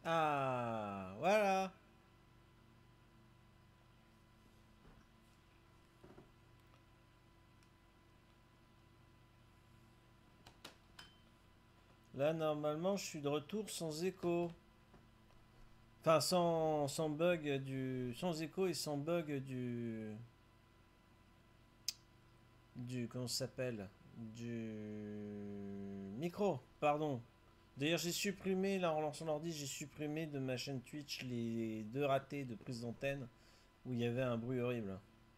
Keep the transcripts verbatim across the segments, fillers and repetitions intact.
Ah, voilà. Là, normalement, je suis de retour sans écho. Enfin, sans, sans bug du... Sans écho et sans bug du... Du... Comment ça s'appelle? Du... Micro, pardon. D'ailleurs, j'ai supprimé, là, en lançant l'ordi, j'ai supprimé de ma chaîne Twitch les deux ratés de prise d'antenne où il y avait un bruit horrible.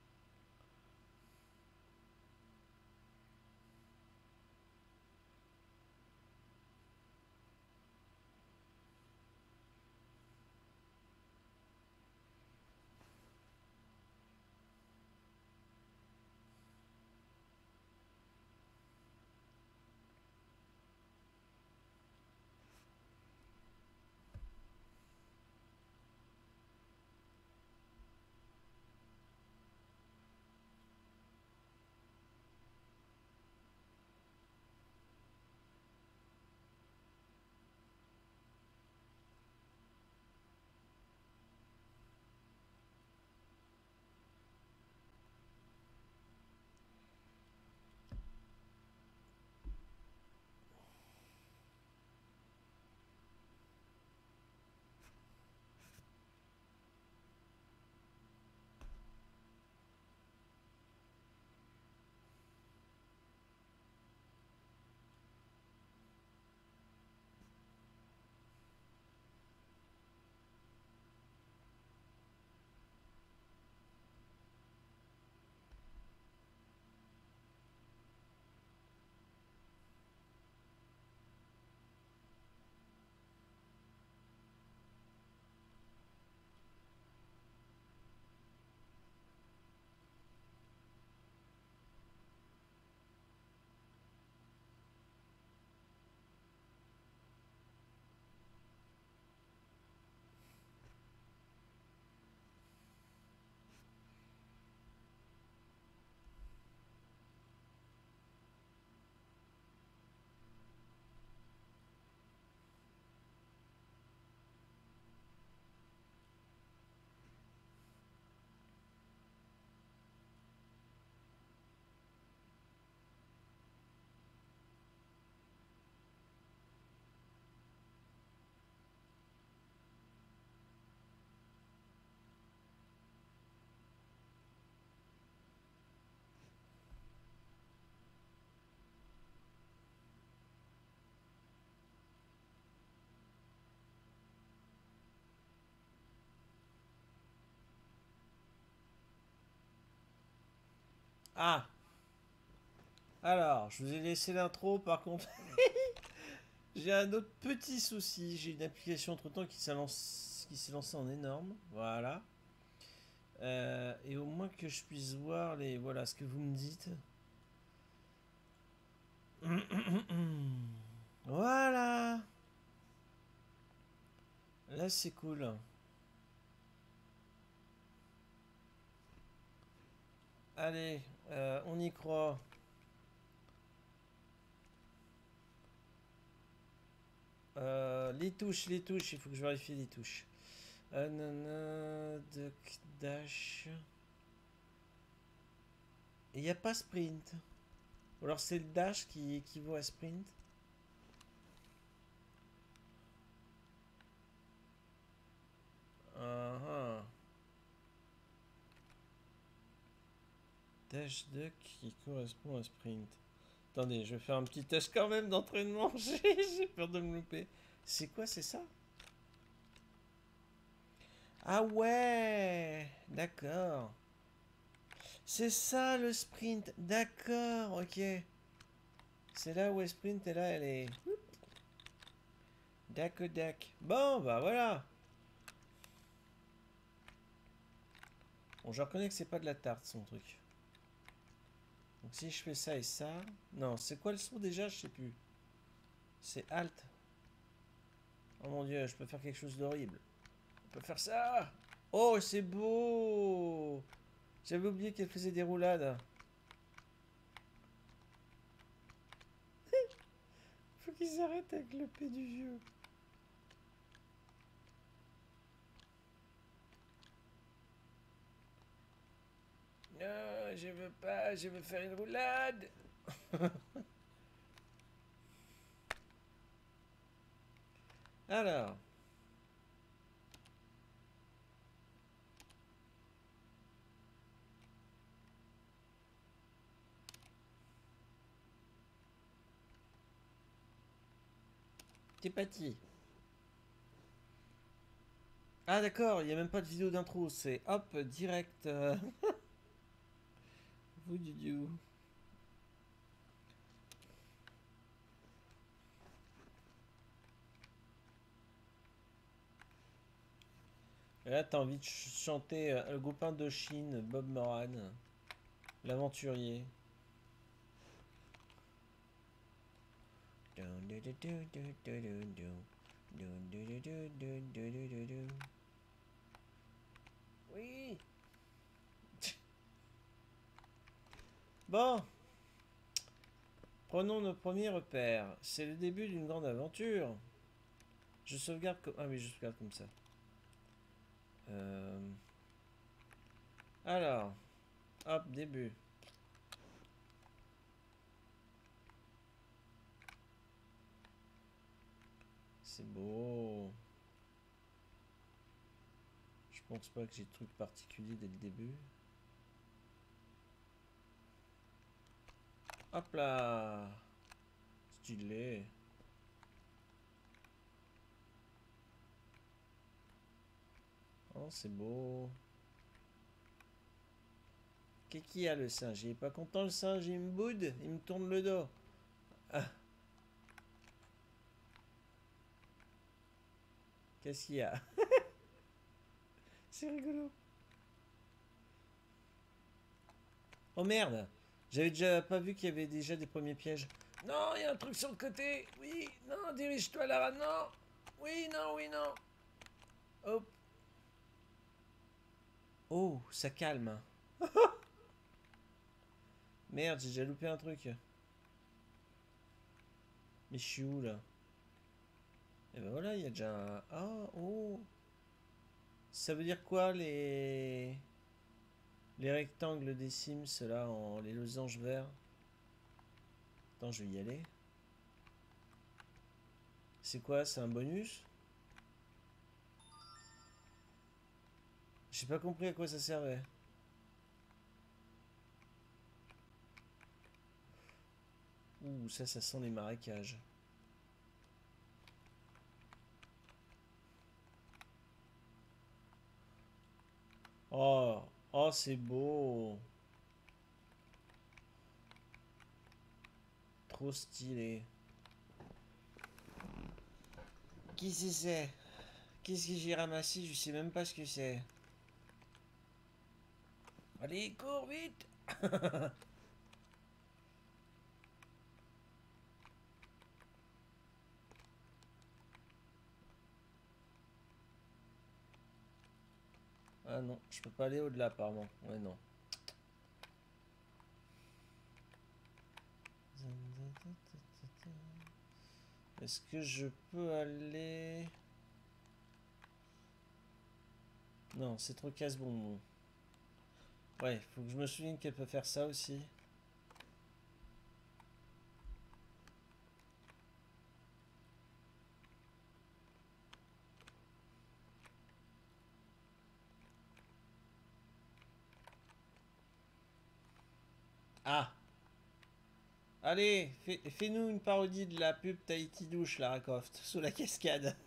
Ah, alors, je vous ai laissé l'intro, par contre, j'ai un autre petit souci. J'ai une application entre-temps qui s'est lance- qui s'est lancée en énorme, voilà. Euh, et au moins que je puisse voir les... Voilà, ce que vous me dites. Voilà. Là, c'est cool. Allez, euh, on y croit. Euh, les touches, les touches, il faut que je vérifie les touches. Euh, nana, duck, dash. Et il n'y a pas sprint. Ou alors c'est le dash qui équivaut à sprint. Ah, ah. Dash duck qui correspond à sprint. Attendez, je vais faire un petit test quand même d'entraînement. J'ai peur de me louper. C'est quoi, c'est ça? Ah ouais, d'accord. C'est ça le sprint. D'accord, ok. C'est là où elle sprint et là elle est... Dac dac. Bon, bah voilà. Bon, je reconnais que c'est pas de la tarte son truc. Donc si je fais ça et ça... Non, c'est quoi le son déjà? Je sais plus. C'est Alt. Oh mon dieu, je peux faire quelque chose d'horrible. On peut faire ça. Oh, c'est beau. J'avais oublié qu'elle faisait des roulades. Faut qu'ils arrêtent avec le P du vieux. Non, je veux pas, je veux faire une roulade. Alors. T'es parti. Ah d'accord, il n'y a même pas de vidéo d'intro, c'est hop, direct. Euh... Vous du du. Et là, t'as envie de ch chanter euh, le copain de Chine, Bob Moran, l'aventurier. Oui. Bon, prenons nos premiers repères. C'est le début d'une grande aventure. Je sauvegarde comme... Ah oui, je sauvegarde comme ça. Euh... Alors, hop, début. C'est beau. Je pense pas que j'ai de truc particulier dès le début. Hop là. Stylé. Oh, c'est beau. Qu'est-ce qu'il y a le singe? Il est pas content le singe, il me boude, il me tourne le dos. Ah. Qu'est-ce qu'il y a? C'est rigolo. Oh merde! J'avais déjà pas vu qu'il y avait déjà des premiers pièges. Non, il y a un truc sur le côté. Oui, non, dirige-toi là, non. Oui, non, oui, non. Hop. Oh, ça calme. Merde, j'ai déjà loupé un truc. Mais je suis où là? Et ben voilà, il y a déjà un... Ah, oh. Ça veut dire quoi les... Les rectangles des Sims là, en les losanges verts? Attends, je vais y aller. C'est quoi? C'est un bonus? J'ai pas compris à quoi ça servait. Ouh, ça, ça sent les marécages. Oh, oh, c'est beau. Trop stylé. Qu'est-ce que c'est? Qu'est-ce que j'ai ramassé? Je sais même pas ce que c'est. Allez, cours vite! Ah non, je peux pas aller au-delà apparemment. Ouais, non. Est-ce que je peux aller... Non, c'est trop casse-bonbon. Ouais, faut que je me souvienne qu'elle peut faire ça aussi. Ah! Allez, fais-nous une parodie de la pub Tahiti Douche, Lara Croft, sous la cascade.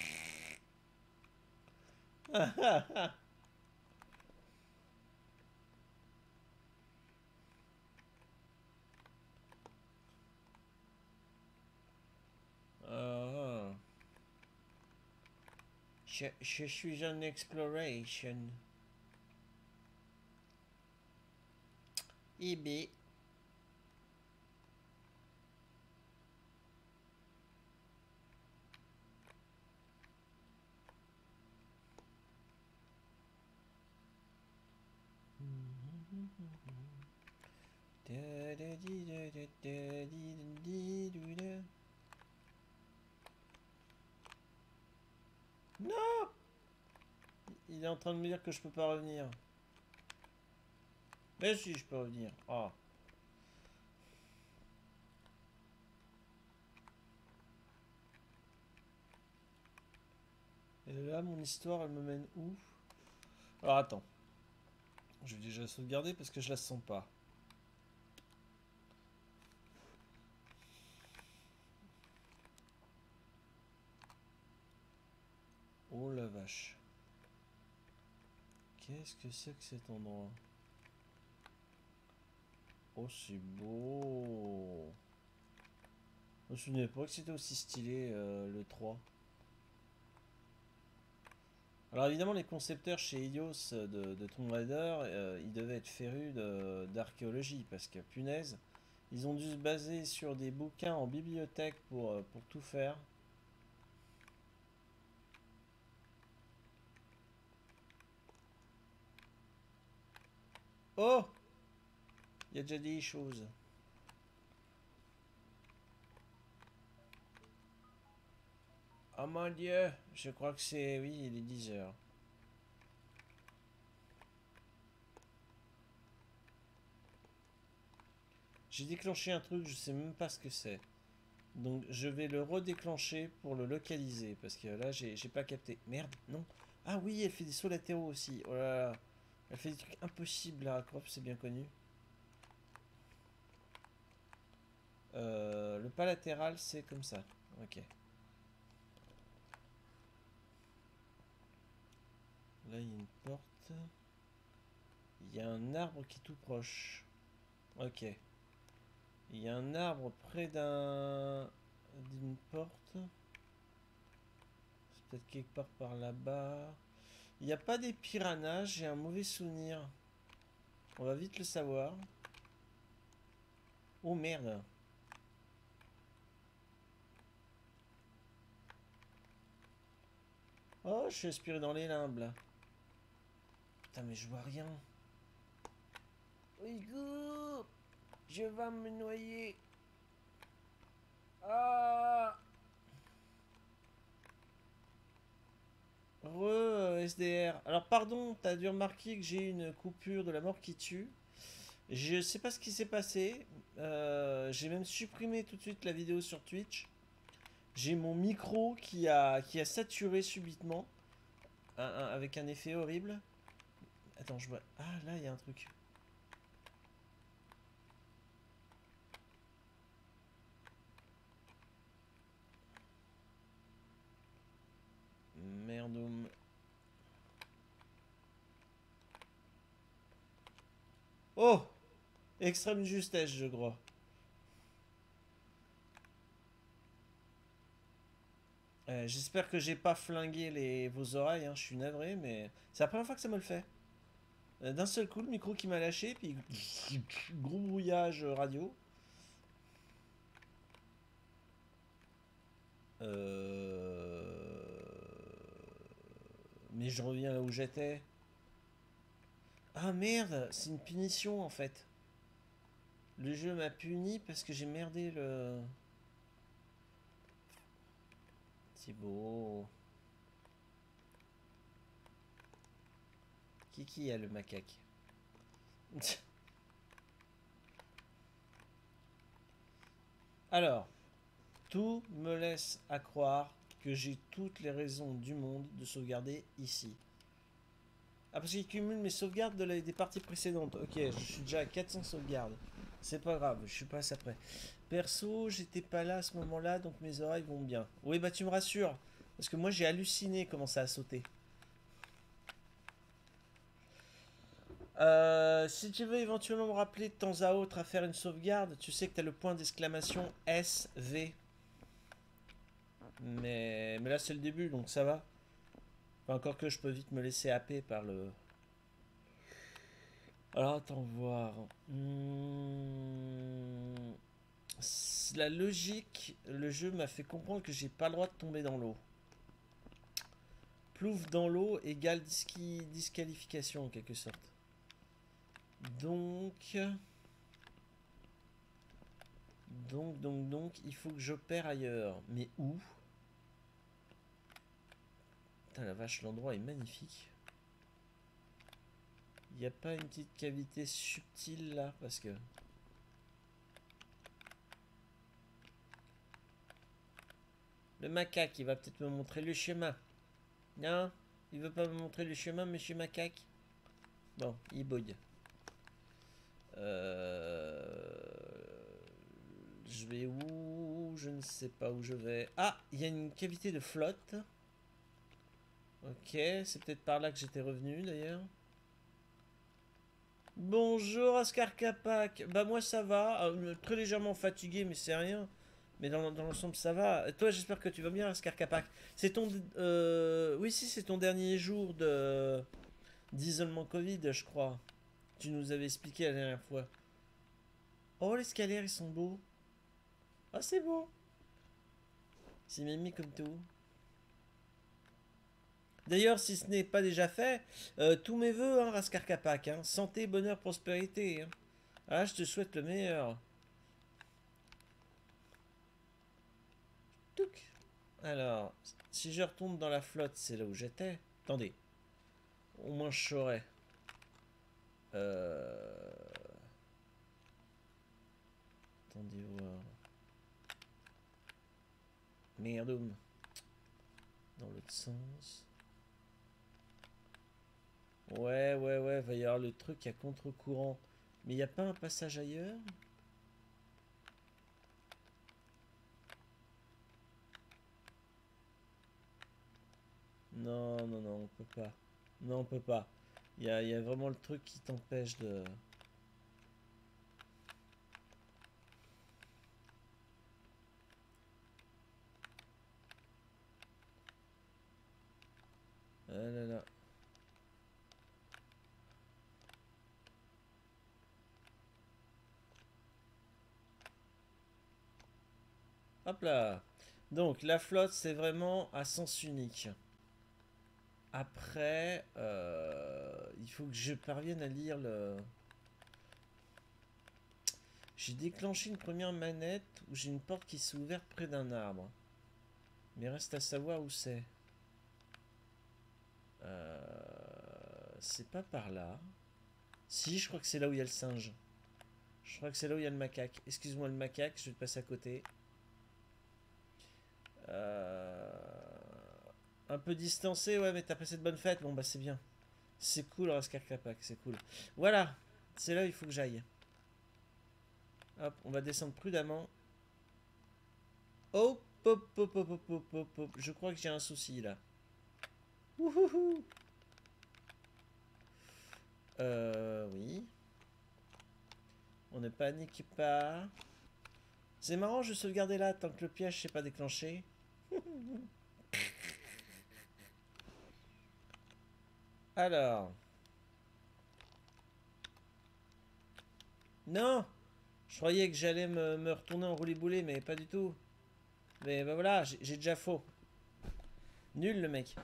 Ah. Je, je suis en exploration. I B. Non! Il est en train de me dire que je peux pas revenir. Mais si, je peux revenir. Ah. Et là, mon histoire, elle me mène où? Alors, attends. Je vais déjà sauvegarder parce que je la sens pas. Oh la vache. Qu'est-ce que c'est que cet endroit? Oh, c'est beau. Je me souvenais pas que c'était aussi stylé euh, le trois. Alors évidemment, les concepteurs chez Eidos de, de Tomb Raider, euh, ils devaient être férus d'archéologie parce que punaise, ils ont dû se baser sur des bouquins en bibliothèque pour, euh, pour tout faire. Oh! Il y a déjà des choses. Oh mon dieu! Je crois que c'est... Oui, il est dix heures. J'ai déclenché un truc, je sais même pas ce que c'est. Donc je vais le redéclencher pour le localiser. Parce que là, j'ai pas capté. Merde, non. Ah oui, elle fait des sauts latéraux aussi. Oh là là. Elle fait des trucs impossibles, Lara Croft, c'est bien connu. Euh, le pas latéral, c'est comme ça. Ok. Là, il y a une porte. Il y a un arbre qui est tout proche. Ok. Il y a un arbre près d'un... d'une porte. C'est peut-être quelque part par là-bas. Il n'y a pas des piranhas, j'ai un mauvais souvenir. On va vite le savoir. Oh merde. Oh, je suis aspiré dans les limbes là. Putain, mais je vois rien. Oigo, je vais me noyer. Ah. Re S D R. Alors pardon, t'as dû remarquer que j'ai une coupure de la mort qui tue. Je sais pas ce qui s'est passé. Euh, j'ai même supprimé tout de suite la vidéo sur Twitch. J'ai mon micro qui a, qui a saturé subitement. Un- un- avec un effet horrible. Attends, je vois. Ah, là, il y a un truc. Merde. Oh! Extrême justesse, je crois. Euh, J'espère que j'ai pas flingué les, vos oreilles, hein, je suis navré, mais c'est la première fois que ça me le fait. Euh, D'un seul coup, le micro qui m'a lâché, puis gros brouillage radio. Euh... Mais je reviens là où j'étais. Ah merde, c'est une punition en fait. Le jeu m'a puni parce que j'ai merdé le... C'est beau. Qui qui a le macaque? Alors, tout me laisse à croire que j'ai toutes les raisons du monde de sauvegarder ici. Ah, parce qu'il cumule mes sauvegardes de la- des parties précédentes. Ok, je suis déjà à quatre cents sauvegardes. C'est pas grave, je suis pas assez près. Perso, j'étais pas là à ce moment-là, donc mes oreilles vont bien. Oui, bah tu me rassures. Parce que moi j'ai halluciné comment ça a sauté. Euh, si tu veux éventuellement me rappeler de temps à autre à faire une sauvegarde, tu sais que tu as le point d'exclamation S V. Mais, mais là c'est le début, donc ça va. Enfin, encore que je peux vite me laisser happer par le... Alors attends voir. Hmm, La logique, le jeu m'a fait comprendre que j'ai pas le droit de tomber dans l'eau. Plouf dans l'eau égale disqui... disqualification en quelque sorte. Donc... Donc, donc, donc, il faut que j'opère ailleurs. Mais où? Putain la vache, l'endroit est magnifique. Il n'y a pas une petite cavité subtile là, parce que... Le macaque, il va peut-être me montrer le chemin. Non? Il veut pas me montrer le chemin, monsieur macaque? Bon, il bouille. Euh... Je vais où? Je ne sais pas où je vais. Ah, il y a une cavité de flotte. Ok, c'est peut-être par là que j'étais revenu d'ailleurs. Bonjour Oscar Capac. Bah moi ça va, euh, très légèrement fatigué mais c'est rien. Mais dans, dans l'ensemble ça va. Toi j'espère que tu vas bien Oscar Capac. C'est ton... Euh... Oui si c'est ton dernier jour de d'isolement Covid je crois. Tu nous avais expliqué la dernière fois. Oh les scalaires ils sont beaux. Ah c'est beau. C'est mimi comme tout. D'ailleurs, si ce n'est pas déjà fait, euh, tous mes voeux, hein, Raskar Kapak. Hein. Santé, bonheur, prospérité. Hein. Ah, je te souhaite le meilleur. Touc. Alors, si je retourne dans la flotte, c'est là où j'étais. Attendez. Au moins, je saurais. Euh... Attendez voir. Merdoum. Dans l'autre sens. Ouais, ouais, ouais. Va y avoir le truc à contre-courant. Mais il n'y a pas un passage ailleurs? Non, non, non, on peut pas. Non, on peut pas. Il y a, y a vraiment le truc qui t'empêche de... Ah là là. Hop là. Donc, la flotte, c'est vraiment à sens unique. Après, euh, il faut que je parvienne à lire le... J'ai déclenché une première manette où j'ai une porte qui s'est ouverte près d'un arbre. Mais reste à savoir où c'est. Euh, c'est pas par là. Si, je crois que c'est là où il y a le singe. Je crois que c'est là où il y a le macaque. Excuse-moi le macaque, je vais te passer à côté. Euh... Un peu distancé, ouais, mais t'as passé de bonnes fêtes. Bon, bah c'est bien. C'est cool, Oscar Capac, c'est cool. Voilà, c'est là où il faut que j'aille. Hop, on va descendre prudemment. Hop, hop, hop, hop, hop, hop, hop, hop. Je crois que j'ai un souci là. Wouhouhou. Euh, oui. On ne panique pas. C'est marrant, je sauvegarder là tant que le piège s'est pas déclenché. Alors. Non! Je croyais que j'allais me, me retourner en roulé-boulé, mais pas du tout. Mais bah voilà, j'ai déjà faux. Nul le mec.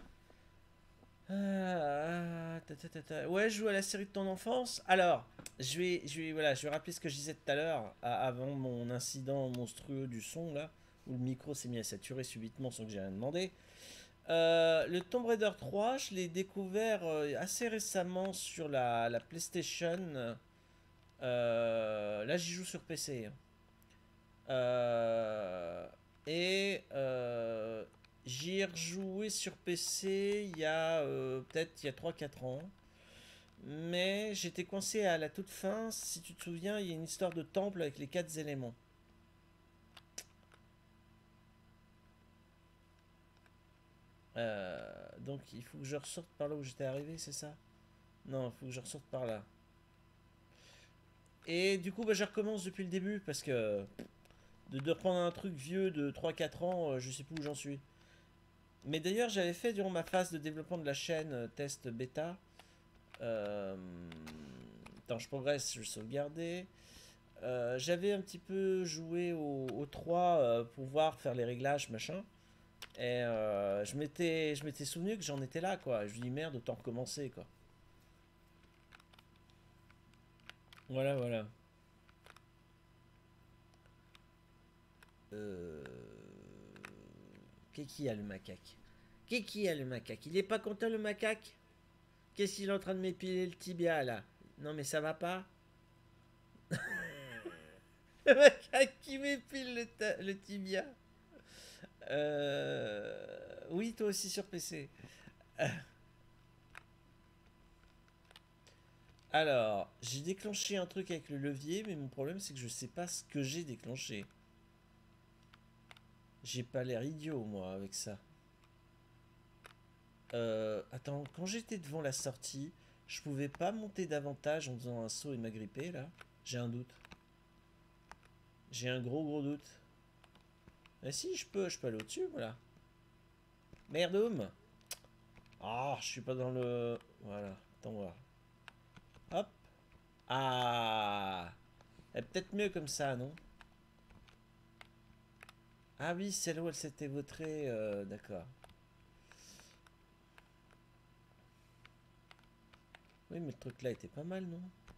Ah, ta, ta, ta, ta. Ouais, je joue à la série de ton enfance. Alors, je vais, je vais, voilà, je vais rappeler ce que je disais tout à l'heure, avant mon incident monstrueux du son, là, où le micro s'est mis à saturer subitement sans que j'ai rien demandé. Euh, le Tomb Raider trois, je l'ai découvert euh, assez récemment sur la, la PlayStation. Euh, là, j'y joue sur P C. Euh, et euh, j'y ai rejoué sur P C il y a euh, peut-être il y a trois quatre ans. Mais j'étais coincé à la toute fin. Si tu te souviens, il y a une histoire de temple avec les quatre éléments. Euh, donc il faut que je ressorte par là où j'étais arrivé, c'est ça? Non, il faut que je ressorte par là. Et du coup, bah, je recommence depuis le début parce que de, de reprendre un truc vieux de trois quatre ans, euh, je sais plus où j'en suis. Mais d'ailleurs, j'avais fait durant ma phase de développement de la chaîne euh, test bêta. Euh... Attends, je progresse, je vais sauvegarder. Euh, j'avais un petit peu joué au, au trois euh, pour voir faire les réglages, machin. Et euh, je m'étais je m'étais souvenu que j'en étais là, quoi. Je me dis merde, autant recommencer, quoi. Voilà, voilà. Euh... Qu'est-ce qu'il y a le macaque? Qu'est-ce qu'il y a le macaque? Il est pas content le macaque? Qu'est-ce qu'il est en train de m'épiler le tibia là? Non mais ça va pas? Le mec à qui m'épile le, ta- le tibia? Euh... Oui, toi aussi sur P C. Alors, j'ai déclenché un truc avec le levier, mais mon problème c'est que je sais pas ce que j'ai déclenché. J'ai pas l'air idiot moi avec ça. Euh, attends, quand j'étais devant la sortie, je pouvais pas monter davantage en faisant un saut et m'agripper là? J'ai un doute. J'ai un gros gros doute. Mais si, je peux, je peux aller au-dessus, voilà. Merdoum. Ah, je suis pas dans le... Voilà, attends voir. Hop. Ah. Elle peut-être mieux comme ça, non? Ah oui, celle où elle s'était vautrée, euh, d'accord. Oui, mais le truc là était pas mal, non?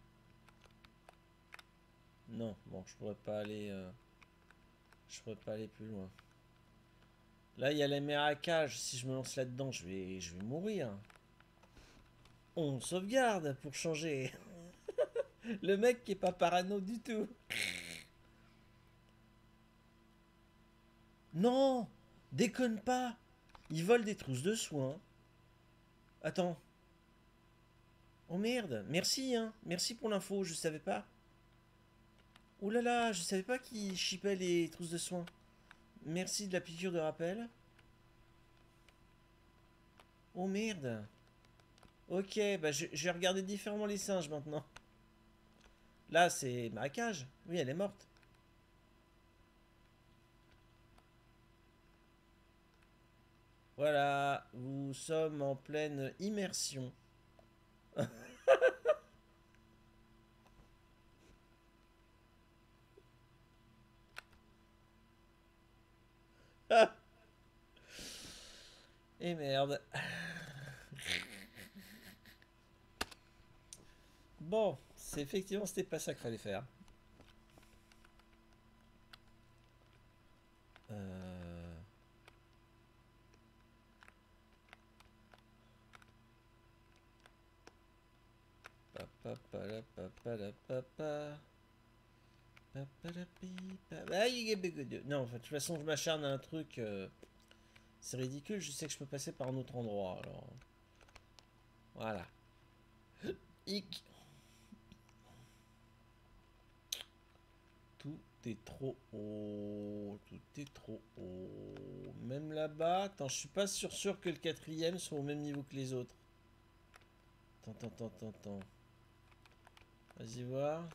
Non, bon, je pourrais pas aller... euh, Je pourrais pas aller plus loin. Là, il y a les marécages. Si je me lance là-dedans, je vais, je vais mourir. On sauvegarde pour changer. Le mec qui est pas parano du tout. Non, déconne pas. Ils volent des trousses de soins. Attends. Oh merde. Merci, hein. Merci pour l'info. Je savais pas. Ouh là là, je savais pas qu'ils shippaient les trousses de soins. Merci de la piqûre de rappel. Oh merde. Ok, bah je, je vais regarder différemment les singes maintenant. Là, c'est marécage. Oui, elle est morte. Voilà, nous sommes en pleine immersion. Et merde. Bon, c'est effectivement, c'était pas ça qu'il fallait faire. Euh... Non, en fait, de toute façon, je m'acharne à un truc. euh, C'est ridicule, je sais que je peux passer par un autre endroit. Alors, voilà. Hic. Tout est trop haut. Tout est trop haut. Même là-bas. Attends, je suis pas sûr, sûr que le quatrième soit au même niveau que les autres. Attends, attends, attends, attends. Vas-y voir.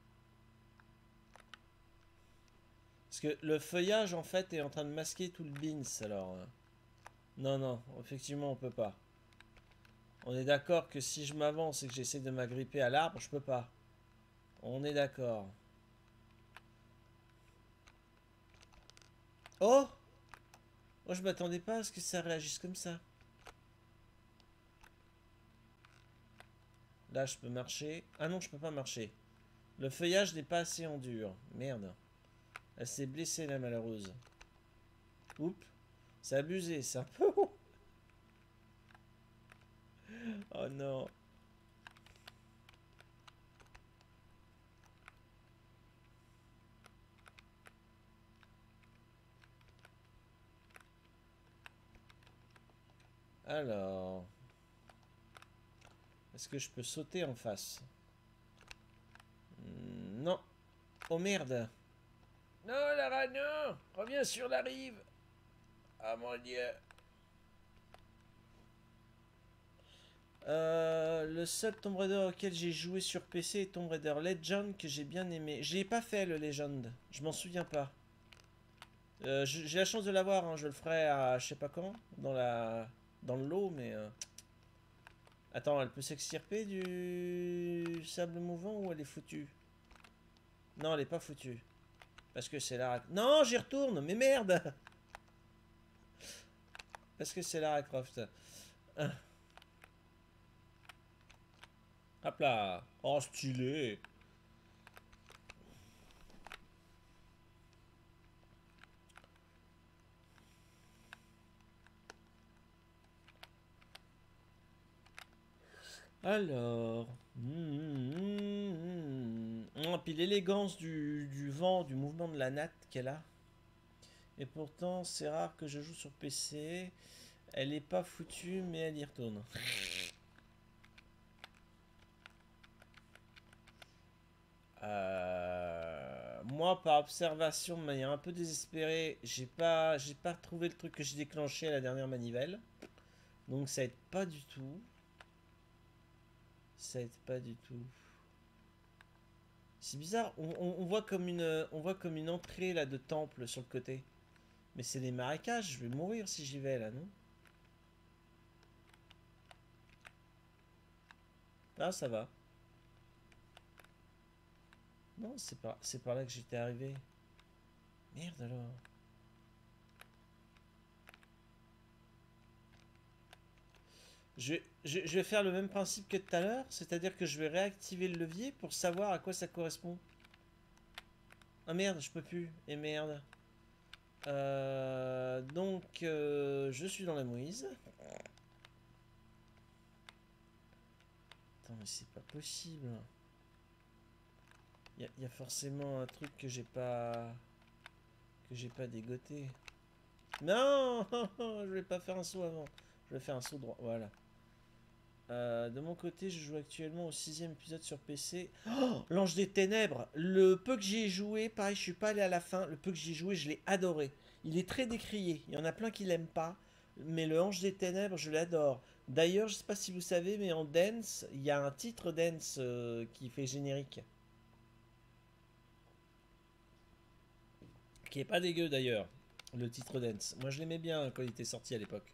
Parce que le feuillage, en fait, est en train de masquer tout le beans, alors. euh. Non, non, effectivement, on peut pas. On est d'accord que si je m'avance et que j'essaie de m'agripper à l'arbre, je peux pas. On est d'accord. Oh! Oh, je m'attendais pas à ce que ça réagisse comme ça. Là, je peux marcher. Ah non, je peux pas marcher. Le feuillage n'est pas assez en dur. Merde. Elle s'est blessée, la malheureuse. Oups. C'est abusé, ça. Oh non. Alors. Est-ce que je peux sauter en face? Non. Oh merde. Non, Lara, non. Reviens sur la rive. Ah mon dieu. Euh, le seul Tomb Raider auquel j'ai joué sur P C est Tomb Raider Legend que j'ai bien aimé. Je l'ai pas fait le Legend. Je m'en souviens pas. Euh, j'ai la chance de l'avoir. Hein. Je le ferai à je sais pas quand. Dans la dans le lot, mais... euh, Attends, elle peut s'extirper du sable mouvant ou elle est foutue? Non, elle est pas foutue. Parce que c'est Lara... Non, j'y retourne, mais merde. Parce que c'est Lara Croft. Ah. Hop là. Oh, stylé. Alors... Mmh, mmh, mmh. Oh, puis l'élégance du, du vent, du mouvement de la natte qu'elle a. Et pourtant, c'est rare que je joue sur P C. Elle est pas foutue, mais elle y retourne. Euh, moi, par observation, de manière un peu désespérée, j'ai pas, j'ai pas retrouvé le truc que j'ai déclenché à la dernière manivelle. Donc ça aide pas du tout. Ça aide pas du tout. C'est bizarre, on, on- on voit comme une, on voit comme une entrée là de temple sur le côté. Mais c'est des marécages, je vais mourir si j'y vais là, non? Ah, ça va. Non, c'est par, c'est par là que j'étais arrivé. Merde alors. Je, je, je vais faire le même principe que tout à l'heure, c'est-à-dire que je vais réactiver le levier pour savoir à quoi ça correspond. Ah merde, je peux plus. Et merde. Euh, donc, euh, je suis dans la mouise. Attends, mais c'est pas possible. Il y, y a forcément un truc que j'ai pas... que j'ai pas dégoté. Non, je vais pas faire un saut avant. Je vais faire un saut droit. Voilà. Euh, de mon côté, je joue actuellement au sixième épisode sur P C. Oh, L'Ange des Ténèbres. Le peu que j'y ai joué, pareil, je suis pas allé à la fin. Le peu que j'y ai joué, je l'ai adoré. Il est très décrié. Il y en a plein qui l'aiment pas. Mais le Ange des Ténèbres, je l'adore. D'ailleurs, je sais pas si vous savez, mais en dance, il y a un titre dance euh, qui fait générique. Qui est pas dégueu d'ailleurs. Le titre dance. Moi, je l'aimais bien quand il était sorti à l'époque.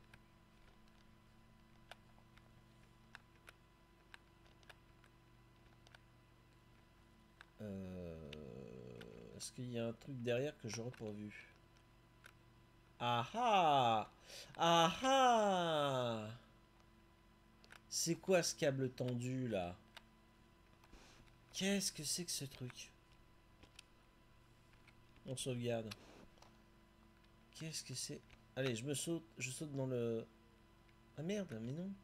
Euh, Est-ce qu'il y a un truc derrière que j'aurais pas vu? Ah ah! Ah ah! C'est quoi ce câble tendu là? Qu'est-ce que c'est que ce truc? On sauvegarde. Qu'est-ce que c'est? Allez, je me saute, je saute dans le... Ah merde, mais non.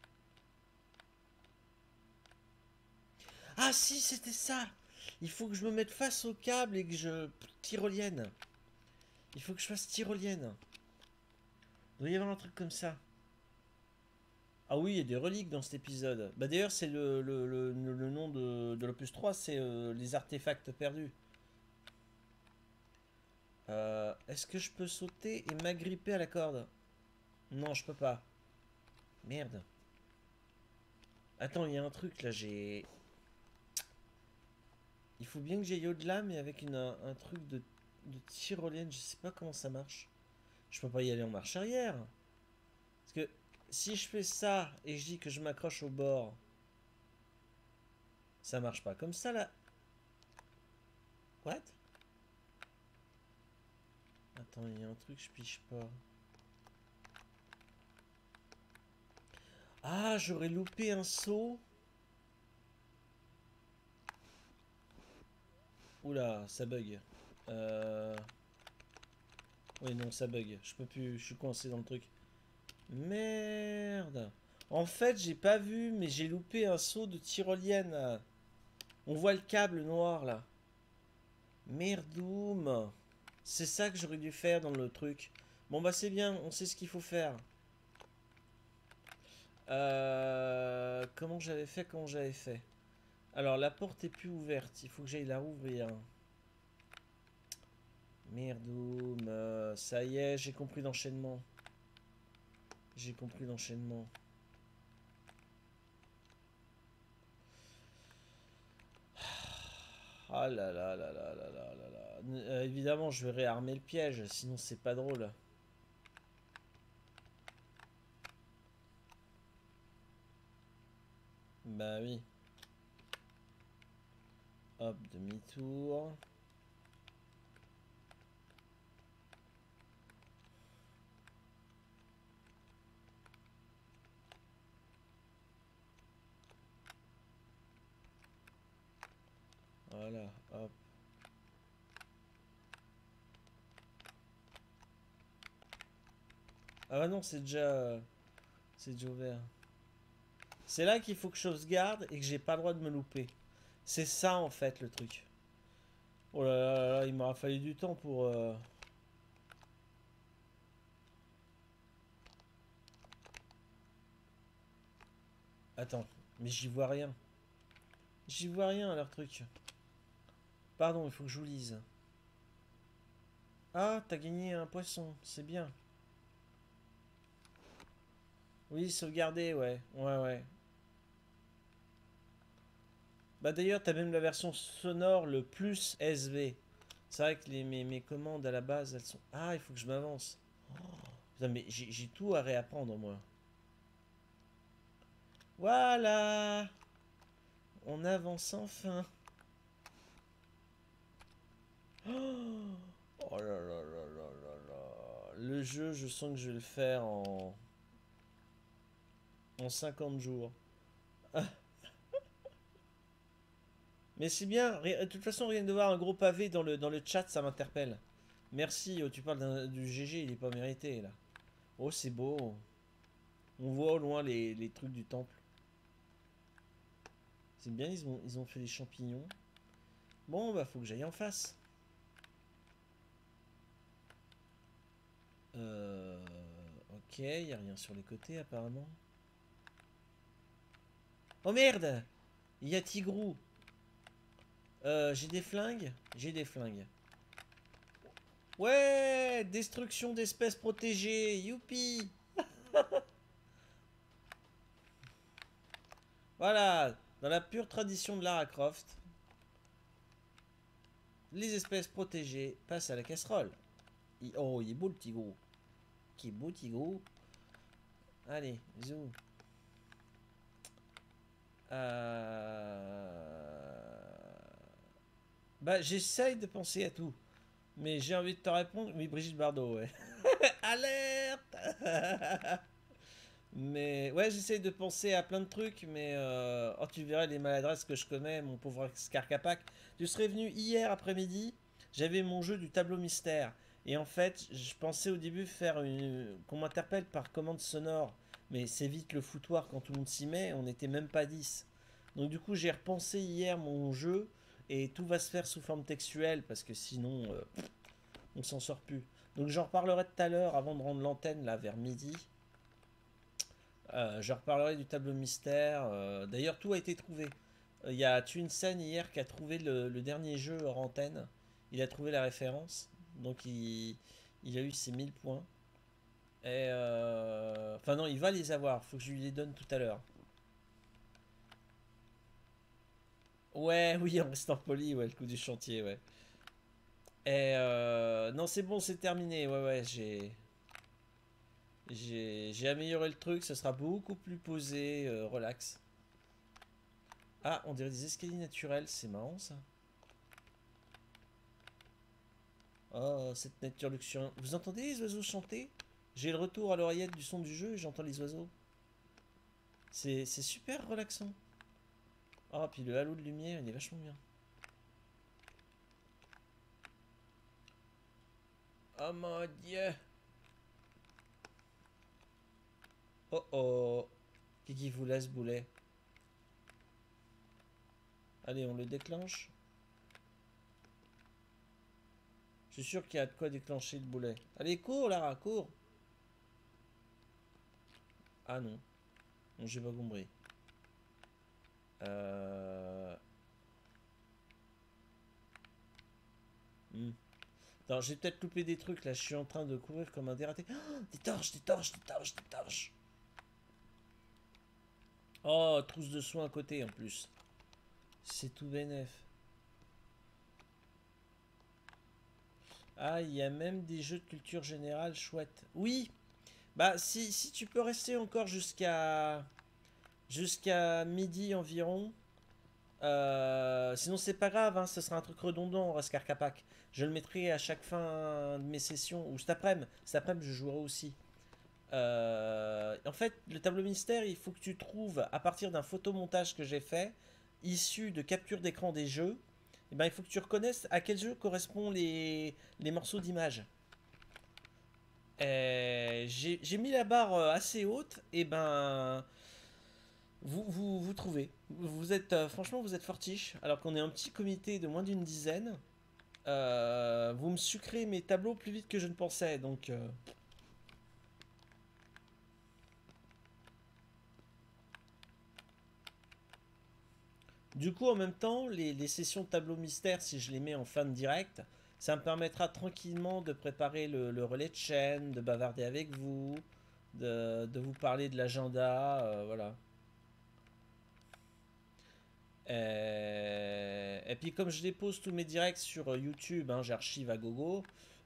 Ah si, c'était ça! Il faut que je me mette face au câble et que je... Tyrolienne. Il faut que je fasse tyrolienne. Il doit y avoir un truc comme ça. Ah oui, il y a des reliques dans cet épisode. Bah d'ailleurs, c'est le, le, le, le nom de, de l'opus trois, c'est euh, les artefacts perdus. Euh, Est-ce que je peux sauter et m'agripper à la corde? Non, je peux pas. Merde. Attends, il y a un truc là, j'ai... Il faut bien que j'aille au-delà, mais avec une, un, un truc de, de tyrolienne, je sais pas comment ça marche. Je peux pas y aller en marche arrière. Parce que si je fais ça et je dis que je m'accroche au bord, ça marche pas comme ça là. What? Attends, il y a un truc, je piche pas. Ah, j'aurais loupé un saut. Oula, ça bug. Euh... Oui, non, ça bug. Je peux plus, je suis coincé dans le truc. Merde. En fait, j'ai pas vu, mais j'ai loupé un saut de tyrolienne. On voit le câble noir là. Merdoum. C'est ça que j'aurais dû faire dans le truc. Bon bah c'est bien, on sait ce qu'il faut faire. Euh, comment j'avais fait, comment j'avais fait. Alors la porte est plus ouverte, il faut que j'aille la rouvrir. Merdoum. Euh, ça y est, j'ai compris l'enchaînement. J'ai compris l'enchaînement. Ah là là là là là là là là. Euh, évidemment, je vais réarmer le piège, sinon c'est pas drôle. Bah oui. Hop, demi-tour. Voilà, hop. Ah bah non, c'est déjà... C'est déjà ouvert. C'est là qu'il faut que je sauvegarde et que j'ai pas le droit de me louper. C'est ça en fait le truc. Oh là là là, là il m'aura fallu du temps pour... Euh... Attends, mais j'y vois rien. J'y vois rien à leur truc. Pardon, il faut que je vous lise. Ah, t'as gagné un poisson, c'est bien. Oui, sauvegarder, ouais. Ouais, ouais. Bah d'ailleurs, t'as même la version sonore, le plus S V. C'est vrai que les, mes, mes commandes à la base, elles sont... Ah, il faut que je m'avance. Oh, putain, mais j'ai tout à réapprendre, moi. Voilà. On avance enfin. Oh là là là là là là. Le jeu, je sens que je vais le faire en... En cinquante jours. Mais c'est bien. De toute façon, rien de voir un gros pavé dans le, dans le chat, ça m'interpelle. Merci. Oh, tu parles du G G, il est pas mérité, là. Oh, c'est beau. On voit au loin les, les trucs du temple. C'est bien, ils ont, ils ont fait des champignons. Bon, bah, faut que j'aille en face. Euh... Ok, il a rien sur les côtés, apparemment. Oh, merde! Il y a Tigrou. Euh, j'ai des flingues? J'ai des flingues. Ouais! Destruction d'espèces protégées! Youpi! Voilà! Dans la pure tradition de Lara Croft, les espèces protégées passent à la casserole. Il- Oh, il est beau le Tigrou. Qui est beau Tigrou. Allez, zou. Euh... Bah, j'essaye de penser à tout. Mais j'ai envie de te répondre. Oui, Brigitte Bardot, ouais. Alerte. Mais ouais, j'essaye de penser à plein de trucs. Mais euh... oh, tu verrais les maladresses que je connais, mon pauvre Scarcapac. Tu serais venu hier après-midi. J'avais mon jeu du tableau mystère. Et en fait, je pensais au début faire une... qu'on m'interpelle par commande sonore. Mais c'est vite le foutoir quand tout le monde s'y met. On n'était même pas dix. Donc du coup, j'ai repensé hier mon jeu. Et tout va se faire sous forme textuelle. Parce que sinon, euh, on s'en sort plus. Donc j'en reparlerai tout à l'heure avant de rendre l'antenne là vers midi. Euh, je reparlerai du tableau mystère. Euh, D'ailleurs, tout a été trouvé. Il euh, y a Twinsen hier qui a trouvé le, le dernier jeu hors antenne. Il a trouvé la référence. Donc il, il a eu ses mille points. Et euh... Enfin non, il va les avoir. Faut que je lui les donne tout à l'heure. Ouais, oui, en restant poli, ouais, le coup du chantier, ouais. Et euh... non, c'est bon, c'est terminé. Ouais, ouais, j'ai... J'ai amélioré le truc, ce sera beaucoup plus posé, euh, relax. Ah, on dirait des escaliers naturels, c'est marrant ça. Oh, cette nature luxuriante. Vous entendez les oiseaux chanter? J'ai le retour à l'oreillette du son du jeu et j'entends les oiseaux. C'est super relaxant. Oh, puis le halo de lumière, il est vachement bien. Oh mon dieu. Oh oh. Qui qui vous laisse boulet? Allez, on le déclenche. Je suis sûr qu'il y a de quoi déclencher le boulet. Allez, cours, Lara, cours. Ah non. Non, j'ai pas compris. Euh... Hmm. Attends, j'ai peut-être loupé des trucs là. Je suis en train de courir comme un dératé. Oh, des torches, des torches, des torches, des torches. Oh, trousse de soins à côté en plus. C'est tout bénef. Ah, il y a même des jeux de culture générale chouettes. Oui. Bah, si, si tu peux rester encore jusqu'à jusqu'à midi environ. Euh, sinon, c'est pas grave, hein, ce sera un truc redondant, Rascar Capac. Je le mettrai à chaque fin de mes sessions, ou cet après-midi. Cet après-midi, je jouerai aussi. Euh, en fait, le tableau mystère, il faut que tu trouves, à partir d'un photomontage que j'ai fait, issu de capture d'écran des jeux, eh ben, il faut que tu reconnaisses à quel jeu correspondent les, les morceaux d'image. J'ai mis la barre assez haute, et ben Vous, vous, vous trouvez. Vous êtes, euh, franchement, vous êtes fortiche. Alors qu'on est un petit comité de moins d'une dizaine. Euh, vous me sucrez mes tableaux plus vite que je ne pensais. Donc, euh, du coup, en même temps, les, les sessions de tableau mystère, si je les mets en fin de direct, ça me permettra tranquillement de préparer le, le relais de chaîne, de bavarder avec vous, de, de vous parler de l'agenda, euh, voilà. Euh, Et puis comme je dépose tous mes directs sur euh, YouTube, hein, j'archive à gogo,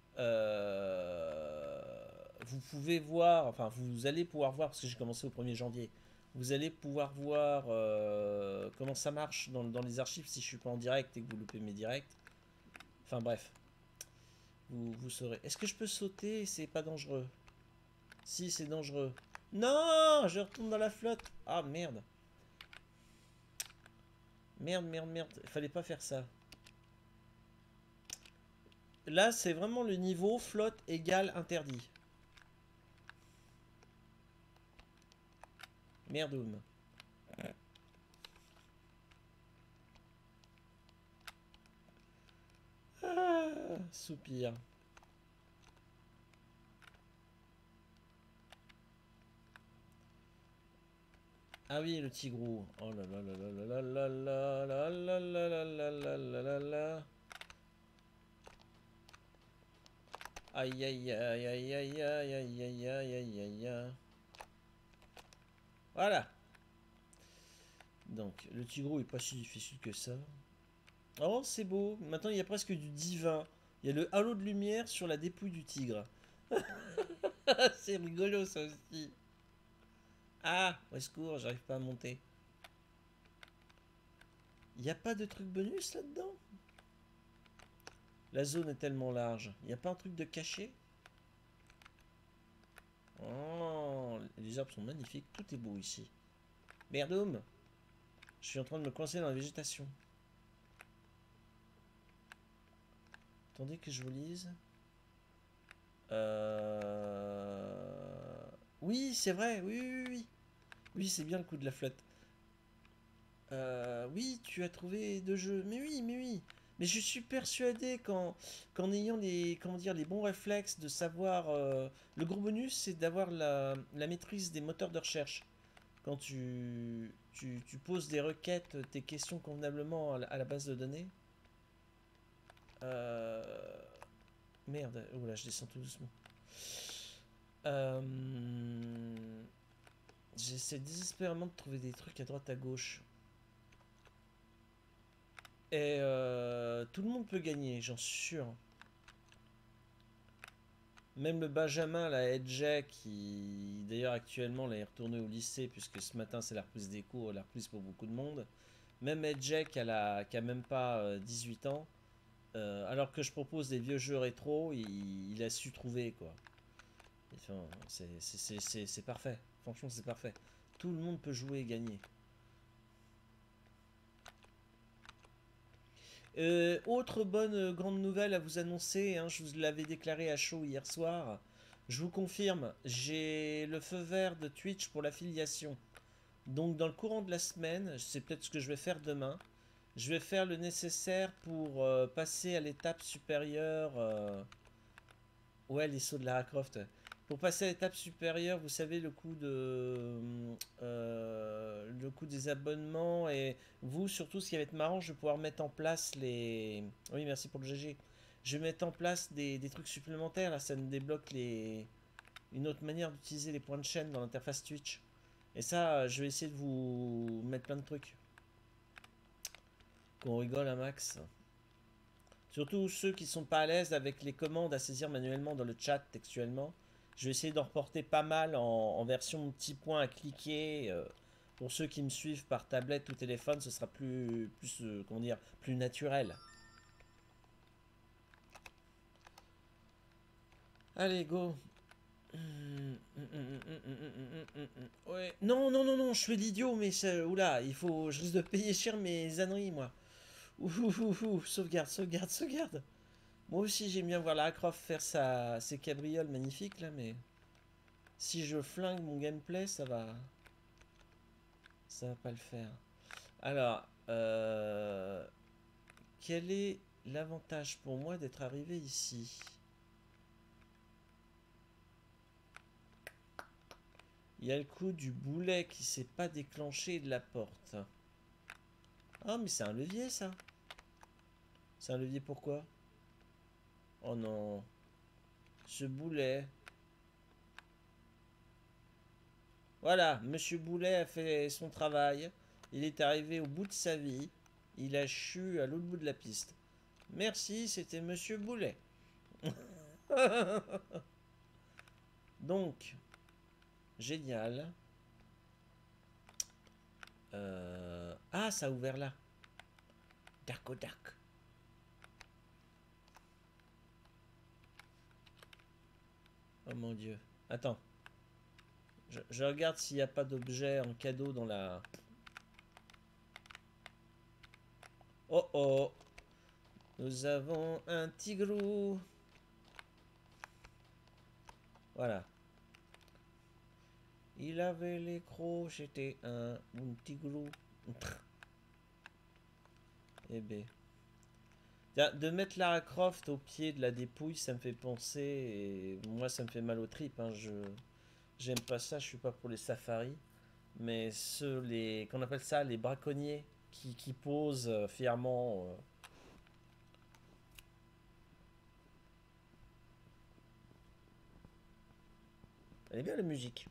euh, vous pouvez voir, enfin vous allez pouvoir voir, parce que j'ai commencé au premier janvier, vous allez pouvoir voir euh, comment ça marche dans, dans les archives si je suis pas en direct et que vous loupez mes directs. Enfin bref, vous, vous saurez. Est-ce que je peux sauter? C'est pas dangereux. Si, c'est dangereux. Non, je retourne dans la flotte. Ah merde. Merde, merde, merde. Il fallait pas faire ça. Là, c'est vraiment le niveau flotte égale interdit. Merdoum. Ah, soupir. Ah oui, le tigrou. Oh là là là là là là là là là là là là là là là. Aïe aïe aïe aïe aïe aïe aïe aïe aïe aïe aïe aïe. Voilà. Donc, le tigrou est pas si difficile que ça. Oh, c'est beau. Maintenant, il y a presque du divin. Il y a le halo de lumière sur la dépouille du tigre. C'est rigolo ça aussi. Ah, au secours, j'arrive pas à monter. Il n'y a pas de truc bonus là-dedans? La zone est tellement large. Il n'y a pas un truc de caché? Oh, les arbres sont magnifiques. Tout est beau ici. Merdoum, je suis en train de me coincer dans la végétation. Attendez que je vous lise. Euh... Oui, c'est vrai. Oui, oui, oui. Oui, c'est bien le coup de la flotte. Euh, oui, tu as trouvé deux jeux. Mais oui, mais oui. Mais je suis persuadé qu'en qu'en ayant les, comment dire, les bons réflexes de savoir... euh, le gros bonus, c'est d'avoir la, la maîtrise des moteurs de recherche. Quand tu, tu, tu poses des requêtes, tes questions convenablement à la, à la base de données. Euh, Merde, oh là, je descends tout doucement. Euh, J'essaie désespérément de trouver des trucs à droite à gauche. Et euh, tout le monde peut gagner, j'en suis sûr. Même le Benjamin, la Edge, qui d'ailleurs actuellement là, est retourné au lycée, puisque ce matin c'est la reprise des cours, la reprise pour beaucoup de monde. Même Edge qui a, la, qui a même pas euh, dix-huit ans, euh, alors que je propose des vieux jeux rétro, il, il a su trouver quoi. Enfin, c'est parfait, franchement c'est parfait. Tout le monde peut jouer et gagner. Euh, autre bonne euh, grande nouvelle à vous annoncer, hein, je vous l'avais déclaré à chaud hier soir. Je vous confirme, j'ai le feu vert de Twitch pour l'affiliation. Donc dans le courant de la semaine, c'est peut-être ce que je vais faire demain, je vais faire le nécessaire pour euh, passer à l'étape supérieure. Euh... Ouais, les sauts de Lara Croft. Pour passer à l'étape supérieure, vous savez, le coût de euh, le coût des abonnements, et vous, surtout, ce qui va être marrant, je vais pouvoir mettre en place les... Oui, merci pour le G G. Je vais mettre en place des, des trucs supplémentaires, là, ça me débloque les... une autre manière d'utiliser les points de chaîne dans l'interface Twitch. Et ça, je vais essayer de vous mettre plein de trucs. Qu'on rigole un max. Surtout ceux qui sont pas à l'aise avec les commandes à saisir manuellement dans le chat textuellement. Je vais essayer d'en reporter pas mal en, en version petit point à cliquer. Euh, pour ceux qui me suivent par tablette ou téléphone, ce sera plus, plus euh, comment dire, plus naturel. Allez, go. Ouais. Non, non, non, non, je fais l'idiot, mais ça, oula, il faut, je risque de payer cher mes âneries, moi. Ouf, ouf, ouf, ouf, sauvegarde, sauvegarde, sauvegarde. Moi aussi, j'aime bien voir Lara Croft faire sa, ses cabrioles magnifiques, là, mais... Si je flingue mon gameplay, ça va... Ça va pas le faire. Alors, euh, quel est l'avantage pour moi d'être arrivé ici? Il y a le coup du boulet qui s'est pas déclenché de la porte. Ah, mais c'est un levier, ça. C'est un levier pourquoi? Oh non. Ce boulet. Voilà, Monsieur Boulet a fait son travail. Il est arrivé au bout de sa vie. Il a chu à l'autre bout de la piste. Merci, c'était Monsieur Boulet. Donc, génial. Euh... Ah, ça a ouvert là. Dakodak. Oh mon dieu. Attends. Je, je regarde s'il n'y a pas d'objet en cadeau dans la... Oh oh. Nous avons un tigrou. Voilà. Il avait les crocs, j'étais un, un tigrou. Eh ben. De mettre Lara Croft au pied de la dépouille, ça me fait penser, et moi ça me fait mal aux tripes, hein. Je j'aime pas ça, je suis pas pour les safaris, mais ceux, les, qu'on appelle ça, les braconniers, qui, qui posent euh, fièrement. Euh... Elle est bien la musique.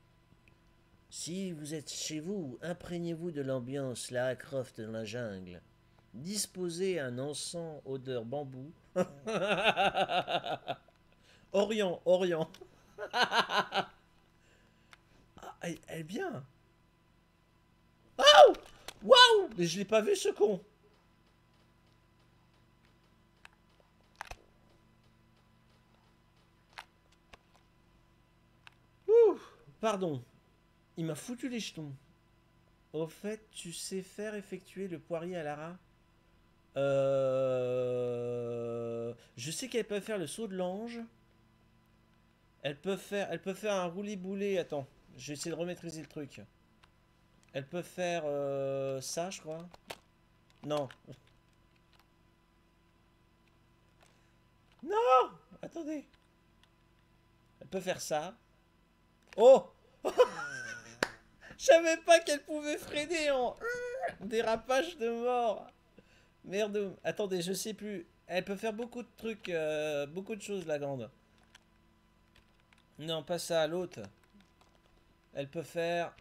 Si vous êtes chez vous, imprégnez-vous de l'ambiance Lara Croft dans la jungle. Disposez un encens odeur bambou. Orient, Orient. Ah, elle, elle est bien. Waouh! Waouh! Mais je l'ai pas vu ce con. Ouh, pardon. Il m'a foutu les jetons. Au fait, tu sais faire effectuer le poirier à Lara? Euh... Je sais qu'elle peut faire le saut de l'ange. Elle peut faire, elle peut faire un roulé-boulé. Attends, j'ai essayé de remaîtriser le truc. Elle peut faire euh, ça, je crois. Non. Non! Attendez. Elle peut faire ça. Oh! Je savais pas qu'elle pouvait freiner en dérapage de mort. Merde. Attendez, je sais plus. Elle peut faire beaucoup de trucs, euh, beaucoup de choses, la grande. Non, pas ça, l'autre. Elle peut faire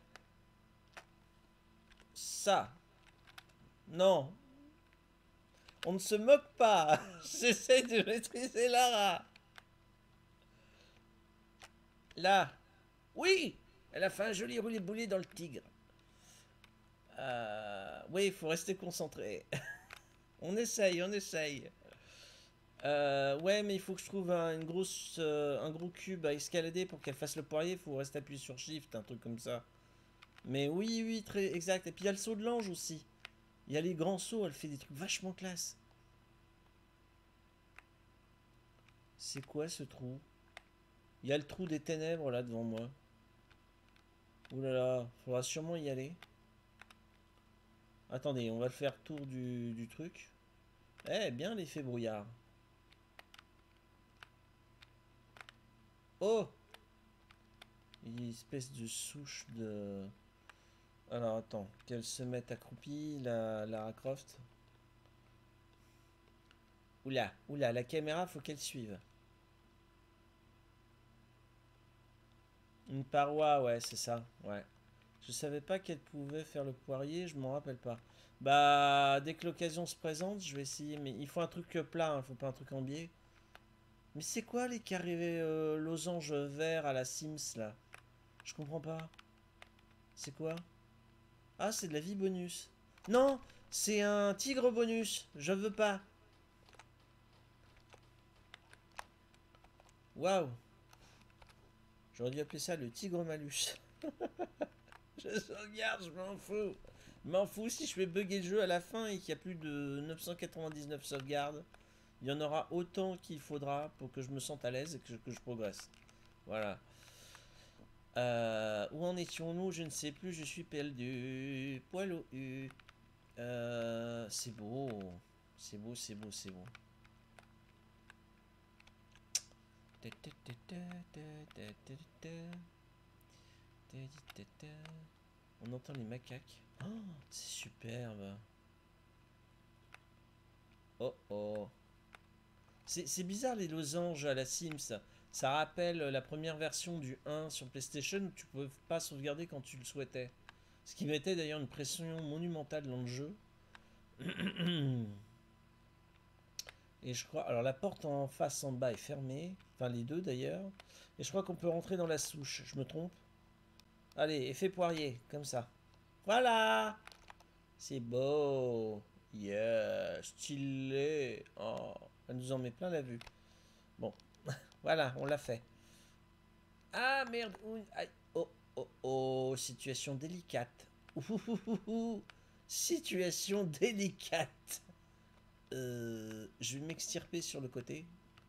ça. Non. On ne se moque pas. J'essaie de maîtriser Lara. Là. Oui. Elle a fait un joli roulé-boulé dans le tigre. Euh, oui, il faut rester concentré. On essaye, on essaye. Euh, ouais, mais il faut que je trouve un, une grosse, euh, un gros cube à escalader pour qu'elle fasse le poirier. Il faut rester appuyé sur Shift, un truc comme ça. Mais oui, oui, très exact. Et puis il y a le saut de l'ange aussi. Il y a les grands sauts, elle fait des trucs vachement classe. C'est quoi ce trou? Il y a le trou des ténèbres là devant moi. Ouh là là, faudra sûrement y aller. Attendez, on va le faire tour du, du truc. Eh, bien l'effet brouillard. Oh! Une espèce de souche de... Alors attends, qu'elle se mette accroupie, la Lara Croft. Oula, oula, la caméra, faut qu'elle suive. Une paroi, ouais, c'est ça, ouais. Je savais pas qu'elle pouvait faire le poirier, je m'en rappelle pas. Bah, dès que l'occasion se présente, je vais essayer, mais il faut un truc plat, hein, faut pas un truc en biais. Mais c'est quoi les carrés euh, losanges verts à la Sims, là? Je comprends pas. C'est quoi? Ah, c'est de la vie bonus. Non, c'est un tigre bonus. Je veux pas. Waouh. J'aurais dû appeler ça le tigre malus. Je sauvegarde, je m'en fous. Je m'en fous si je fais bugger le jeu à la fin et qu'il y a plus de neuf cent quatre-vingt-dix-neuf sauvegardes. Il y en aura autant qu'il faudra pour que je me sente à l'aise et que je, que je progresse. Voilà. Euh, où en étions-nous? Je ne sais plus, je suis perdu. Poil au U. Euh, c'est beau. C'est beau, c'est beau, c'est beau. On entend les macaques. Oh, c'est superbe. Oh oh. C'est bizarre les losanges à la Sims. Ça rappelle la première version du un sur PlayStation où tu pouvais pas sauvegarder quand tu le souhaitais. Ce qui mettait d'ailleurs une pression monumentale dans le jeu. Et je crois... Alors la porte en face en bas est fermée. Enfin les deux d'ailleurs. Et je crois qu'on peut rentrer dans la souche. Je me trompe? Allez, effet poirier, comme ça. Voilà. C'est beau. Yeah, stylé. Oh, elle nous en met plein la vue. Bon, voilà, on l'a fait. Ah merde. Aïe. Oh, oh, oh, situation délicate. Ouh, situation délicate. Euh, je vais m'extirper sur le côté.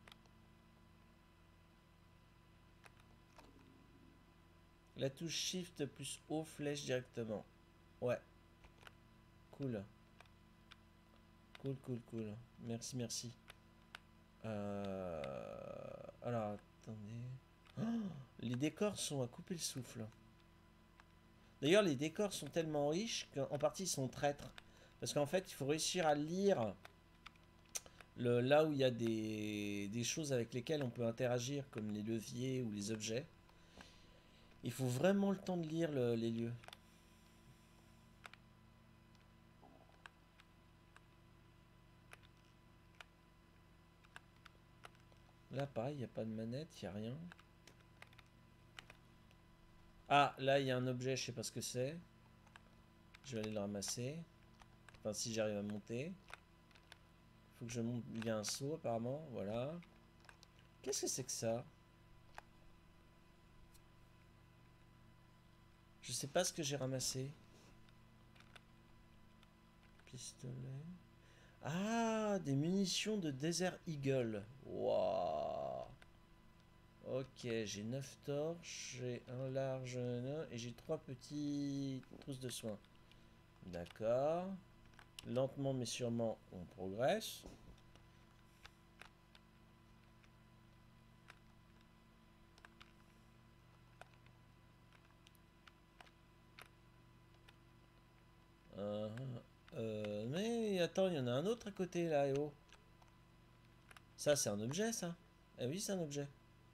La touche Shift plus O flèche directement. Ouais. Cool. Cool, cool, cool. Merci, merci. Euh... Alors, attendez. Oh, les décors sont à couper le souffle. D'ailleurs, les décors sont tellement riches qu'en partie ils sont traîtres. Parce qu'en fait, il faut réussir à lire le, là où il y a des, des choses avec lesquelles on peut interagir, comme les leviers ou les objets. Il faut vraiment le temps de lire le, les lieux. Là, pareil, il n'y a pas de manette, il n'y a rien. Ah, là, il y a un objet, je sais pas ce que c'est. Je vais aller le ramasser. Enfin, si j'arrive à monter. Faut que je monte. Il y a un saut, apparemment. Voilà. Qu'est-ce que c'est que ça? Je sais pas ce que j'ai ramassé. Pistolet. Ah, des munitions de Desert Eagle. Waouh. Ok, j'ai neuf torches, j'ai un large et j'ai trois petits trousses de soins. D'accord. Lentement mais sûrement, on progresse. Euh, euh, mais attends, il y en a un autre à côté là, et oh. Ça, c'est un objet, ça? Ah oui, c'est un objet.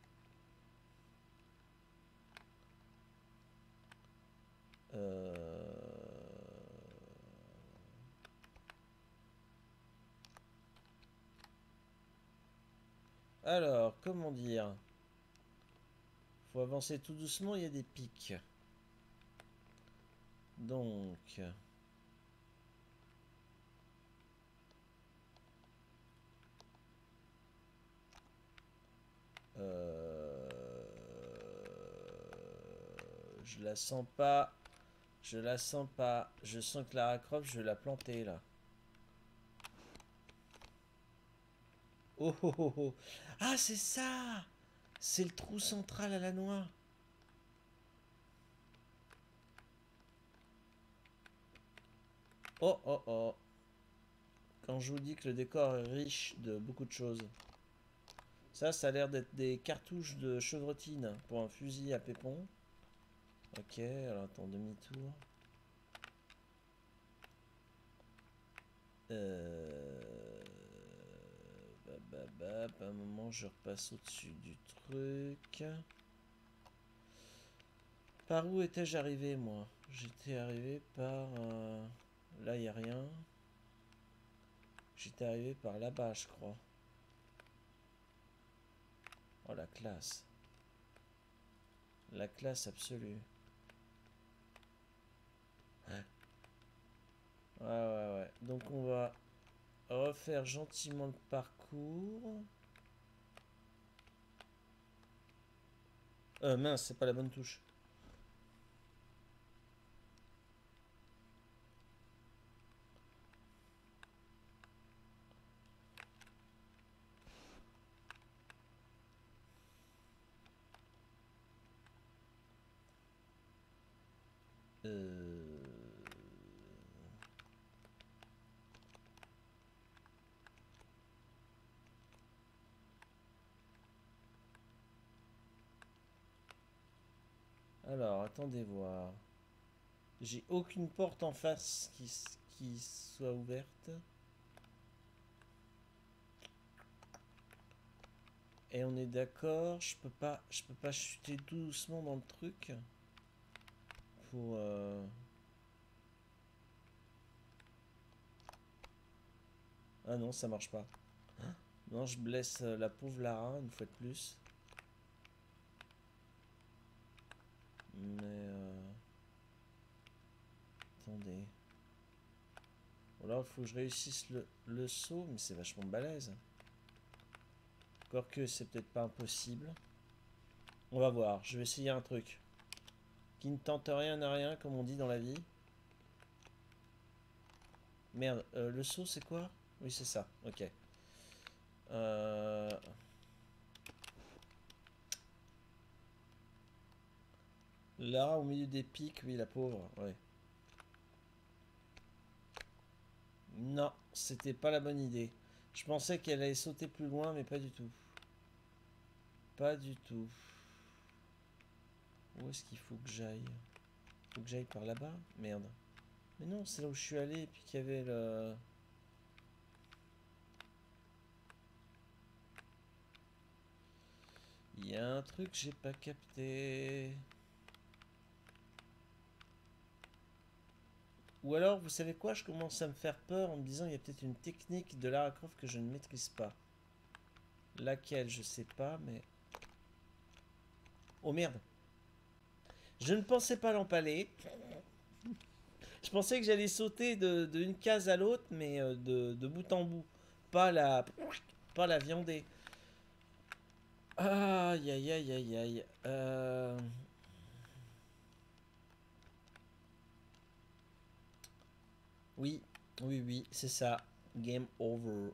Euh... Alors, comment dire? Faut avancer tout doucement, il y a des pics. Donc... Euh... Je la sens pas. Je la sens pas. Je sens que Lara Croft, je vais la planter là. Oh oh oh oh. Ah, c'est ça! C'est le trou central à la noix. Oh oh oh. Quand je vous dis que le décor est riche de beaucoup de choses. Ça, ça a l'air d'être des cartouches de chevrotine pour un fusil à pépon. Ok, alors attends, demi-tour. Euh... Bap, bap, bap. À un moment, je repasse au-dessus du truc. Par où étais-je arrivé, moi? J'étais arrivé par... Euh... Là, il n'y a rien. J'étais arrivé par là-bas, je crois. Oh, la classe. La classe absolue. Ouais, ouais, ouais. Donc, on va refaire gentiment le parcours. Euh, mince, c'est pas la bonne touche. Alors, attendez voir. J'ai aucune porte en face qui, qui soit ouverte. Et on est d'accord, je peux pas, je peux pas chuter doucement dans le truc pour. Euh... Ah non, ça marche pas. Non, je blesse la pauvre Lara une fois de plus. Mais euh... attendez. Bon, là, il faut que je réussisse le, le saut, mais c'est vachement balèze. Quoique, c'est peut-être pas impossible. On va voir, je vais essayer un truc. Qui ne tente rien à rien, comme on dit dans la vie. Merde, euh, le saut, c'est quoi? Oui, c'est ça, ok. Euh... Là, au milieu des pics, oui, la pauvre, ouais. Non, c'était pas la bonne idée. Je pensais qu'elle allait sauter plus loin, mais pas du tout. Pas du tout. Où est-ce qu'il faut que j'aille? Faut que j'aille par là-bas? Merde. Mais non, c'est là où je suis allé, et puis qu'il y avait le... Il y a un truc que j'ai pas capté. Ou alors, vous savez quoi? Je commence à me faire peur en me disant il y a peut-être une technique de Lara Croft que je ne maîtrise pas. Laquelle, je sais pas, mais... Oh merde! Je ne pensais pas l'empaler. Je pensais que j'allais sauter de, de une case à l'autre, mais euh, de, de bout en bout. Pas la... Pas la viander. Aïe, aïe, aïe, aïe, aïe. Euh... Oui, oui, oui, c'est ça. Game over.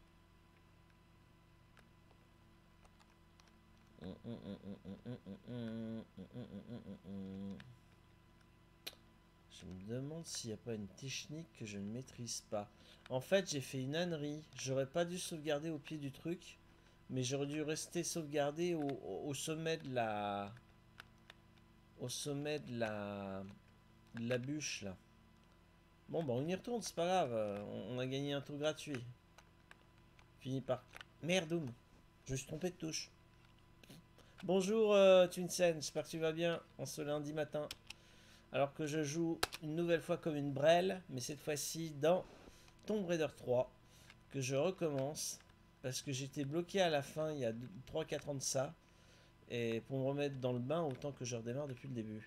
Je me demande s'il n'y a pas une technique que je ne maîtrise pas. En fait, j'ai fait une ânerie. J'aurais pas dû sauvegarder au pied du truc, mais j'aurais dû rester sauvegardé au, au sommet de la... Au sommet de la... de la bûche, là. Bon, bah on y retourne, c'est pas grave. On, on a gagné un tour gratuit. Fini par... Merdoum. Je me suis trompé de touche. Bonjour euh, Twinsen, j'espère que tu vas bien en ce lundi matin. Alors que je joue une nouvelle fois comme une brêle, mais cette fois-ci dans Tomb Raider trois, que je recommence, parce que j'étais bloqué à la fin il y a trois quatre ans de ça, et pour me remettre dans le bain, autant que je redémarre depuis le début.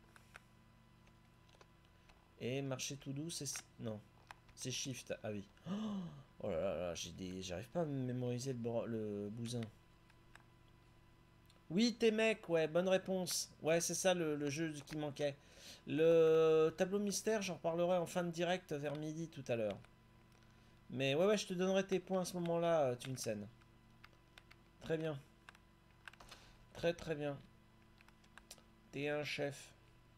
Et marcher tout doux, c'est... Non, c'est Shift, ah oui. Oh là là, là j'ai des... j'arrive pas à mémoriser le, bro... le bousin. Oui, tes mecs, ouais, bonne réponse. Ouais, c'est ça le, le jeu qui manquait. Le tableau mystère, j'en reparlerai en fin de direct vers midi tout à l'heure. Mais ouais, ouais, je te donnerai tes points à ce moment-là, Tunsen. Très bien. Très très bien. T'es un chef.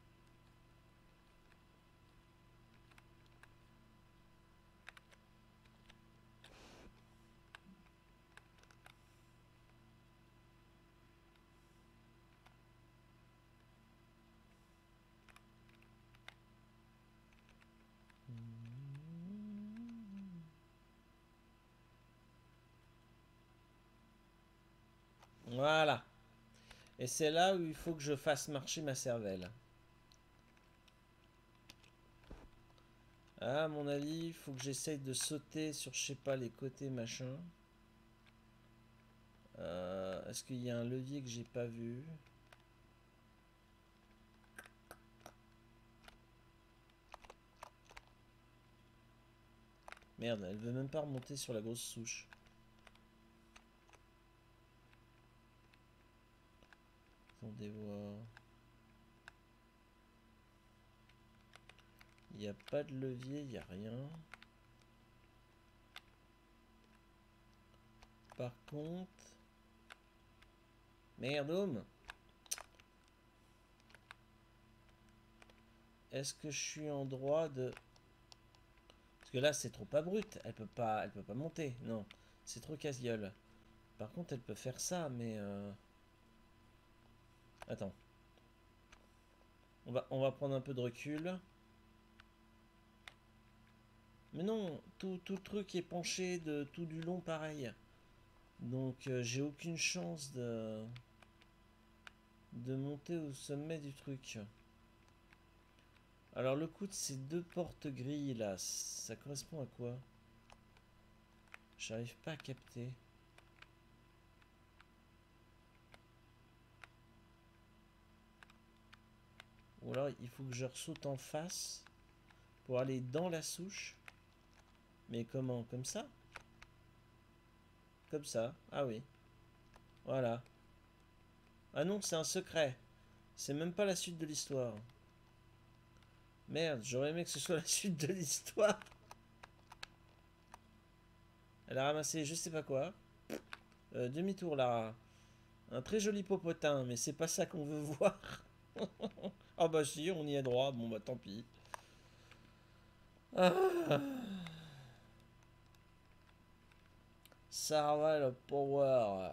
Voilà. Et c'est là où il faut que je fasse marcher ma cervelle. Ah, à mon avis, il faut que j'essaye de sauter sur, je sais pas, les côtés, machin. Euh, Est-ce qu'il y a un levier que j'ai pas vu? Merde, elle veut même pas remonter sur la grosse souche. Attendez voir. Il n'y a pas de levier, il n'y a rien. Par contre... Merde, est-ce que je suis en droit de... Parce que là, c'est trop abrupt. Elle peut pas, elle peut pas monter. Non, c'est trop casse-gueule. Par contre, elle peut faire ça, mais... Euh... Attends. On va, on va prendre un peu de recul. Mais non, tout, tout le truc est penché de tout du long pareil. Donc euh, j'ai aucune chance de, de monter au sommet du truc. Alors le coup de ces deux portes-grilles là, ça correspond à quoi? J'arrive pas à capter. Ou alors il faut que je ressaute en face pour aller dans la souche. Mais comment? Comme ça? Comme ça. Ah oui. Voilà. Ah non, c'est un secret. C'est même pas la suite de l'histoire. Merde, j'aurais aimé que ce soit la suite de l'histoire. Elle a ramassé je sais pas quoi. Euh, demi-tour Lara. Un très joli popotin, mais c'est pas ça qu'on veut voir. Ah bah si, on y est droit. Bon bah tant pis. Ah. Ça va le power.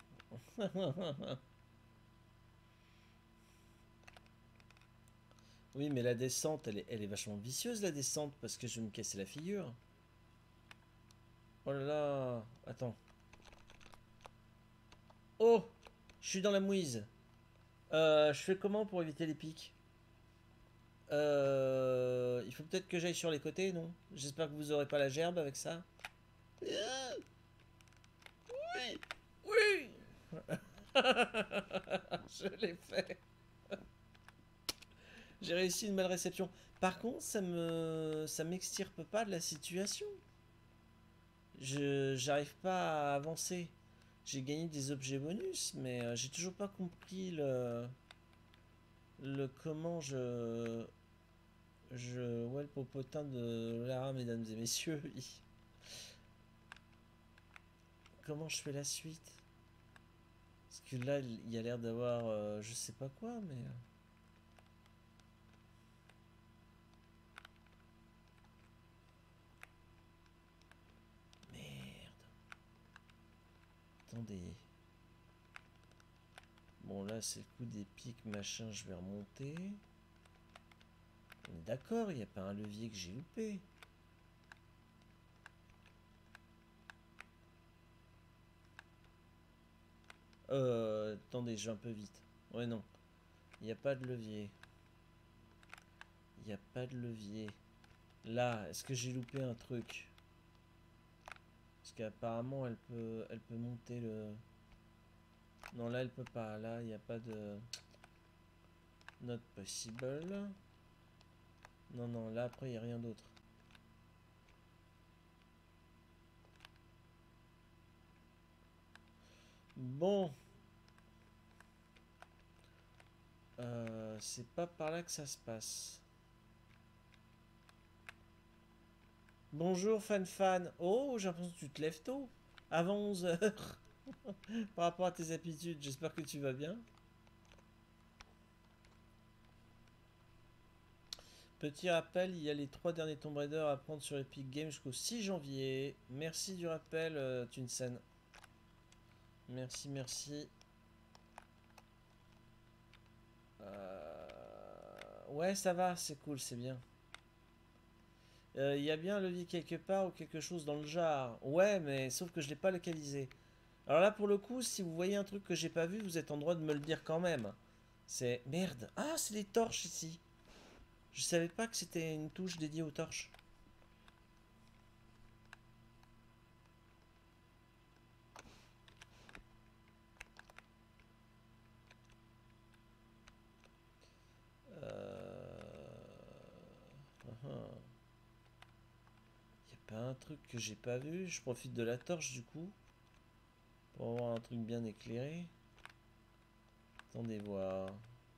Oui, mais la descente, elle est, elle est vachement vicieuse, la descente, parce que je vais me casser la figure. Oh là là. Attends. Oh, je suis dans la mouise. Euh, je fais comment pour éviter les pics? Euh, il faut peut-être que j'aille sur les côtés, non? J'espère que vous aurez pas la gerbe avec ça. Euh, oui, oui. Je l'ai fait. J'ai réussi une belle réception. Par contre, ça me, ça m'extirpe pas de la situation. Je, j'arrive pas à avancer. J'ai gagné des objets bonus, mais euh, j'ai toujours pas compris le, le comment je, je, ouais, le popotin de Lara, mesdames et messieurs. Comment je fais la suite? Parce que là, il y a l'air d'avoir, euh, je sais pas quoi, mais euh, merde. Attendez. Bon, là, c'est le coup des pics, machin, je vais remonter. On est d'accord, il n'y a pas un levier que j'ai loupé. Euh, attendez, je vais un peu vite. Ouais, non. Il n'y a pas de levier. Il n'y a pas de levier. Là, est-ce que j'ai loupé un truc? Parce qu'apparemment, elle peut, elle peut monter le... Non, là, elle peut pas. Là, il n'y a pas de... Not possible. Non, non, là, après, il n'y a rien d'autre. Bon. Euh, c'est pas par là que ça se passe. Bonjour, fan fan. Oh, j'ai l'impression que tu te lèves tôt. Avant onze heures. Par rapport à tes habitudes, j'espère que tu vas bien. Petit rappel, il y a les trois derniers Tomb Raider à prendre sur Epic Games jusqu'au six janvier. Merci du rappel, euh, Tunsen. Merci, merci. Euh... Ouais, ça va, c'est cool, c'est bien. Il euh, y a bien un levier quelque part ou quelque chose dans le genre. Ouais, mais sauf que je l'ai pas localisé. Alors là, pour le coup, si vous voyez un truc que j'ai pas vu, vous êtes en droit de me le dire quand même. C'est... Merde. Ah, c'est les torches ici. Je savais pas que c'était une touche dédiée aux torches. Euh... Uh-huh. Y a pas un truc que j'ai pas vu. Je profite de la torche du coup. Pour avoir un truc bien éclairé. Attendez voir.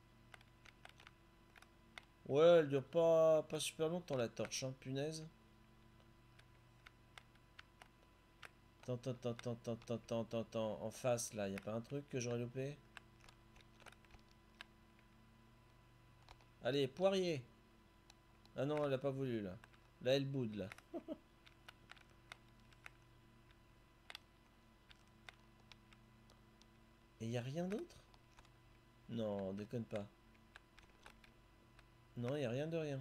Ouais, elle dure pas, pas super longtemps la torche, hein, punaise. Attends, attends, attends, attends, attends, attends, attends, attends. En face là, y a pas un truc que j'aurais loupé? Allez, poirier. Ah non, elle a pas voulu là. Là, elle boude là. Et y a rien d'autre? Non, déconne pas. Non, il n'y a rien de rien.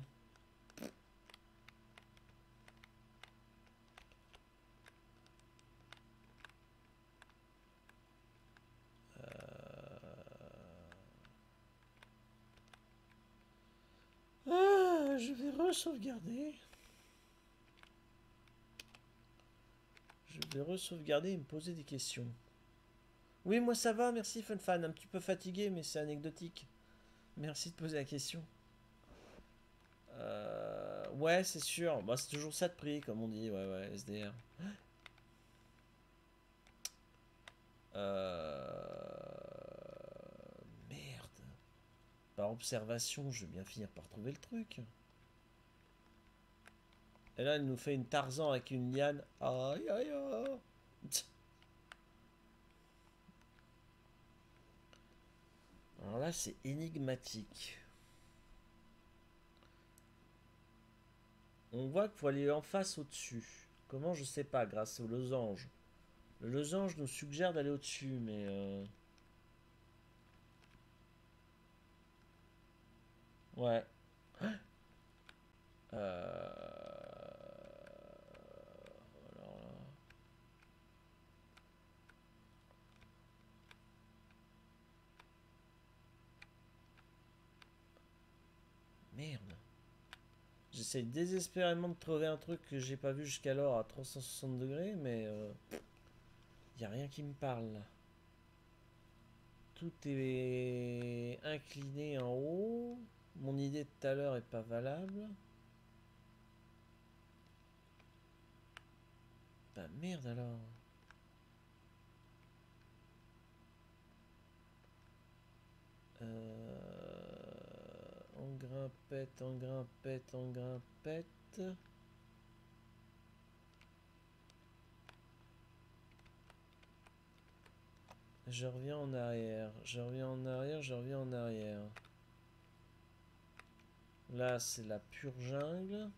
Ah, je vais re-sauvegarder. Je vais re-sauvegarder et me poser des questions. Oui, moi ça va, merci FunFan. Un petit peu fatigué, mais c'est anecdotique. Merci de poser la question. Euh, ouais, c'est sûr. Bah, c'est toujours ça de prix, comme on dit. Ouais, ouais, S D R. Euh... Merde. Par observation, je vais bien finir par trouver le truc. Et là, elle nous fait une Tarzan avec une liane. Aïe, aïe, aïe. Alors là, c'est énigmatique. On voit qu'il faut aller en face au-dessus. Comment, je sais pas, grâce au losange. Le losange nous suggère d'aller au-dessus, mais... Euh... Ouais. Euh... Alors là... Merde. J'essaye désespérément de trouver un truc que j'ai pas vu jusqu'alors à trois cent soixante degrés, mais... Euh... Y a rien qui me parle, là. Tout est incliné en haut. Mon idée de tout à l'heure est pas valable. Bah merde alors. Euh... En grimpette, en grimpette, en grimpette. Je reviens en arrière, je reviens en arrière, je reviens en arrière. Là, c'est la pure jungle.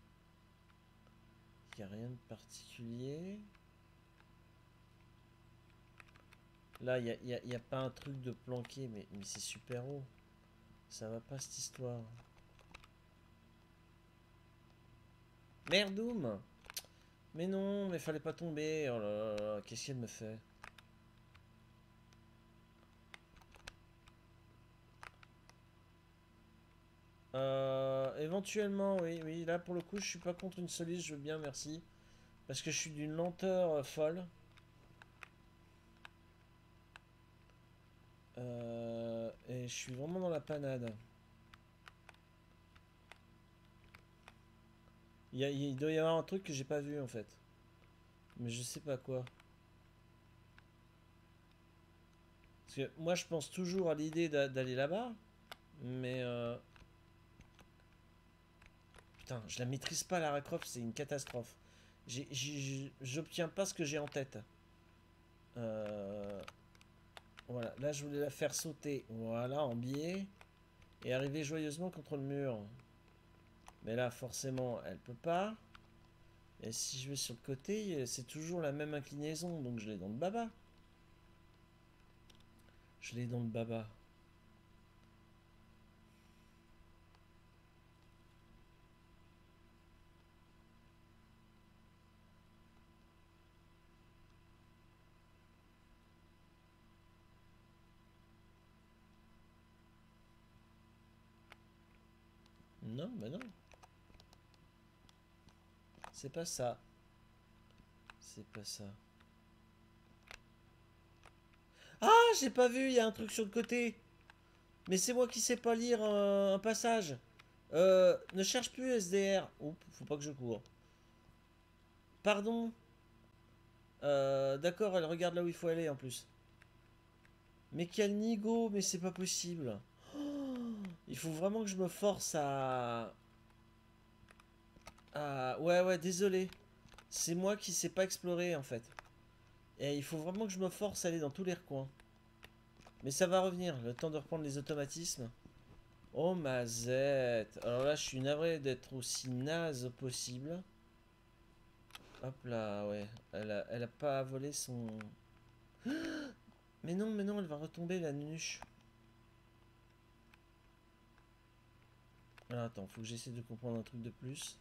Il n'y a rien de particulier. Là, il n'y a, y a, y a pas un truc de planqué, mais, mais c'est super haut. Ça va pas cette histoire. Merdoum! Mais non, mais fallait pas tomber. Oh là là, qu'est-ce qu'elle me fait? Euh, éventuellement, oui, oui. Là, pour le coup, je suis pas contre une soluce, je veux bien, merci. Parce que je suis d'une lenteur euh, folle. Euh, et je suis vraiment dans la panade. Il, y a, il doit y avoir un truc que j'ai pas vu en fait. Mais je sais pas quoi. Parce que moi je pense toujours à l'idée d'aller là-bas. Mais euh... Putain, je la maîtrise pas Lara Croft, c'est une catastrophe. J'obtiens pas ce que j'ai en tête. Euh... Voilà, là je voulais la faire sauter. Voilà, en biais. Et arriver joyeusement contre le mur. Mais là forcément elle peut pas. Et si je vais sur le côté, c'est toujours la même inclinaison. Donc je l'ai dans le baba. Je l'ai dans le baba. Non, bah non. C'est pas ça. C'est pas ça. Ah, j'ai pas vu, il y a un truc sur le côté. Mais c'est moi qui sais pas lire un, un passage. Euh, ne cherche plus S D R. Oups, faut pas que je cours. Pardon. Euh, d'accord, elle regarde là où il faut aller en plus. Mais quel nigo, mais c'est pas possible. Oh, il faut vraiment que je me force à... à... Ouais, ouais, désolé. C'est moi qui sais pas explorer en fait. Et il faut vraiment que je me force à aller dans tous les recoins. Mais ça va revenir, le temps de reprendre les automatismes. Oh ma zette. Alors là, je suis navré d'être aussi naze possible. Hop là, ouais. Elle a, elle a pas volé son... Mais non, mais non, elle va retomber la nuche. Alors, attends, faut que j'essaie de comprendre un truc de plus.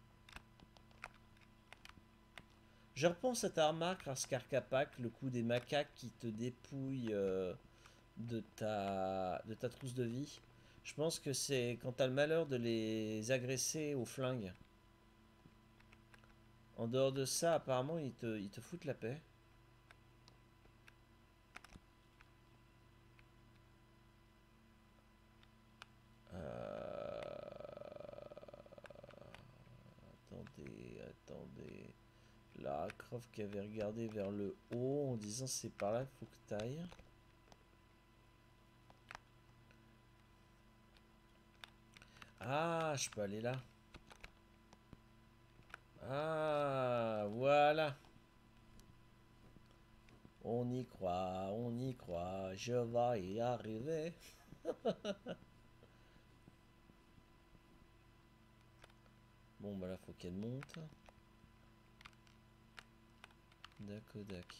Je repense à ta remarque, Raskar Kapak, le coup des macaques qui te dépouillent euh, de, ta, de ta trousse de vie. Je pense que c'est quand t'as le malheur de les agresser au flingue. En dehors de ça, apparemment, ils te, ils te foutent la paix. Euh... Attendez, attendez. Lara Croft qui avait regardé vers le haut en disant c'est par là qu'il faut que t'ailles. Ah, je peux aller là. Ah, voilà. On y croit, on y croit, je vais y arriver. Bon, bah là, faut qu'elle monte. Dakodak.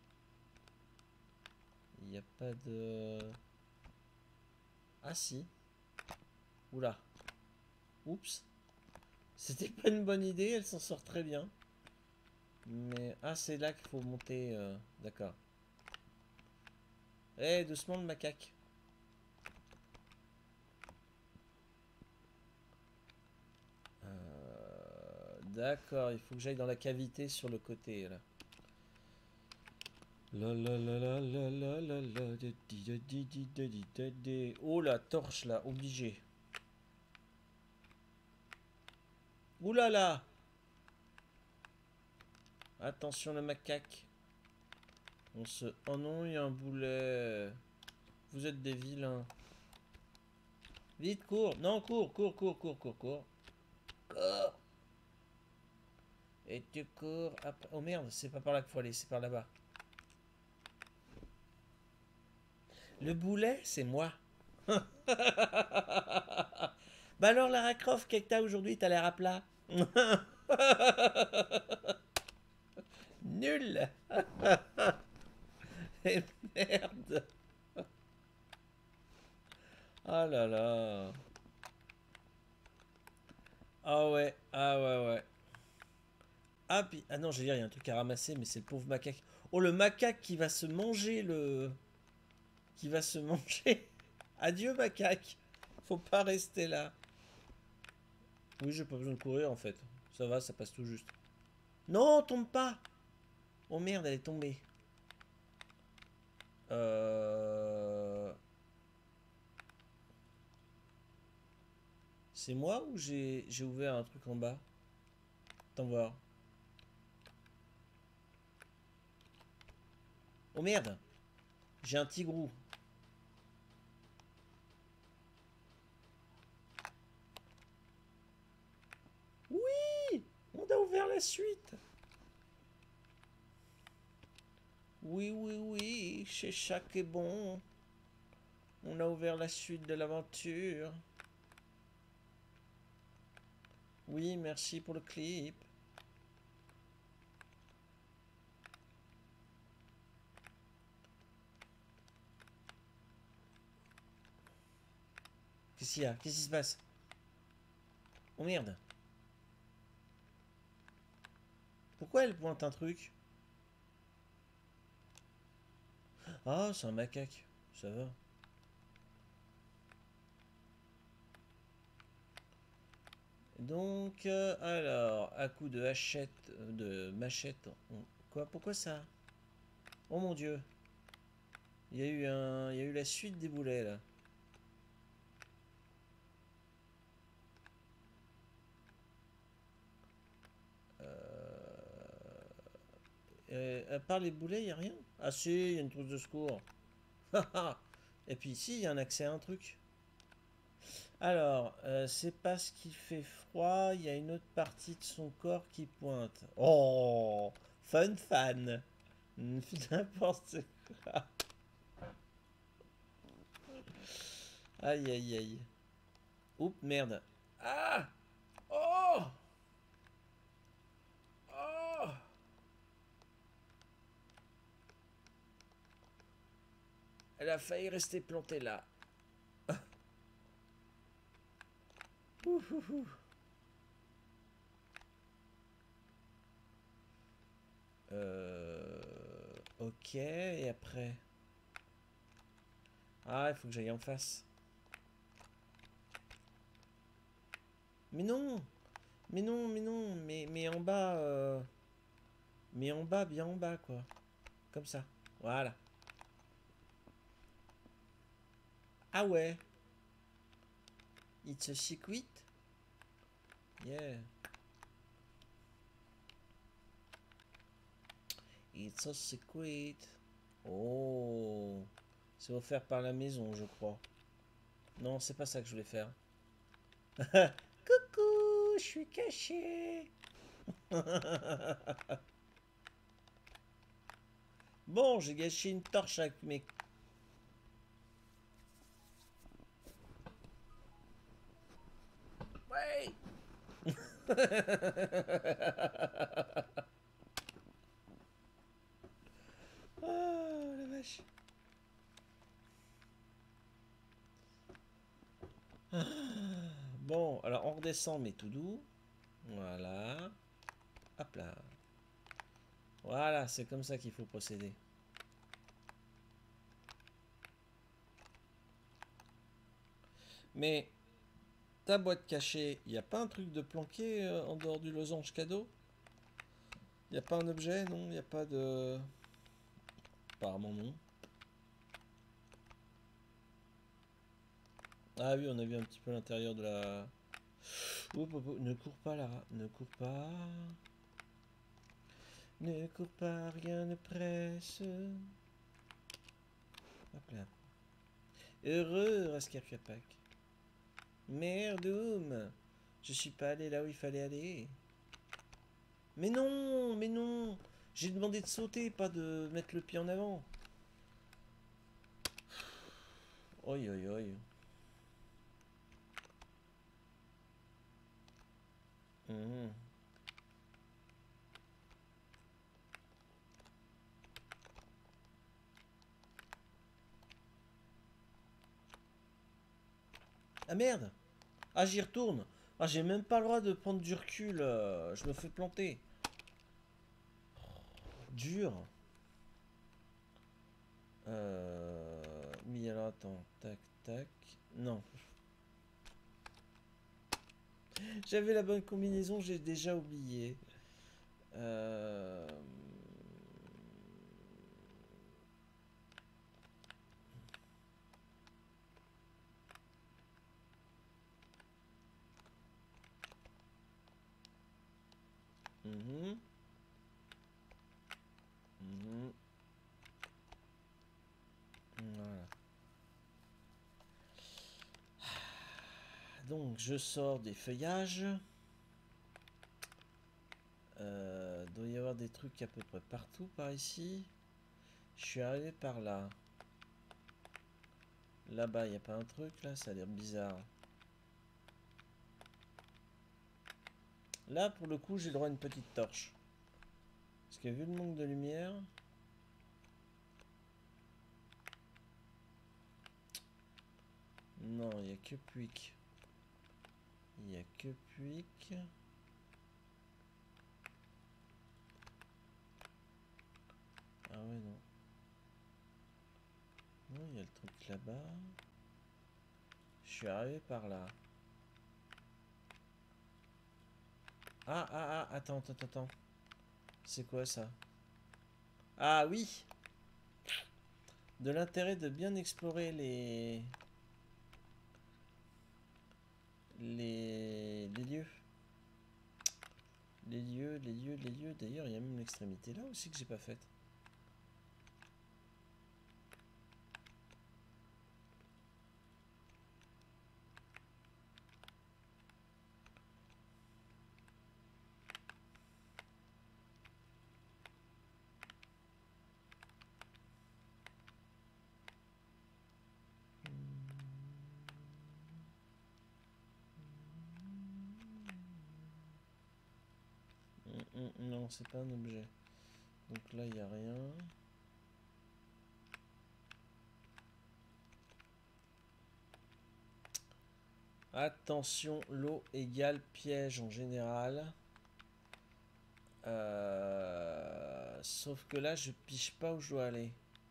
Il n'y a pas de... Ah si. Oula. Oups. C'était pas une bonne idée, elle s'en sort très bien. Mais... Ah, c'est là qu'il faut monter. Euh... D'accord. Eh, hey, doucement le macaque. Euh... D'accord, il faut que j'aille dans la cavité sur le côté, là. La la la la la la la la di di di di di di di. Oh la torche là, obligé. Ouh là là. Attention le macaque. On se... Oh non, il y a un boulet. Vous êtes des vilains. Vite, cours. Non, cours, cours, cours, cours, cours, cours. Cours. Et tu cours après... Oh merde, c'est pas par là qu'il faut aller, c'est par là-bas. Le boulet, c'est moi. Bah alors, Lara Croft, qu'est-ce que t'as aujourd'hui? T'as l'air à plat. Nul. Et merde. Ah là là. Ah ouais, ah ouais, ouais. Ah, puis... ah non, j'ai dire, il y a un truc à ramasser, mais c'est le pauvre macaque. Oh, le macaque qui va se manger le... Qui va se manger. Adieu, macaque. Faut pas rester là. Oui, j'ai pas besoin de courir, en fait. Ça va, ça passe tout juste. Non, tombe pas. Oh merde, elle est tombée. Euh... C'est moi ou j'ai ouvert un truc en bas? Attends voir. Oh merde. J'ai un tigrou. Oui, on a ouvert la suite. Oui, oui, oui, chez chaque est bon. On a ouvert la suite de l'aventure. Oui, merci pour le clip. Qu'est-ce qu'il y a? Qu'est-ce qui se passe? Oh merde. Pourquoi elle pointe un truc? Ah, c'est un macaque. Ça va. Donc, euh, alors, à coup de hachette, euh, de machette. On... Quoi? Pourquoi ça? Oh mon dieu. Il y a eu un, il y a eu la suite des boulets là. Euh, à part les boulets, il n'y a rien? Ah si, il y a une trousse de secours. Et puis ici, il y a un accès à un truc. Alors, euh, c'est parce qu'il fait froid, il y a une autre partie de son corps qui pointe. Oh, fun fan. N'importe quoi. Aïe, aïe, aïe. Oups, merde. Ah! Oh! Oh! Elle a failli rester plantée là. Ouh. Ouh, ouh, ouh. Euh... Ok, et après? Ah, il faut que j'aille en face. Mais non! Mais non, mais non, mais, mais en bas... euh, Mais en bas, bien en bas, quoi. Comme ça. Voilà. Ah ouais. It's a secret? Yeah. It's a secret. Oh. C'est offert par la maison, je crois. Non, c'est pas ça que je voulais faire. Coucou, je suis caché. Bon, j'ai gâché une torche avec mes... Ouais. Oh, la vache. Bon, alors on redescend, mais tout doux. Voilà. Hop là. Voilà, c'est comme ça qu'il faut procéder. Mais ta boîte cachée, il n'y a pas un truc de planqué euh, en dehors du losange cadeau? Il n'y a pas un objet, non? Il n'y a pas de... Apparemment non. Ah oui, on a vu un petit peu l'intérieur de la... Oup, oup, oup, ne cours pas là, ne cours pas. Ne cours pas, rien ne presse. Hop là. Heureux, Rascarcapac. Merdoum. Je suis pas allé là où il fallait aller. Mais non, mais non. J'ai demandé de sauter, pas de mettre le pied en avant. Oi, oi, oi. Mmh. Ah merde. Ah, j'y retourne. Ah, j'ai même pas le droit de prendre du recul. euh, Je me fais planter. Dur. Euh... Mais alors, attends. Tac, tac. Non. J'avais la bonne combinaison, j'ai déjà oublié. Euh... mhm, mhm. Voilà. Donc, je sors des feuillages. Euh, doit y avoir des trucs à peu près partout par ici. Je suis arrivé par là. Là-bas, il n'y a pas un truc là? Ça a l'air bizarre. Là, pour le coup, j'ai le droit à une petite torche. Parce que vu le manque de lumière... Non, il n'y a que Puig. Il n'y a que Puig. Ah ouais, non. Non, il y a le truc là-bas. Je suis arrivé par là. Ah, ah, ah, attends, attends, attends. C'est quoi ça? Ah oui! De l'intérêt de bien explorer les... Les... les lieux. Les lieux, les lieux, les lieux. D'ailleurs, il y a même l'extrémité là aussi que j'ai pas faite. Hum, hum, non, c'est pas un objet. Donc là, il n'y a rien. Attention, l'eau égale piège en général. Euh... Sauf que là, je piche pas où je dois aller.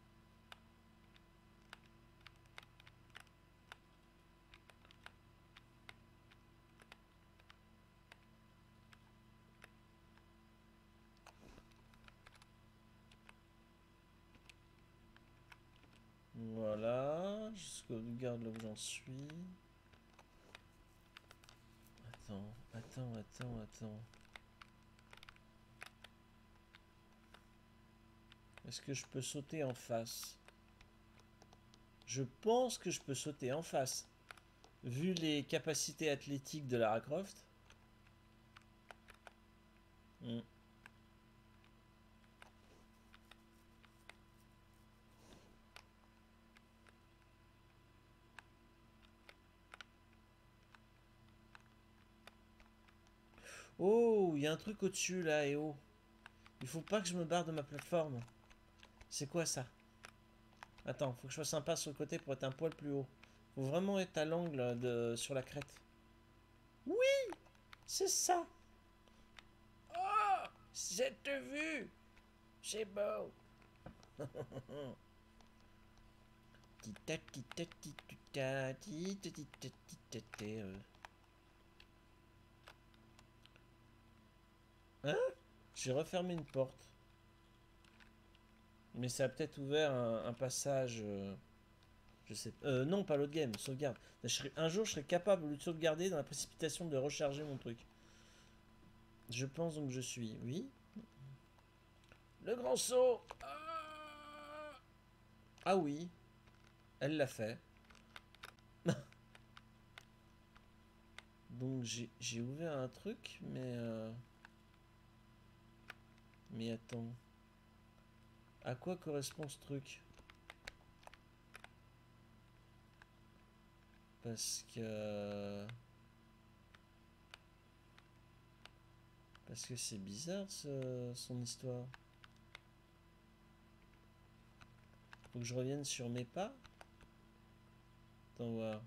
Voilà, je sauvegarde là où j'en suis. Attends, attends, attends, attends. Est-ce que je peux sauter en face? Je pense que je peux sauter en face. Vu les capacités athlétiques de Lara Croft. Hmm. Oh, il y a un truc au-dessus là, et oh. Il faut pas que je me barre de ma plateforme. C'est quoi ça? Attends, faut que je fasse un pas sur le côté pour être un poil plus haut. Faut vraiment être à l'angle de sur la crête. Oui, c'est ça. Oh, cette vue, c'est beau. Hein? J'ai refermé une porte. Mais ça a peut-être ouvert un, un passage. Euh, je sais pas. Euh, non, pas l'autre game, sauvegarde. Je serai, un jour, je serai capable de sauvegarder dans la précipitation de recharger mon truc. Je pense donc que je suis. Oui. Le grand saut. Ah, ah oui. Elle l'a fait. Donc j'ai ouvert un truc, mais... Euh... Mais attends. À quoi correspond ce truc? Parce que... Parce que c'est bizarre, ce... son histoire. Faut que je revienne sur mes pas. Attends voir.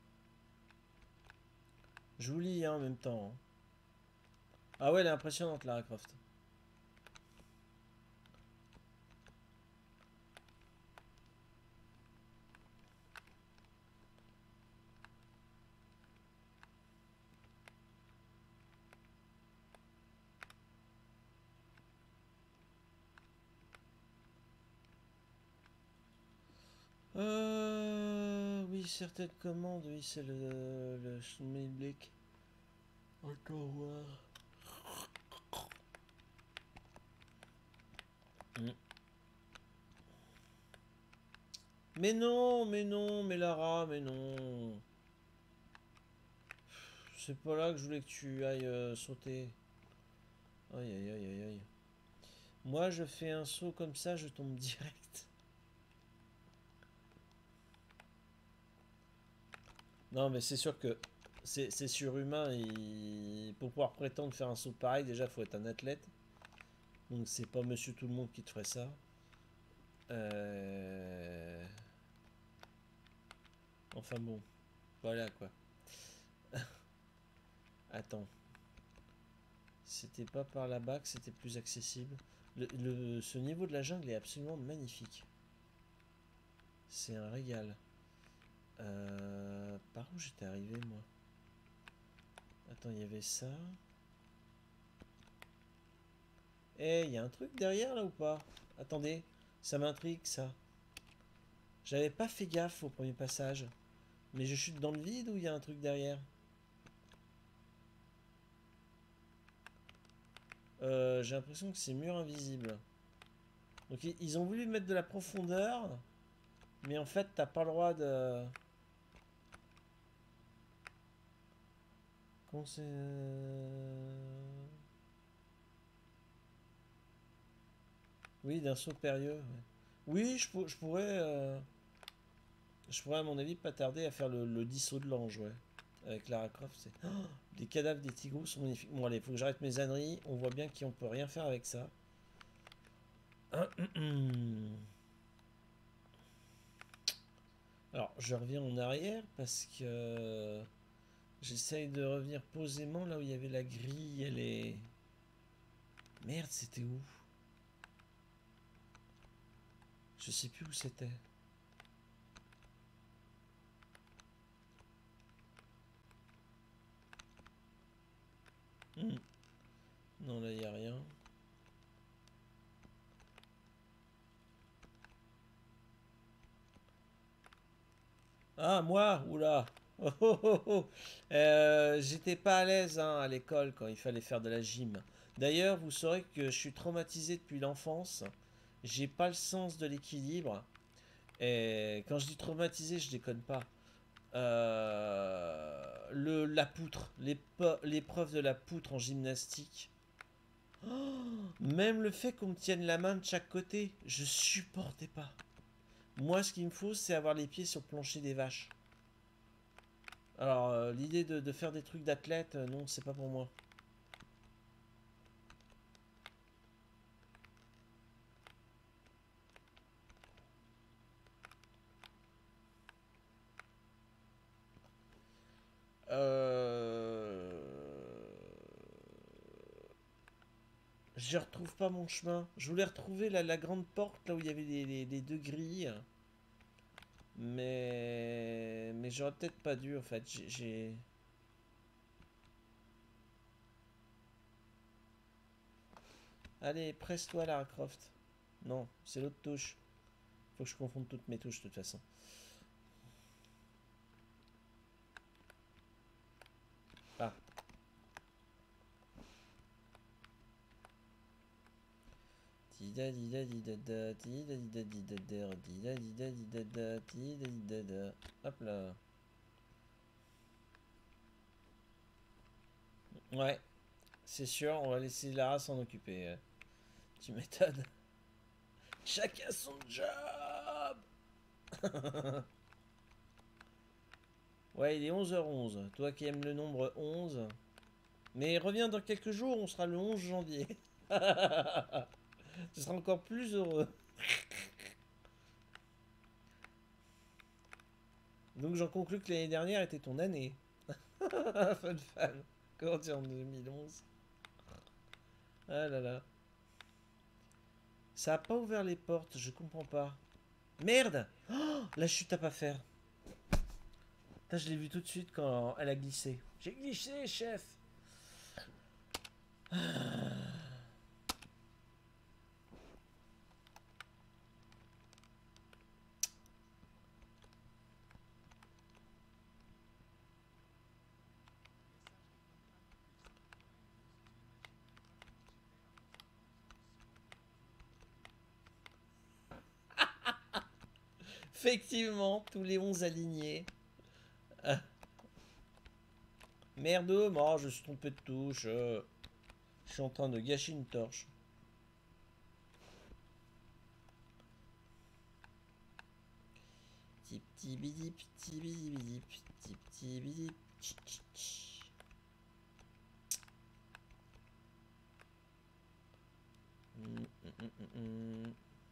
Je vous lis hein, en même temps. Hein. Ah ouais, elle est impressionnante, Lara Croft. Euh... Oui, certaines commandes, oui, c'est le... le Schmilblick. Attends voir. Mm. Mais non, mais non, mais Lara, mais non. C'est pas là que je voulais que tu ailles euh, sauter. Aïe aïe aïe aïe aïe. Moi je fais un saut comme ça, je tombe direct. Non mais c'est sûr que c'est surhumain et pour pouvoir prétendre faire un saut pareil, déjà faut être un athlète. Donc c'est pas monsieur tout le monde qui te ferait ça. Euh... Enfin bon, voilà quoi. Attends. C'était pas par là-bas que c'était plus accessible. Le, le, ce niveau de la jungle est absolument magnifique. C'est un régal. Euh, par où j'étais arrivé moi? Attends, il y avait ça. Eh, il y a un truc derrière là ou pas? Attendez, ça m'intrigue ça. J'avais pas fait gaffe au premier passage. Mais je chute dans le vide ou il y a un truc derrière? euh, J'ai l'impression que c'est mur invisible. Donc ils ont voulu mettre de la profondeur. Mais en fait, t'as pas le droit de... Comment c'est... Oui, d'un saut périlleux. Ouais. Oui, je, pour, je pourrais... Euh... Je pourrais à mon avis pas tarder à faire le, le dix sauts de l'ange, ouais. Avec Lara Croft, c'est... Oh, les cadavres des tigres sont magnifiques. Bon allez, faut que j'arrête mes âneries. On voit bien qu'on peut rien faire avec ça. Alors, je reviens en arrière parce que... J'essaye de revenir posément là où il y avait la grille et les... Merde, c'était où? Je sais plus où c'était. Hmm. Non, là, il n'y a rien. Ah, moi? Oula! Oh, oh, oh, oh. Euh, j'étais pas à l'aise hein, à l'école quand il fallait faire de la gym. D'ailleurs, vous saurez que je suis traumatisé depuis l'enfance. J'ai pas le sens de l'équilibre. Et quand je dis traumatisé, je déconne pas. Euh, le, la poutre, l'épreuve de la poutre en gymnastique. Oh, même le fait qu'on me tienne la main de chaque côté, je supportais pas. Moi, ce qu'il me faut, c'est avoir les pieds sur le plancher des vaches. Alors, euh, l'idée de, de faire des trucs d'athlète, euh, non, c'est pas pour moi. Euh... Je retrouve pas mon chemin. Je voulais retrouver la, la grande porte, là où il y avait les, les- les deux grilles. Mais... Mais j'aurais peut-être pas dû, en fait. J'ai... Allez, presse-toi, Lara Croft. Non, c'est l'autre touche. Faut que je confonde toutes mes touches, de toute façon. Ah. Tida dida dida da, tida dida dida da, tida dida dida da, tida dida da. Hop là. Ouais, c'est sûr, on va laisser Lara s'en occuper. euh. Tu m'étonnes. Chacun son job. Ouais, il est onze heures onze. Toi qui aimes le nombre onze. Mais reviens dans quelques jours, on sera le onze janvier. Tu seras encore plus heureux. Donc j'en conclus que l'année dernière était ton année. Fun fan. Comment dire en deux mille onze? Ah là là. Ça a pas ouvert les portes, je comprends pas. Merde. Oh, la chute à pas faire. Putain, je l'ai vu tout de suite quand elle a glissé. J'ai glissé, chef. Effectivement, tous les onze alignés. Ah, merde, oh, je suis trompé de touche. euh. Je suis en train de gâcher une torche. Petit petit bidi, petit bidi bidi, petit petit bidi. Tch, tch, tch. Mm, mm, mm, mm, mm.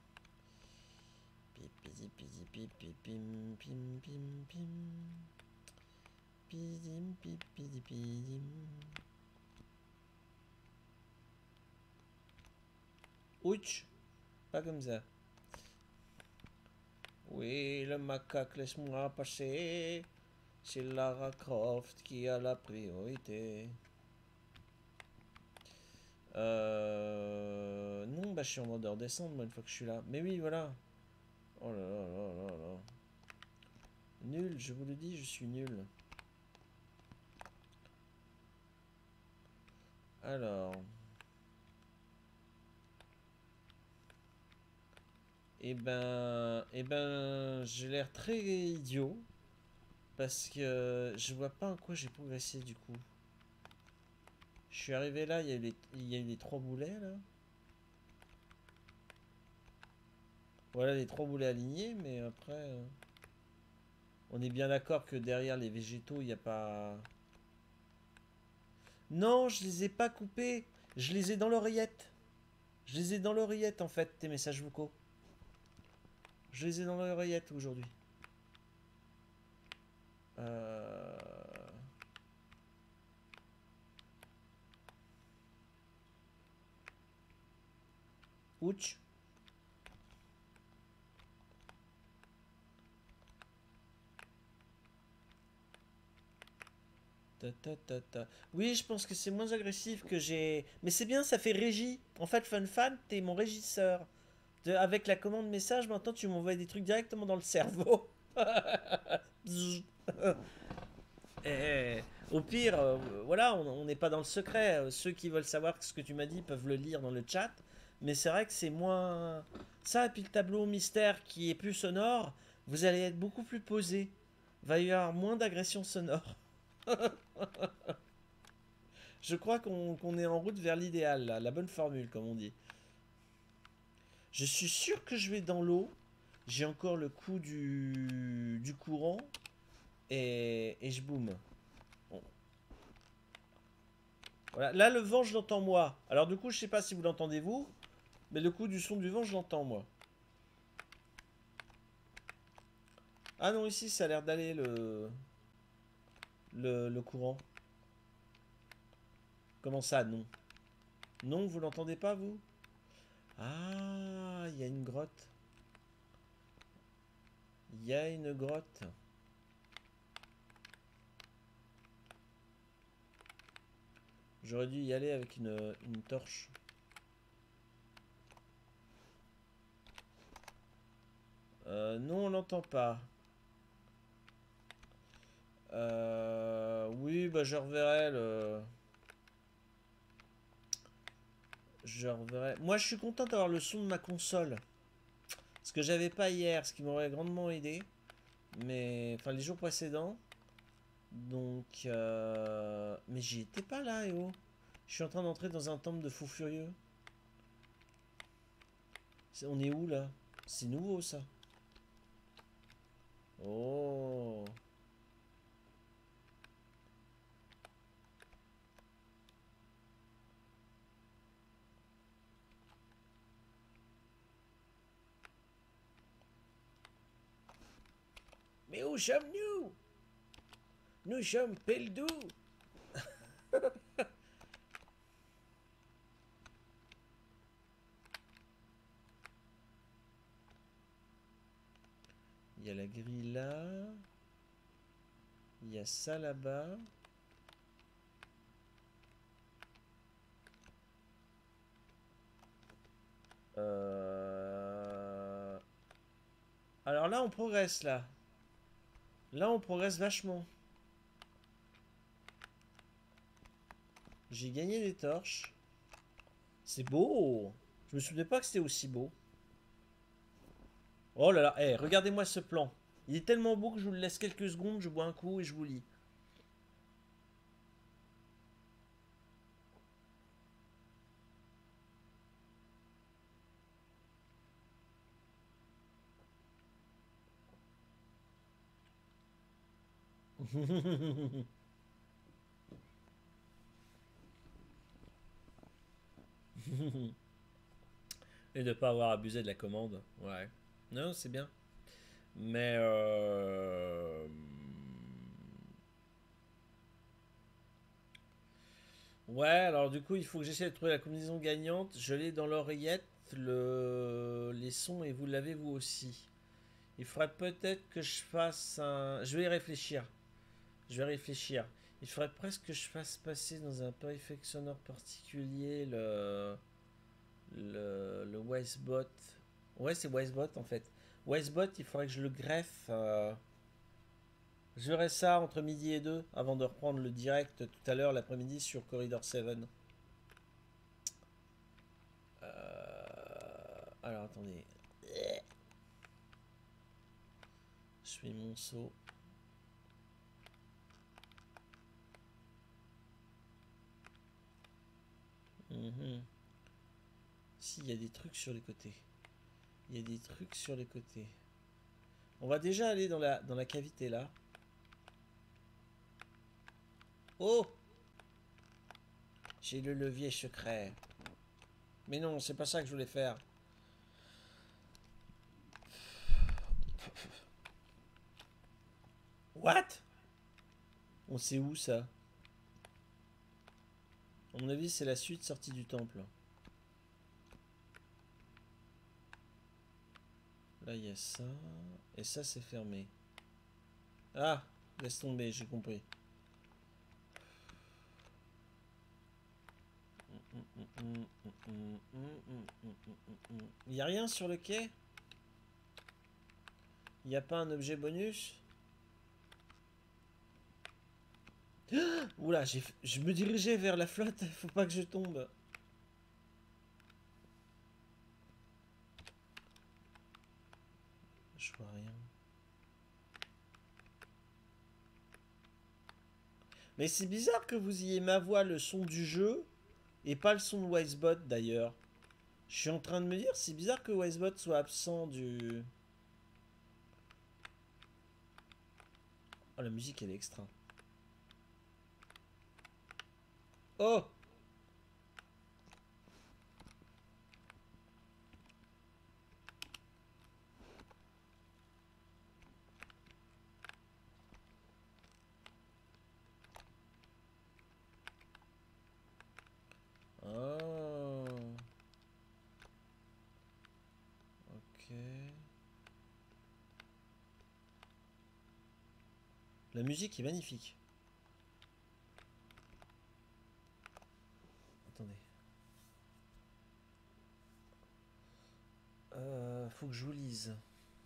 Pipidi, pidi, pipi, pim, pim, pim, pim. Pidim, pipidi, pidim. Ouch, pas comme ça. Oui, le macaque, laisse-moi passer. C'est Lara Croft qui a la priorité. Euh... Non, bah je suis en mode redescendre moi une fois que je suis là. Mais oui, voilà. Oh là là là là là. Nul, je vous le dis, je suis nul. Alors. Eh ben... Eh ben... J'ai l'air très idiot. Parce que je vois pas en quoi j'ai progressé du coup. Je suis arrivé là, il y a eu les, il y a eu les trois boulets là. Voilà les trois boulets alignés, mais après... euh, on est bien d'accord que derrière les végétaux, il n'y a pas... Non, je les ai pas coupés. Je les ai dans l'oreillette. Je les ai dans l'oreillette en fait, tes messages vocaux. Je les ai dans l'oreillette aujourd'hui. Euh... Ouch. Ta, ta, ta, ta. Oui, je pense que c'est moins agressif que j'ai... Mais c'est bien, ça fait régie. En fait, FunFan, t'es mon régisseur. De- avec la commande message, maintenant, tu m'envoies des trucs directement dans le cerveau. Et, au pire, euh, voilà, on n'est pas dans le secret. Euh, Ceux qui veulent savoir ce que tu m'as dit peuvent le lire dans le chat. Mais c'est vrai que c'est moins... Ça, et puis le tableau mystère qui est plus sonore, vous allez être beaucoup plus posé. Va y avoir moins d'agressions sonores. Je crois qu'on qu'on est en route vers l'idéal, là, la bonne formule, comme on dit. Je suis sûr que je vais dans l'eau. J'ai encore le coup du, du courant. Et, et je boum. Bon. Voilà. Là, le vent, je l'entends moi. Alors, du coup, je sais pas si vous l'entendez vous. Mais le coup du son du vent, je l'entends moi. Ah non, ici, ça a l'air d'aller le, le, le courant. Comment ça, non? Non, vous l'entendez pas, vous? Ah, il y a une grotte. Il y a une grotte. J'aurais dû y aller avec une, une torche. Euh, non, on l'entend pas. Euh, oui, bah je reverrai le... Je reverrai... Moi, je suis content d'avoir le son de ma console. Ce que j'avais pas hier, ce qui m'aurait grandement aidé. Mais... Enfin, les jours précédents. Donc... Euh... Mais j'y étais pas là, eh oh. Je suis en train d'entrer dans un temple de fous furieux. C'est- On est où, là? C'est nouveau, ça. Oh... Mais où sommes-nous? Nous sommes perdus. Il y a la grille là. Il y a ça là-bas. Euh... Alors là, on progresse là. Là, on progresse vachement. J'ai gagné des torches. C'est beau. Je me souvenais pas que c'était aussi beau. Oh là là, hey, regardez-moi ce plan. Il est tellement beau que je vous le laisse quelques secondes, je bois un coup et je vous lis. Et de ne pas avoir abusé de la commande. Ouais. Non, c'est bien. Mais euh... Ouais, alors du coup, il faut que j'essaie de trouver la combinaison gagnante. Je l'ai dans l'oreillette, le... les sons, et vous l'avez vous aussi. Il faudrait peut-être que je fasse un... Je vais y réfléchir. Je vais réfléchir. Il faudrait presque que je fasse passer dans un perfectionneur particulier le... Le, le Wisebot. Ouais, c'est Wisebot en fait. Wisebot, il faudrait que je le greffe. Euh... Je verrai ça entre midi et deux avant de reprendre le direct tout à l'heure l'après-midi sur Corridor sept. Euh, Alors attendez. Je fais mon saut. Mhm. Si, il y a des trucs sur les côtés. Il y a des trucs sur les côtés. On va déjà aller dans la, dans la cavité là. Oh! J'ai le levier secret. Mais non, c'est pas ça que je voulais faire. What? On sait où ça? À mon avis, c'est la suite sortie du temple. Là, il y a ça. Et ça, c'est fermé. Ah, laisse tomber, j'ai compris. Il n'y a rien sur le quai? Il n'y a pas un objet bonus? Oula, je me dirigeais vers la flotte, faut pas que je tombe. Je vois rien. Mais c'est bizarre que vous ayez ma voix, le son du jeu, et pas le son de Wisebot d'ailleurs. Je suis en train de me dire, c'est bizarre que Wisebot soit absent du... Oh, la musique, elle est extra. Oh! Oh. Ok. La musique est magnifique. Attendez. Euh, faut que je vous lise.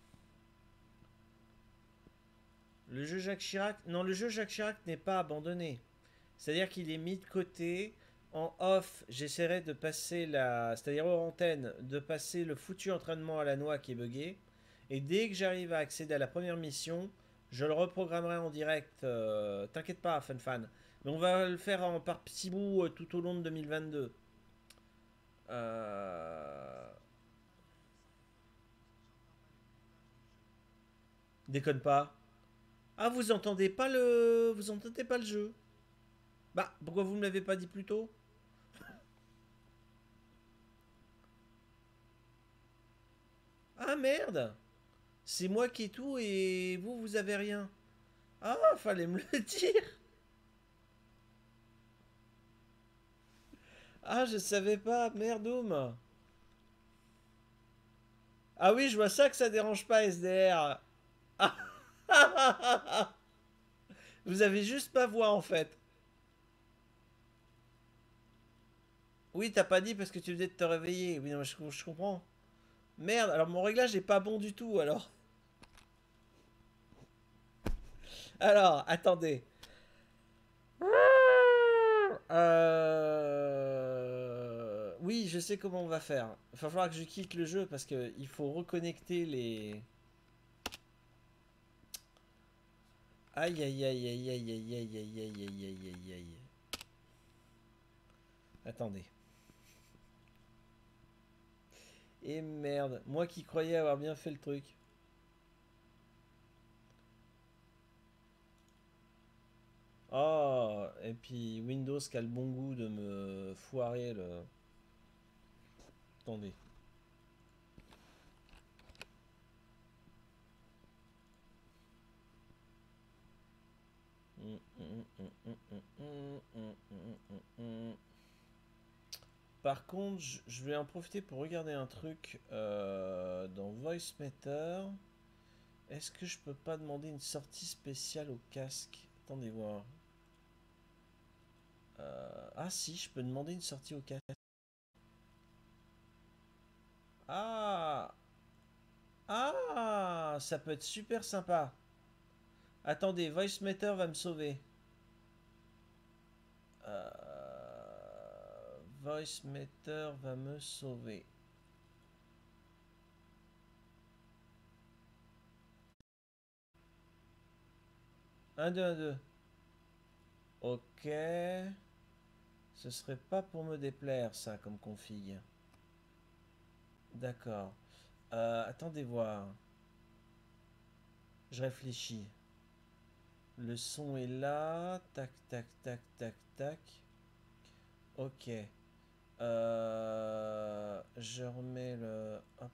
Le jeu Jacques Chirac... Non, le jeu Jacques Chirac n'est pas abandonné. C'est-à-dire qu'il est mis de côté. En off, j'essaierai de passer la... C'est-à-dire hors antenne, de passer le foutu entraînement à la noix qui est buggé. Et dès que j'arrive à accéder à la première mission, je le reprogrammerai en direct. Euh, T'inquiète pas, FunFan. Mais on va le faire en, par petits bouts euh, tout au long de deux mille vingt-deux. Euh... Déconne pas. Ah, vous entendez pas le... Vous entendez pas le jeu? Bah, pourquoi vous me l'avez pas dit plus tôt? Ah, merde! C'est moi qui ai tout et vous, vous avez rien. Ah, fallait me le dire. Ah, je savais pas, merdoum. Ah oui, je vois ça que ça dérange pas, S D R. Ah, vous avez juste pas voix en fait. Oui, t'as pas dit parce que tu venais de te réveiller. Oui, non, je, je comprends. Merde, alors mon réglage est pas bon du tout alors. Alors, attendez. Euh... Oui, je sais comment on va faire. Il va falloir que je quitte le jeu parce que il faut reconnecter les... Aïe aïe aïe aïe aïe aïe aïe aïe aïe aïe aïe aïe aïe. Attendez. Et merde, moi qui croyais avoir bien fait le truc. Oh, et puis Windows qui a le bon goût de me foirer le... Attendez. Par contre, je vais en profiter pour regarder un truc euh, dans VoiceMeter. Est-ce que je peux pas demander une sortie spéciale au casque? Attendez voir. Euh, ah si, je peux demander une sortie au casque. Ah! Ah! Ça peut être super sympa. Attendez, VoiceMeter va me sauver. Euh, VoiceMeter va me sauver. un, deux, un, deux. Ok. Ce serait pas pour me déplaire, ça, comme config. D'accord. Euh, attendez voir. Je réfléchis. Le son est là. Tac, tac, tac, tac, tac. Ok. Euh, je remets le... Hop.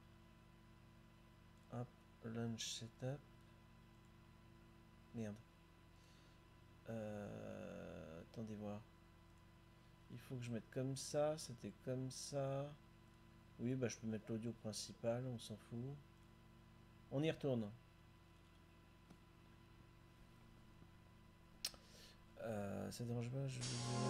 Hop. Launch setup. Merde. Euh, attendez voir. Il faut que je mette comme ça. C'était comme ça. Oui, bah je peux mettre l'audio principal. On s'en fout. On y retourne. Euh, ça dérange pas, je...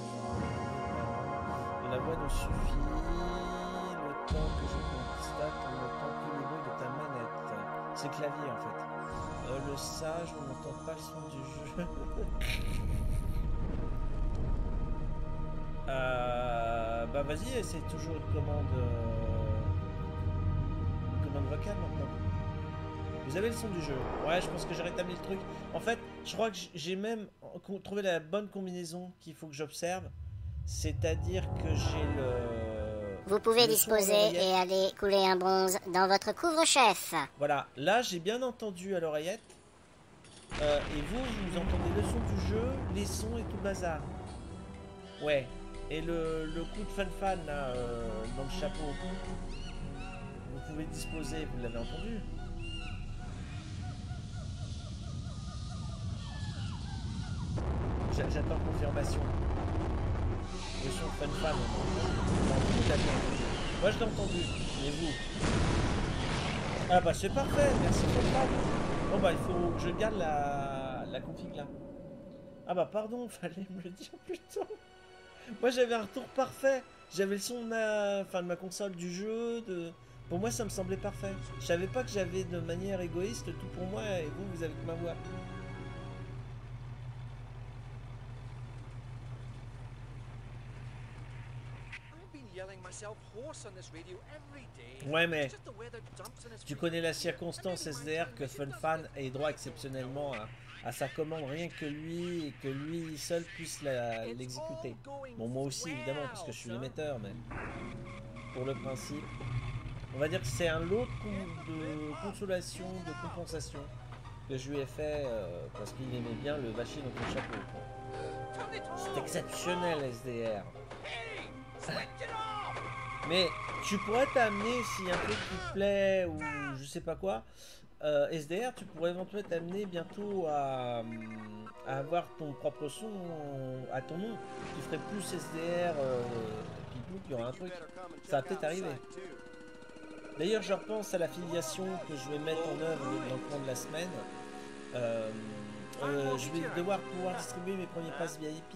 La voix nous suffit. Le temps que je constate, on n'entend que les bruits de ta manette. C'est le clavier en fait. Euh, le sage, on n'entend pas le son du jeu. euh, bah vas-y, essaye toujours une commande... Euh... Une commande vocale maintenant. Vous avez le son du jeu. Ouais, je pense que j'ai rétabli le truc. En fait, je crois que j'ai même trouvé la bonne combinaison qu'il faut que j'observe. C'est-à-dire que j'ai le... Vous pouvez disposer et aller couler un bronze dans votre couvre-chef. Voilà, là j'ai bien entendu à l'oreillette. Euh, et vous, vous entendez le son du jeu, les sons et tout le bazar. Ouais. Et le, le coup de fan-fan là, euh, dans le chapeau. Vous pouvez disposer, vous l'avez entendu. J'attends confirmation. Le son de fan-fan. Moi je l'ai entendu. Et vous? Ah bah c'est parfait, merci fan-fan. Bon bah il faut que je garde la, la config là. Ah bah pardon, fallait me le dire plus tôt. Moi j'avais un retour parfait. J'avais le son de ma, enfin, de ma console du jeu. De... Pour moi ça me semblait parfait. Je savais pas que j'avais de manière égoïste tout pour moi et vous, vous avez que ma voix. Ouais mais tu connais la circonstance S D R que FunFan ait droit exceptionnellement à, à sa commande, rien que lui et que lui seul puisse l'exécuter. Bon moi aussi évidemment parce que je suis l'émetteur, mais pour le principe, on va dire que c'est un lot de consolation, de compensation que je lui ai fait euh, parce qu'il aimait bien le vacher dans ton chapeau. C'est exceptionnel S D R. Mais tu pourrais t'amener, si un truc qui te plaît ou je sais pas quoi, euh, S D R, tu pourrais éventuellement t'amener bientôt à, à avoir ton propre son à ton nom. Tu ferais plus S D R, euh, puis boum, il y aura un truc. Ça va peut-être arriver. D'ailleurs, je repense à l'affiliation que je vais mettre en œuvre dans le plan de la semaine. Euh, euh, je vais devoir pouvoir distribuer mes premiers passes V I P.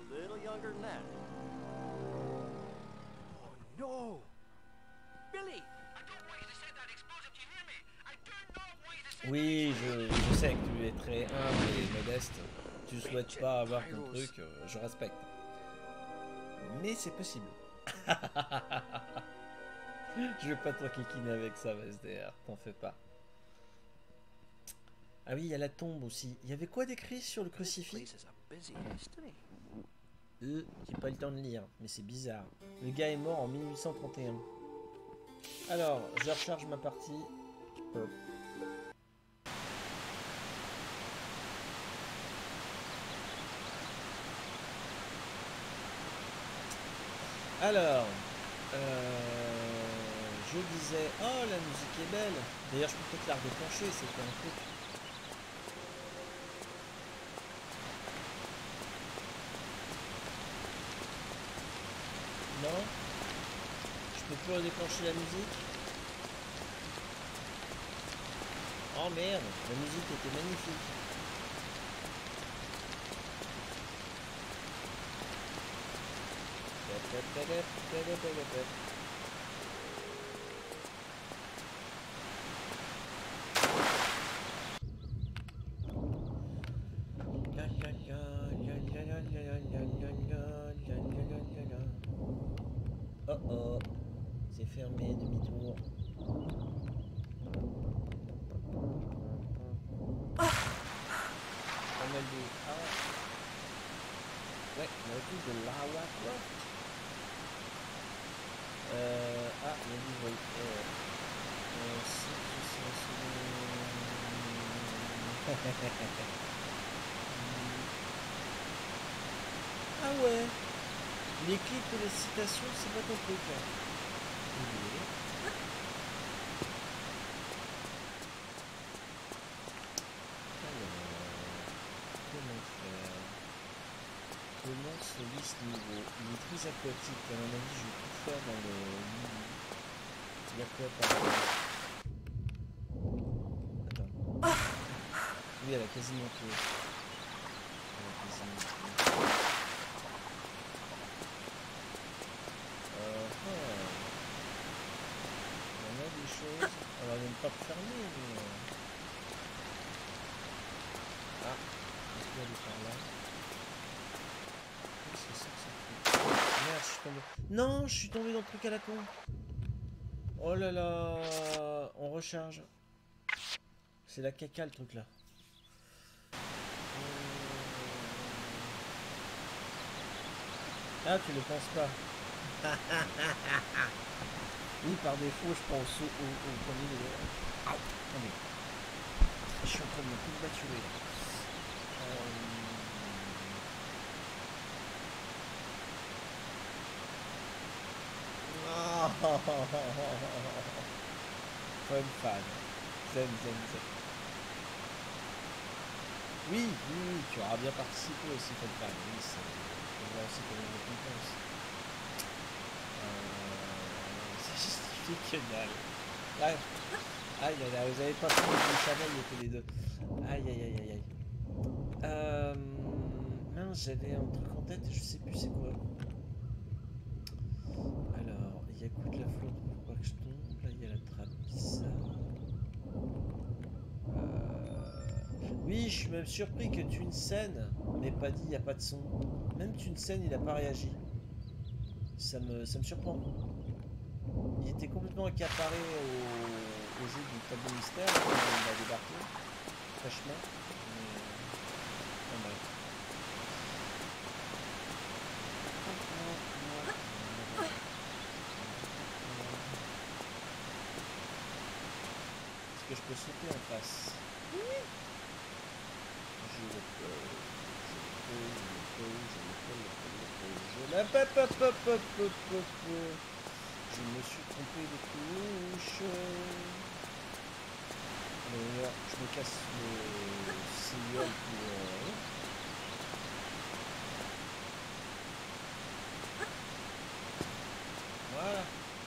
No. Billy. Oui, je, je sais que tu es très humble et modeste. Tu souhaites pas avoir ton truc, euh, je respecte. Mais c'est possible. Je vais pas t'enquiquiner avec ça, S D R, t'en fais pas. Ah oui, il y a la tombe aussi. Il y avait quoi d'écrit sur le crucifix? Euh, j'ai pas eu le temps de lire, mais c'est bizarre. Le gars est mort en mille huit cent trente et un. Alors, je recharge ma partie. Hop. Alors, euh, je disais, oh la musique est belle. D'ailleurs, je peux peut-être la redéclencher, c'est pas un truc. Non, je peux plus redéclencher la musique. Oh merde, la musique était magnifique. Oh oh, c'est fermé, demi-tour. Ah, on a le ah. Ouais, on a tout de Lara Croft. Euh, ah, il y a du bruit. Euh, euh, si, si, si, ah ouais. Les clips et les citations, c'est pas ton truc là. Alors, comment faire? Comment se lit ce niveau? Il est très aquatique, à mon avis je vais tout faire dans le... Il y a quoi par là? Oui, elle a quasiment tué. Elle a quasiment tué. Euh, oh. Il y en a des choses. Elle va même pas te fermer, mais... Ah, est-ce qu'il y a des par là? Qu'est-ce que c'est que ce truc? Merde, je suis tombé. Non, je suis tombé dans le truc à la con. Oh là là. On recharge. C'est la caca le truc là. Ah, tu ne penses pas. Oui, par défaut, je pense au, au, au premier de... Ah, attendez. Je suis en train de me courбaturer là. Euh... Oh. Fun fan. Zen, zen, zen. Oui, oui, oui, tu auras bien participé aussi, Fun fan. Oui, c'est... On va aussi comme une récompense. Euh... Ça justifie que dalle. Bref. Aïe, aïe, aïe, vous avez pas fini du chamail, tous les deux. Aïe, aïe, aïe, aïe, aïe. Euh... Mince, j'avais un truc en tête, je sais plus c'est quoi. Alors, il y a coup de la flotte pour pas que je tombe. Là, il y a la trappe bizarre. Euh... Oui, je suis même surpris que Twinsen m'ait pas dit il n'y a pas de son. Même Twinsen, il n'a pas réagi. Ça me, ça me surprend. Il était complètement accaparé au, au jeu du tableau mystère quand il a débarqué. Fraîchement. Mais... Enfin, bref. Est-ce que je peux sauter en face? Oui. Je le peux. Je le peux, je le peux, je le peux, je le peux, je le peux. Je la pop pop pop pop pop pop. Je me suis trompé de touche. D'ailleurs, je me casse le signal pour... Voilà.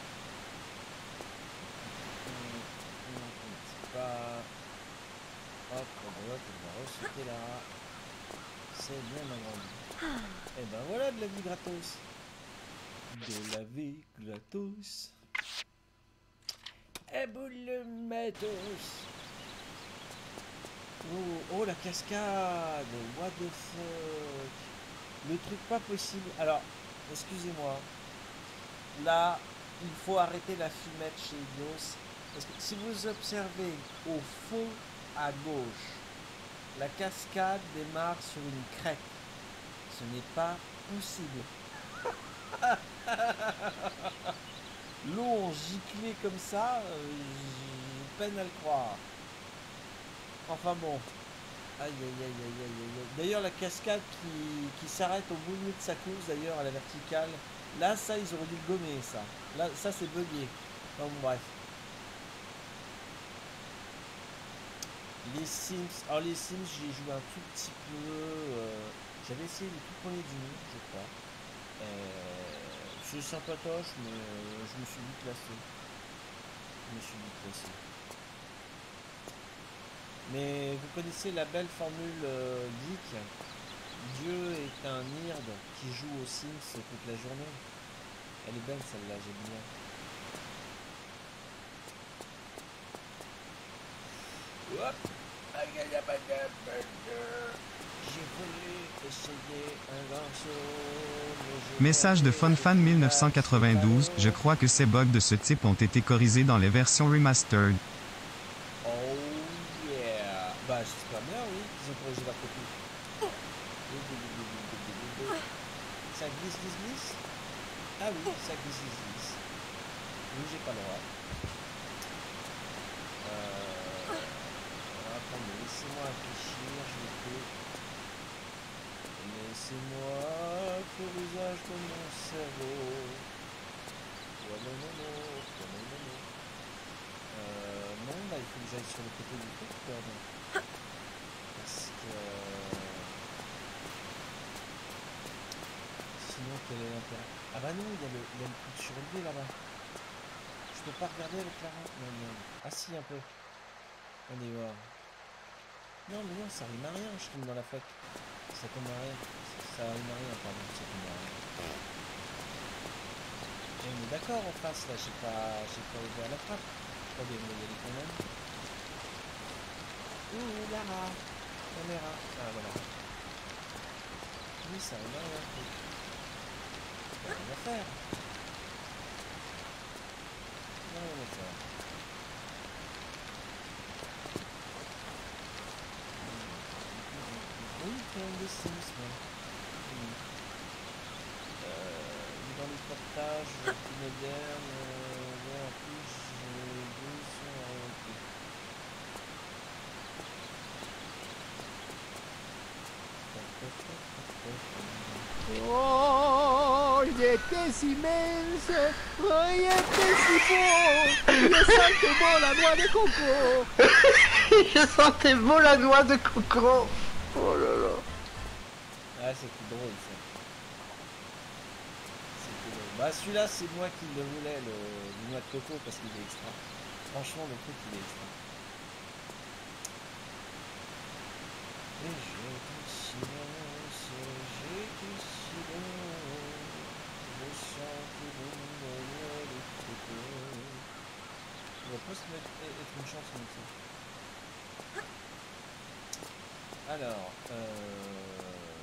C'est pas... Hop, on va re-sauter là. C'est bien ma grande. Et ben voilà de la vie gratos. De la vie gratos. Et boule matos. Oh, oh la cascade. What the fuck. Le truc pas possible. Alors, excusez-moi. Là, il faut arrêter la fumette chez Idios. Parce que si vous observez au fond à gauche, la cascade démarre sur une crête. Ce n'est pas possible. L'eau en giclée comme ça, euh, j'ai peine à le croire. Enfin bon. Aïe aïe aïe aïe aïe aïe. D'ailleurs la cascade qui, qui s'arrête au bout de sa course d'ailleurs à la verticale. Là ça ils auraient dû le gommer ça. Là ça c'est bugué. Donc bref. Les Sims. Alors les Sims j'ai joué un tout petit peu. Euh, J'avais essayé les tout premiers du monde je crois. Euh, c'est sympatoche mais euh, je me suis vite lassé. Je me suis vite lassé. Mais vous connaissez la belle formule euh, geek. Dieu est un nerd qui joue aux Sims toute la journée. Elle est belle celle-là, j'aime bien. Hop. J'ai voulu essayer un morceau. Message de FunFan mille neuf cent quatre-vingt-douze, je crois que ces bugs de ce type ont été corrigés dans les versions remastered. Oh yeah. Bah j'espère bien oui qu'ils ont corrigé la copie. Ça glisse, glisse, glisse. Ah oui, ça glisse, glisse, glisse. Oui, j'ai pas le droit. Euh... Attendez, laissez-moi réfléchir, je le fais. Laissez-moi faire l'usage de mon cerveau. Ouais, non, non, non, ouais, non, non, non. Euh, non, bah il faut que j'aille sur le côté du truc, quoi. Donc. Parce que... Sinon, quel est l'intérêt? Ah bah non, il y a le, il y a le truc surélevé là-bas. Je peux pas regarder avec la rampe? Non, non. Ah si, un peu. On est voir. Non, mais non, ça rime à rien, je tombe dans la faute. Ça tombe à rien. Ça rime à rien, pardon, ça tombe à rien. Et on est d'accord en face, là, j'ai pas, j'ai pas ouvert la frappe. Je crois bien, mais il y aller quand même. Ouh, Lara, caméra. Ah, voilà. Oui, ça rime à rien, truc. Pas rien à faire. Non, rien à faire. Oui, plein de Sims, moi. Oui. Euh, dans les portages plus modernes, euh, ouais, en plus, les deux sont orientés. Oh, il était si mince, il était si beau, je sentais bon la noix de coco. Je sentais beau la noix de coco. Oh là là. Ah, c'était drôle ça. C'était drôle. Bah, celui-là, c'est moi qui le voulais, le, le noix de coco, parce qu'il est extra. Franchement, le truc, il est extra. Et j'ai du silence, j'ai du silence, je sens que le noix de coco. On va pas se mettre, être une chanson ça. Alors, euh...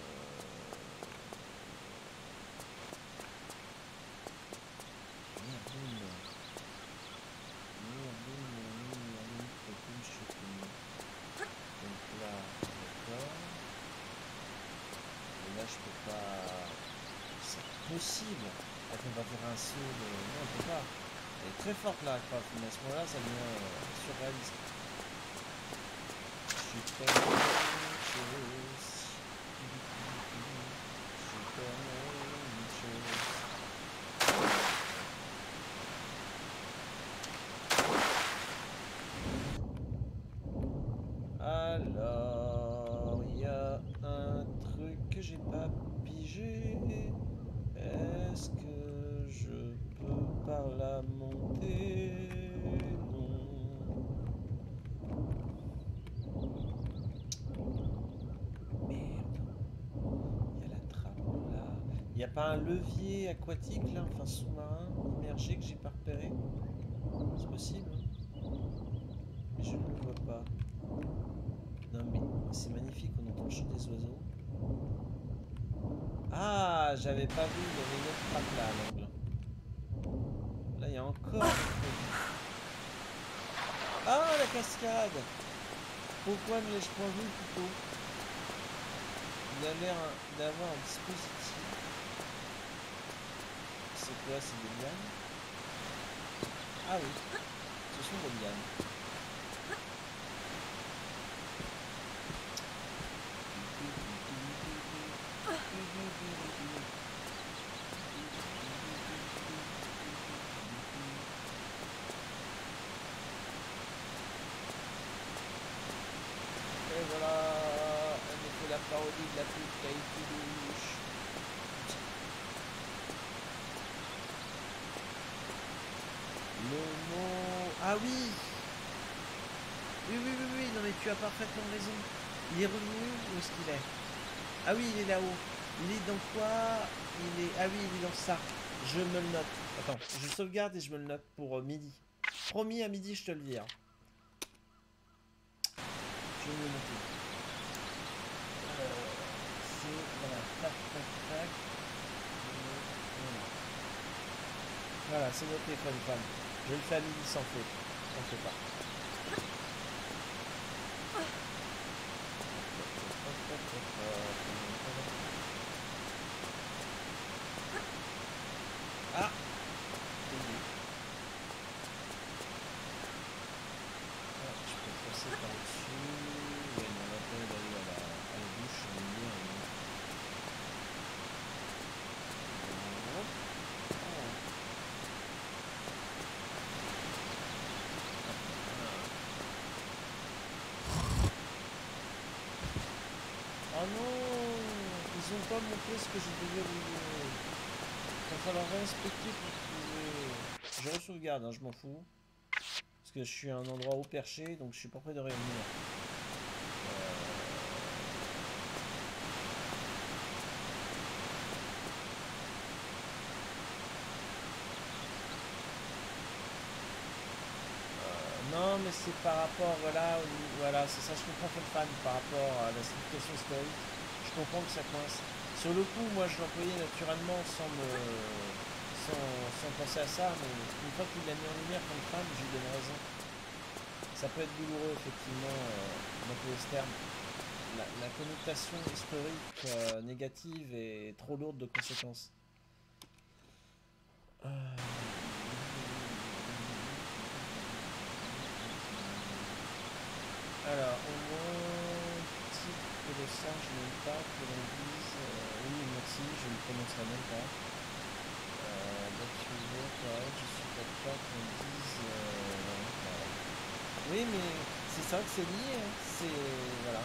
Merdoune. Merdoune, merdoune, merdoune, cocoon, chocolat. Donc là, d'accord. Et là, je peux pas... C'est possible. Attends, on va faire un saut de... Non, on peut pas. Elle est très forte là, Craft, mais à ce moment-là, ça devient euh, surréaliste. Je suis tellement chose. Je suis tellement chose. Alors, il y a un truc que j'ai pas pigé. Est-ce que je peux par la monter? Non. Merde. Il y a la trappe là. Il n'y a pas un levier aquatique là, enfin sous-marin, immergé que j'ai pas repéré? C'est possible, hein? Mais je ne le vois pas. Non mais c'est magnifique, on entend le chant des oiseaux. Ah, j'avais pas vu, il y avait une autre trappe là à l'angle. Là, il y a encore... Ah, la cascade! Pourquoi ne l'ai-je pas vu plus tôt? Il a l'air d'avoir un dispositif. C'est quoi, c'est des lianes? Ah oui, ce sont des lianes. Et voilà, on a fait la parodie de la pub qui a été douche. Le mot... Ah oui. Oui, oui, oui, oui, non mais tu as parfaitement raison. Il est revenu, où est-ce qu'il est? Ah oui, il est là-haut. Il est dans quoi? Il est... Ah oui, il est dans ça. Je me le note. Attends, je sauvegarde et je me le note pour euh, midi. Promis, à midi, je te le dis. Hein. Je vais me le noter. Euh, c'est... Voilà, tac, tac, tac. Voilà. Voilà, c'est noté, fun fan. Je le fais à midi sans faute. T'en fais pas. Ah! Ah, je peux passer par-dessus. Ouais, mais on va pas aller à la, à la bouche, on va dire. Hop. Oh. Oh non! Ils ont pas montré ce que je devais rouler. Il va falloir réinspecter pour trouver. Je re-sauvegarde, hein, je m'en fous. Parce que je suis à un endroit haut perché, donc je suis pas près de réunir. Euh... mais c'est par rapport, voilà, au, voilà, c'est ça, je comprends Fan par rapport à la signification historique. Je comprends que ça coince. Sur le coup, moi, je l'employais naturellement sans me, sans, sans penser à ça, mais une fois qu'il l'a mis en lumière comme Fan, je lui donne raison. Ça peut être douloureux, effectivement, euh, d'employer ce terme. La, la connotation historique euh, négative est trop lourde de conséquences. Euh... Alors, au moins, titre que le sage je n'aime pas que l'on dise euh, oui, merci, je ne prononcerai même pas. Euh, donc, tu vois, pareil, je suis pas d'accord qu'on dise. Euh, voilà. Oui, mais c'est ça que c'est lié, hein. C'est. Voilà.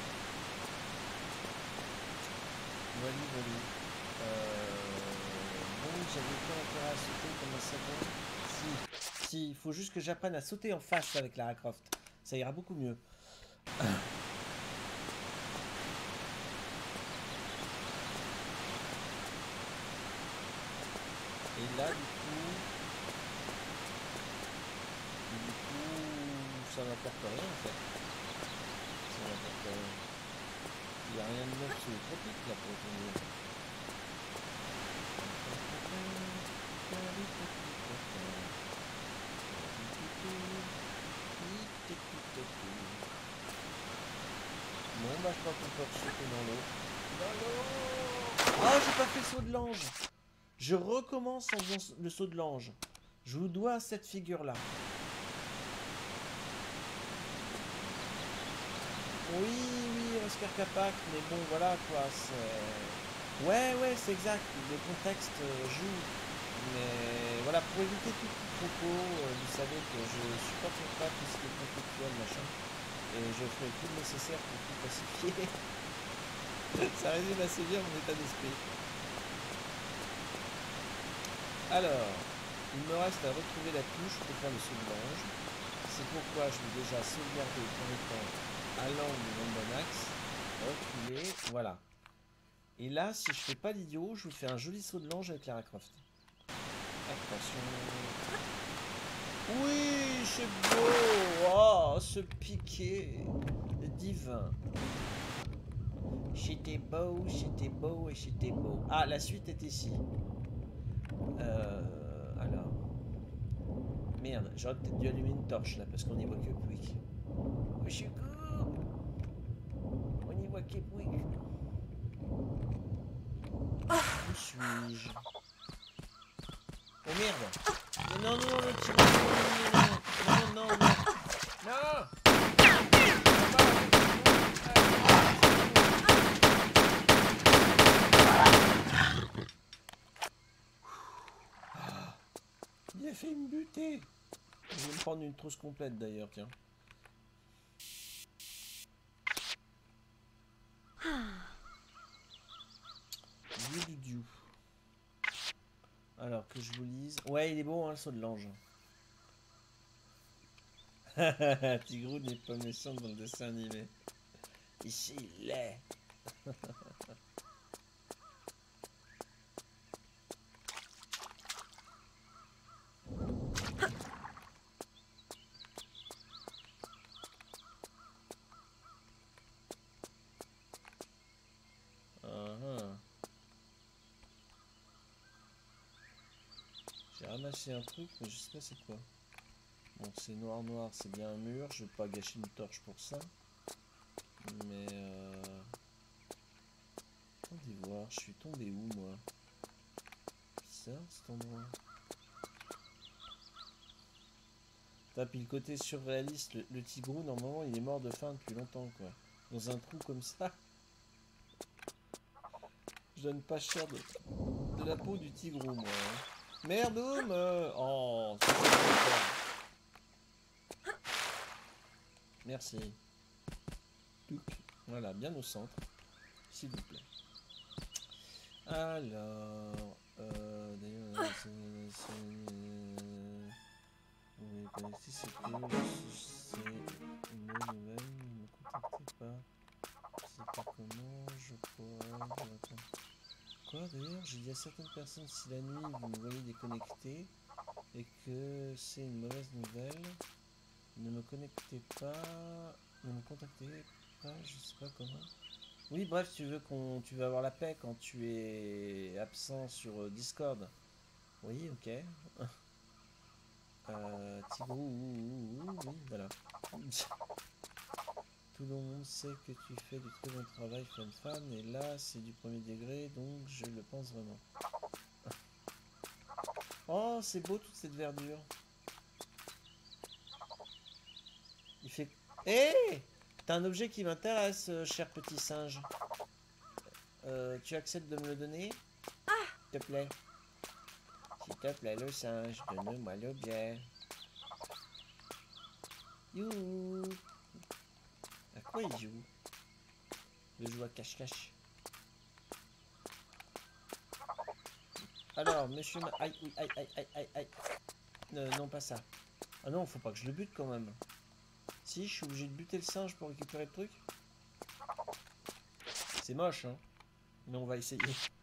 Voilà, voilà. Euh, bon, j'avais pas intérêt à sauter comme un savon. Si, si, il faut juste que j'apprenne à sauter en face avec Lara Croft. Ça ira beaucoup mieux. Et là, du coup, du coup, ça n'apporte rien en fait. Ça n'apporte rien. Il n'y a rien de neuf sur les tropiques là pour tomber. Bon bah je crois qu'on peut sauter dans l'eau. Dans l'eau. Ah, j'ai pas fait le saut de l'ange. Je recommence en faisant le saut de l'ange. Je vous dois cette figure là. Oui, oui, Oscar Capac, mais bon voilà quoi, c'est... Ouais, ouais, c'est exact, le contexte euh, joue. Mais voilà, pour éviter tout petit propos, euh, vous savez que je supporte pas tout ce qui est conflictuel, machin. Et je ferai tout le nécessaire pour tout pacifier. Ça résume assez bien mon état d'esprit. Alors, il me reste à retrouver la touche pour faire le saut de l'ange. C'est pourquoi je vais déjà sauvegarder en étant à l'angle de mon bon axe, reculer, voilà. Et là, si je fais pas l'idiot, je vous fais un joli saut de l'ange avec Lara Croft. Attention. Oui, c'est beau. Oh, ce piqué divin. C'était beau, c'était beau et c'était beau. Ah, la suite est ici. Euh, alors. Merde, j'aurais peut-être dû allumer une torche là parce qu'on n'y voit que Pouic. Au secours! On n'y voit que Pouic. Où suis-je? Oh merde! Non, non, non, non, tu... non, non, non, non, non! Il a fait me buter! Je vais me prendre une trousse complète d'ailleurs, tiens. Dieu du dieu. Alors que je vous lise. Ouais, il est bon, hein, le saut de l'ange. Tigrou n'est pas méchant dans le dessin animé. Ici, il est. J'ai ramassé un truc, mais je sais pas c'est quoi. Bon, c'est noir noir, c'est bien un mur. Je vais pas gâcher une torche pour ça. Mais euh... attendez voir, je suis tombé où moi? Bizarre cet endroit. T'as puis le côté surréaliste, le, le tigrou normalement il est mort de faim depuis longtemps quoi. Dans un trou comme ça. Je donne pas cher de, de la peau du tigrou moi. Hein. Merde euh... oh, c'est merci. Voilà, bien au centre, s'il vous plaît. Alors, euh, d'ailleurs, vous connaissez ce que c'est une bonne nouvelle, ne me contactez pas. Je sais pas comment je pourrais... Quoi d'ailleurs? J'ai dit à certaines personnes si la nuit vous me voyez déconnecté et que c'est une mauvaise nouvelle. Ne me connectez pas... Ne me contactez pas, je sais pas comment. Oui, bref, tu veux qu'on... Tu veux avoir la paix quand tu es absent sur euh, Discord. Oui, ok. euh, Tigrou, oui, voilà. Tout le monde sait que tu fais du très bon travail, fan fan, et là, c'est du premier degré, donc je le pense vraiment. Oh, c'est beau toute cette verdure. Il fait... Hé hey, t'as un objet qui m'intéresse, euh, cher petit singe. Euh, tu acceptes de me le donner? S'il te plaît. S'il te plaît, le singe, donne-moi l'objet. Youhou. À quoi il joue? Il joue à cache-cache. Alors, monsieur... Ma... Aïe, aïe, aïe, aïe, aïe, aïe. Euh, non, pas ça. Ah non, faut pas que je le bute quand même. Si, je suis obligé de buter le singe pour récupérer le truc. C'est moche, hein. Mais on va essayer.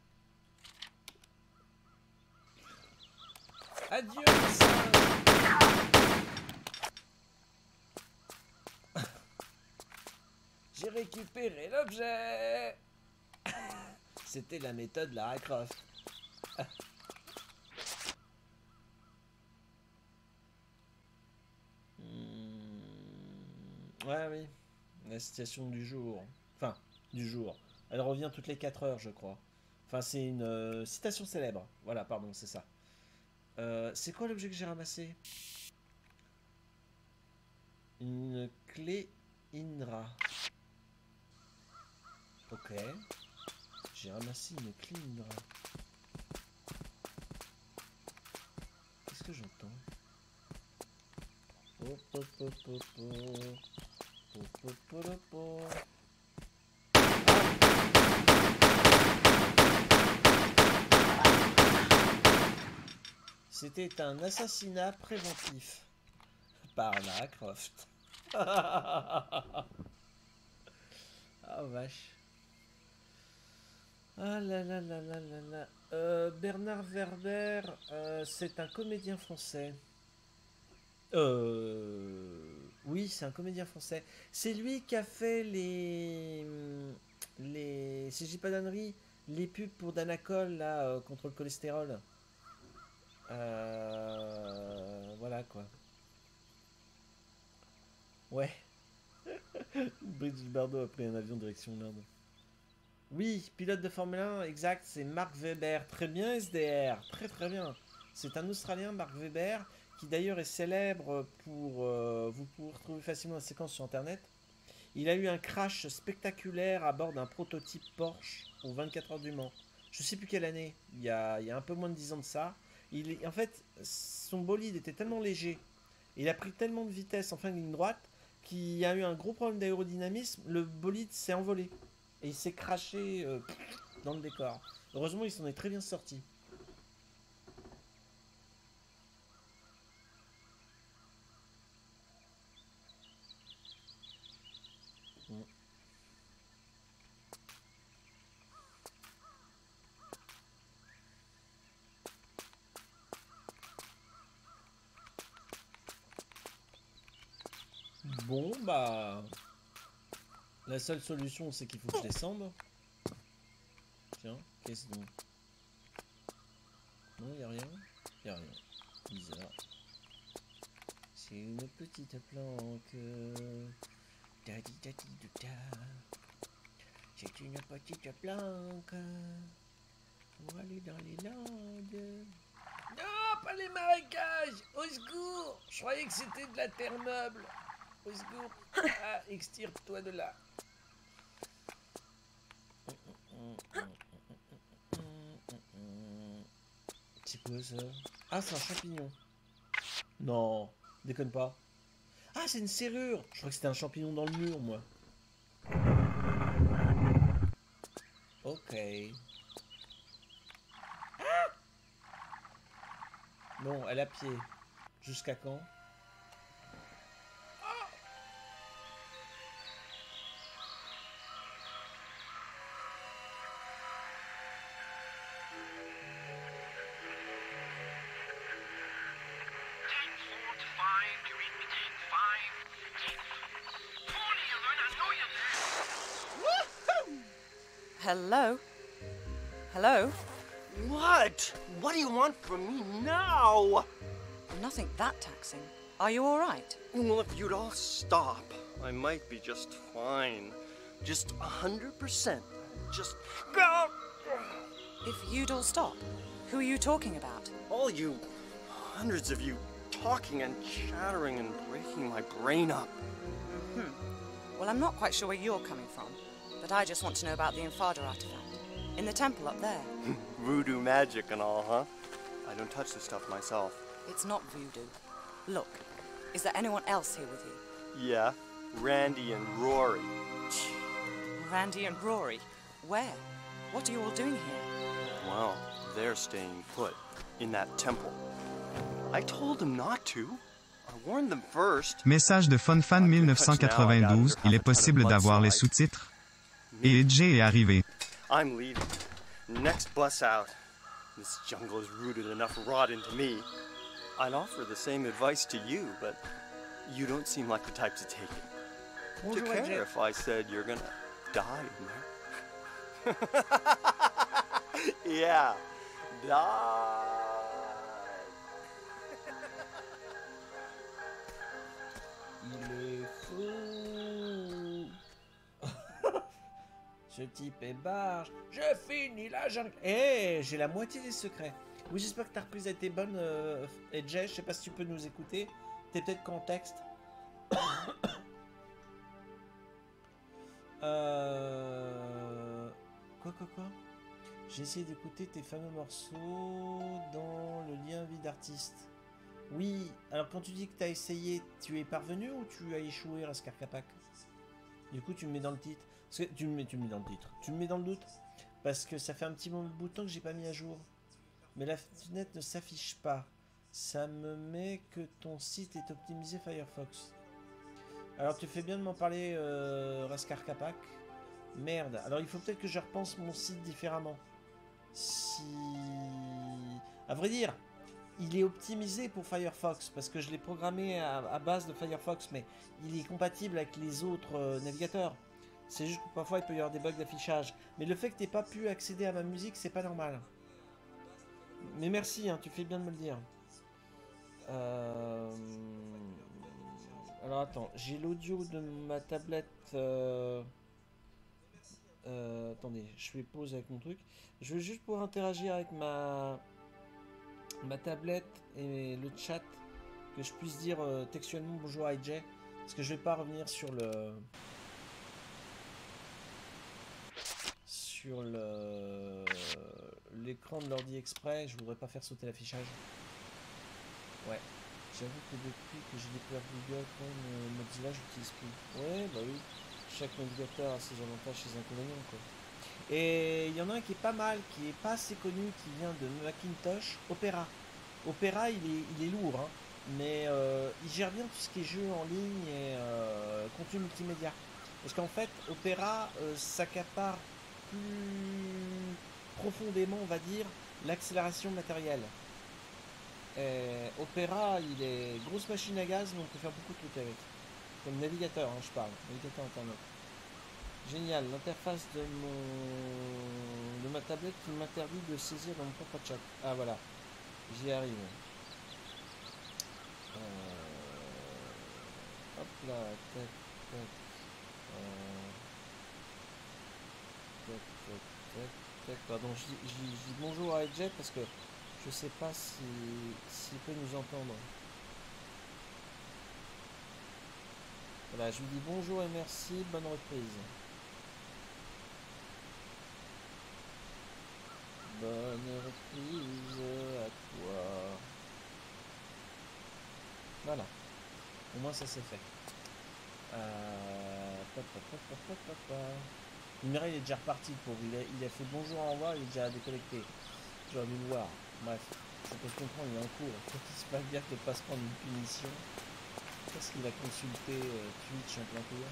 Adieu, le singe. J'ai récupéré l'objet. C'était la méthode Lara Croft. Ouais, oui. La citation du jour. Enfin, du jour. Elle revient toutes les quatre heures, je crois. Enfin, c'est une euh, citation célèbre. Voilà, pardon, c'est ça. Euh, c'est quoi l'objet que j'ai ramassé? Une clé INRA. Ok. J'ai ramassé une clé INRA. Qu'est-ce que j'entends? Oh, oh, oh, oh, oh. Oh, oh, oh, oh. C'était un assassinat préventif par Lara Croft. Ah oh, vache. Ah là là là là là là. Euh, Bernard Werber, euh, c'est un comédien français. Euh... Oui, c'est un comédien français. C'est lui qui a fait les... les... Si je dis pas d'ânerie, les pubs pour Danacol, là, euh, contre le cholestérol. Euh... Voilà, quoi. Ouais. Brigitte Bardot a pris un avion direction l'Inde. Oui, pilote de Formule un, exact, c'est Mark Webber. Très bien, S D R. Très très bien. C'est un Australien, Mark Webber, qui d'ailleurs est célèbre pour... Euh, vous pouvez retrouver facilement la séquence sur Internet. Il a eu un crash spectaculaire à bord d'un prototype Porsche aux vingt-quatre heures du Mans. Je sais plus quelle année, il y a, il y a un peu moins de dix ans de ça. Il est, en fait, son bolide était tellement léger, il a pris tellement de vitesse en fin de ligne droite, qu'il y a eu un gros problème d'aérodynamisme, le bolide s'est envolé. Et il s'est craché euh, dans le décor. Heureusement, il s'en est très bien sorti. Bon. Bon, bah... La seule solution, c'est qu'il faut que je descende. Tiens, qu'est-ce donc? Non, il n'y a rien. Il n'y a rien. Bizarre. C'est une petite planque. Daddy, daddy, da. C'est une petite planque. Pour aller dans les Landes. Non, pas les marécages. Au secours. Je croyais que c'était de la terre meuble. Au secours. Ah, extirpe-toi de là. C'est quoi ça? Ah, c'est un champignon. Non, déconne pas. Ah, c'est une serrure. Je crois que c'était un champignon dans le mur, moi. Ok. Ah! Bon, elle a pied. Jusqu'à quand? Hello? Hello? What? What do you want from me now? Nothing that taxing. Are you all right? Well, if you'd all stop, I might be just fine. Just a hundred percent. Just go. If you'd all stop, who are you talking about? All you, hundreds of you, talking and chattering and breaking my brain up. Hmm. Well, I'm not quite sure where you're coming from, but I just want to know about the Infada artifact. In the temple up there. Voodoo magic and all, huh? I don't touch this stuff myself. It's not voodoo. Look, is there anyone else here with you? Yeah, Randy and Rory. Randy and Rory? Where? What are you all doing here? Well, they're staying put in that temple. I told them not to. I warned them first. Message de FunFan mille neuf cent quatre-vingt-douze, il est possible d'avoir les sous-titres. Et Jay est arrivé. I'm leaving. Next bus out. This jungle has rooted enough rot into me. I'd offer the same advice to you, but you don't seem like the type to take it. Bonjour, to care Jay. if I said you're gonna die in there. Yeah, die. Il est fou. Ce type est barge. Je finis la jungle. Eh, j'ai la moitié des secrets. Oui, j'espère que ta reprise a été bonne, euh, et Jay, je sais pas si tu peux nous écouter. T'es peut-être contexte. euh... Quoi, quoi, quoi? J'ai essayé d'écouter tes fameux morceaux dans le lien vie d'artiste. Oui, alors quand tu dis que tu as essayé, tu es parvenu ou tu as échoué, Raskar Kapak? Du coup, tu me mets dans le titre. Parce que tu me mets, tu me mets dans le titre. Tu me mets dans le doute. Parce que ça fait un petit bout de temps que j'ai pas mis à jour. Mais la fenêtre ne s'affiche pas. Ça me met que ton site est optimisé Firefox. Alors tu fais bien de m'en parler, euh, Raskar Kapak. Merde. Alors il faut peut-être que je repense mon site différemment. Si... À vrai dire, il est optimisé pour Firefox. Parce que je l'ai programmé à, à base de Firefox. Mais il est compatible avec les autres euh, navigateurs. C'est juste que parfois il peut y avoir des bugs d'affichage. Mais le fait que tu n'aies pas pu accéder à ma musique, c'est pas normal. Mais merci, hein, tu fais bien de me le dire. Euh... Alors attends, j'ai l'audio de ma tablette. Euh... Euh, attendez, je fais pause avec mon truc. Je veux juste pouvoir interagir avec ma ma tablette et le chat, que je puisse dire euh, textuellement bonjour à I J, parce que je vais pas revenir sur le sur le l'écran de l'ordi exprès. Je voudrais pas faire sauter l'affichage. Ouais, j'avoue que depuis que j'ai découvert Google Chrome, Mozilla, j'utilise plus. Ouais, bah oui. Chaque navigateur a ses avantages, ses inconvénients, quoi. Et il y en a un qui est pas mal, qui est pas assez connu, qui vient de Macintosh, Opera. Opera, il est, il est lourd, hein, mais euh, il gère bien tout ce qui est jeu en ligne et euh, contenu multimédia. Parce qu'en fait, Opera euh, s'accapare plus profondément, on va dire, l'accélération matérielle. Et Opera, il est grosse machine à gaz, mais on peut faire beaucoup de trucs avec. Comme navigateur, hein, je parle, navigateur internet. Génial, l'interface de mon de ma tablette qui m'interdit de saisir dans mon propre chat. Ah voilà, j'y arrive. Euh... Hop là, tac, tac. Euh... Tac, tac, tac, tac. Pardon, je dis, je dis, je dis bonjour à Edjet parce que je sais pas si s'il peut nous entendre. Voilà, je lui dis bonjour et merci, bonne reprise. Bonne reprise à toi. Voilà. Au moins ça c'est fait. Euh... Numéra, il est déjà reparti pour. Il a, il a fait bonjour, au revoir, il est déjà déconnecté. J'aurais dû le voir. Bref. Je peux comprendre, il est en cours. Faut qu'il se passe bien de ne pas se prendre une punition. Parce qu'il a consulté euh, Twitch en plein cours.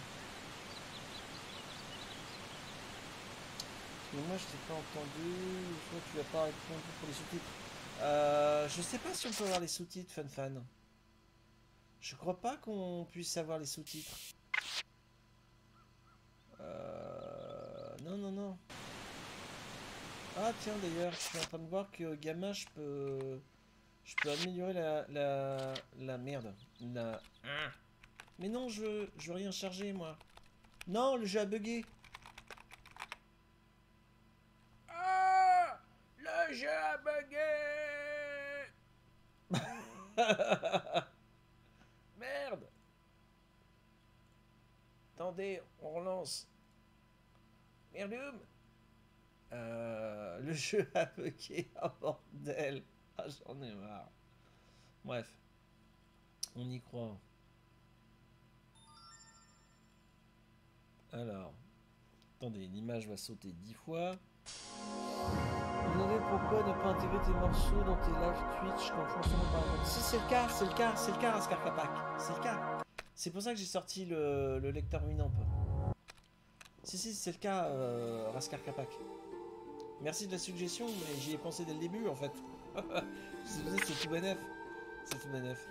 Mais moi je t'ai pas entendu, soit tu n'as pas répondu pour les sous-titres. Euh, je sais pas si on peut avoir les sous-titres, FunFan. Je crois pas qu'on puisse avoir les sous-titres. Euh, non, non, non. Ah tiens d'ailleurs, je suis en train de voir que gamin, je peux... Je peux améliorer la... La, la merde. La... Mais non, je veux, je veux rien charger, moi. Non, le jeu a bugué. Ah, le jeu a bugué. Merde. Attendez, on relance. Merdium. Euh, le jeu a bugué. Oh bordel. Ah, j'en ai marre. Bref. On y croit. Alors. Attendez, l'image va sauter dix fois. Vous savez pourquoi ne pas intégrer tes morceaux dans tes live Twitch comme fonctionnement par exemple? Si c'est le cas, c'est le cas, c'est le cas, Ascar Capac. C'est le cas. C'est pour ça que j'ai sorti le, le lecteur Winamp. Si, si, c'est le cas, euh, Raskar Capac. Merci de la suggestion, mais j'y ai pensé dès le début en fait. C'est tout bénef. C'est tout bénef.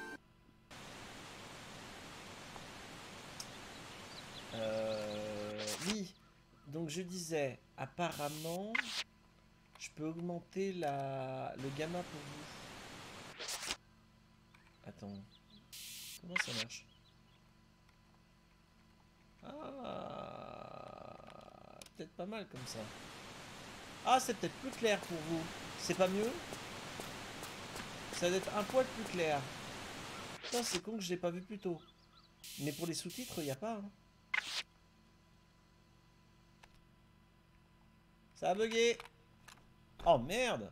Euh, oui. Donc je disais, apparemment, je peux augmenter la, le gamma pour vous. Attends. Comment ça marche? Ah, peut-être pas mal comme ça. Ah, c'est peut-être plus clair pour vous. C'est pas mieux? Ça doit être un poil plus clair. Putain, c'est con que je l'ai pas vu plus tôt. Mais pour les sous-titres, il n'y a pas. Hein. Ça a bugué. Oh merde.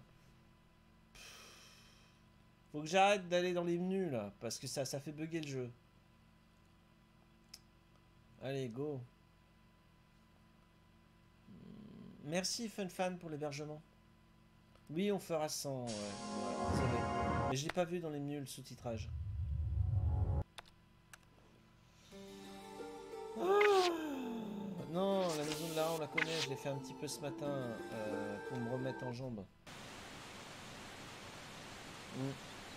Faut que j'arrête d'aller dans les menus là. Parce que ça, ça fait bugger le jeu. Allez, go. Merci FunFan pour l'hébergement. Oui, on fera cent. Ouais. Ouais, désolé. Mais je l'ai pas vu dans les menus le sous-titrage. Ah non, la maison de Lara, on la connaît. Je l'ai fait un petit peu ce matin euh, pour me remettre en jambes. Mm.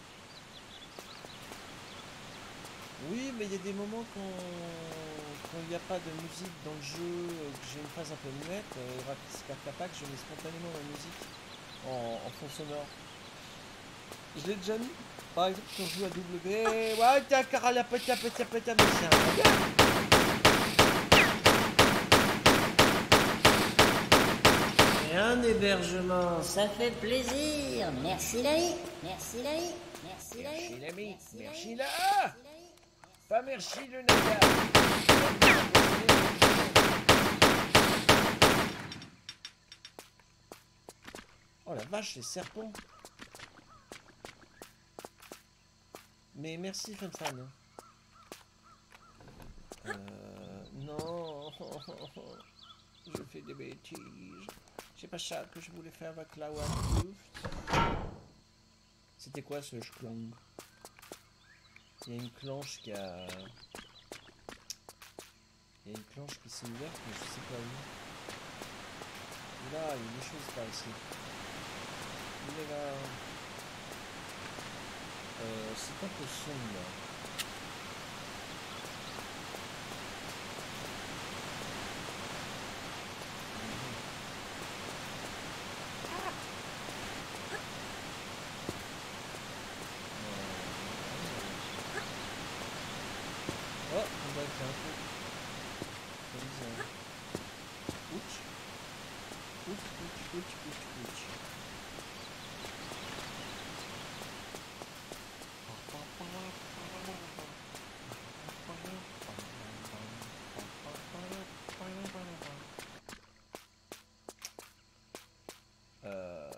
Oui, mais il y a des moments quand il n'y a pas de musique dans le jeu, que j'ai une phase un peu muette, euh, Raskar Capac, je mets spontanément la musique en, en fond sonore. Je l'ai déjà mis. Par exemple, quand je joue à W. Ouais, t'as cara la peta peta peta, mais c'est un Et un hébergement, ça fait plaisir. Merci Laï. Merci Laï. Merci Laï. Merci l'ami. Merci là. Pas merci le naga. Oh la vache, les serpents. Mais merci FunFan. Euh, non. Je fais des bêtises. C'est pas ça que je voulais faire avec la One. C'était quoi ce clong? Il y a une clenche qui a... Il y a une clenche qui s'est ouverte, mais je sais pas où. Là, il y a des choses par ici. Il est là. Euh, c'est un peu sombre là. Oh, on va faire un truc. Comme ça. Ouch. Ouch, ouch, ouch, ouch, ouch. Euh...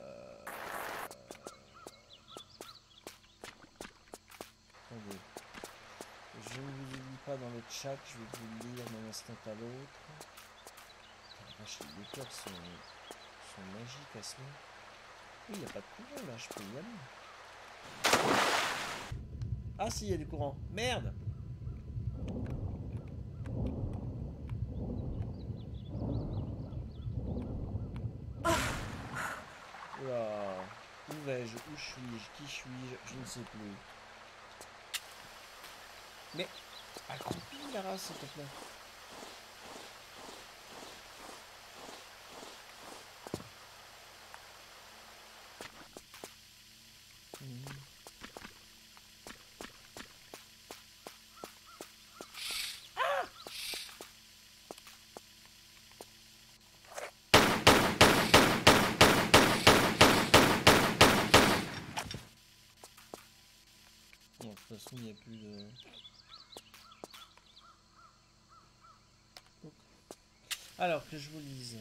Attendez. Je ne vous lis pas dans le chat, je vais vous le lire d'un instant à l'autre. Les décors sont, sont magiques à ce moment. Oui, il n'y a pas de courant là, je peux y aller. Ah si, il y a du courant. Merde! Oula. Où vais-je? Où suis-je? Qui suis-je? Je ne sais plus. Mais, accroupis la race, s'il te plaît. n'y a plus de... Alors, que je vous lise.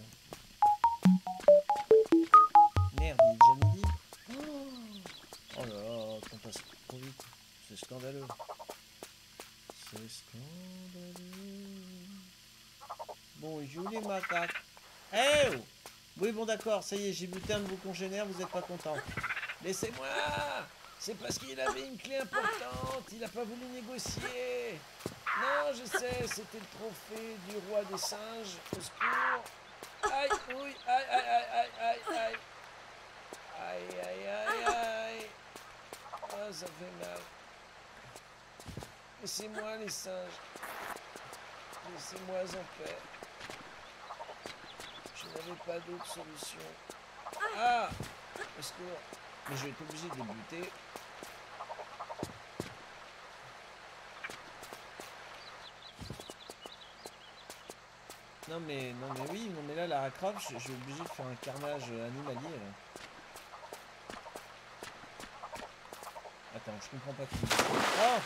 Merde, il est déjà midi. Oh là là, on passe trop vite. C'est scandaleux. C'est scandaleux. Bon, il joue les macaques. Eh oh! Oui, bon d'accord, ça y est, j'ai buté un de vos congénères, vous êtes pas content. Laissez-moi! C'est parce qu'il avait une clé importante, il a pas voulu négocier. Non, je sais, c'était le trophée du roi des singes. Au secours. Aïe, oui, aïe, aïe, aïe, aïe, aïe, aïe. Aïe, aïe, aïe, aïe. Ah, ça fait mal. Laissez-moi les singes. Laissez-moi en paix. Je n'avais pas d'autre solution. Ah! Au secours. Mais je vais être obligé de les buter. Non mais, non mais oui, non mais là, Lara Croft, je, je suis obligé de faire un carnage animalier, là. Attends, je comprends pas tout. Oh!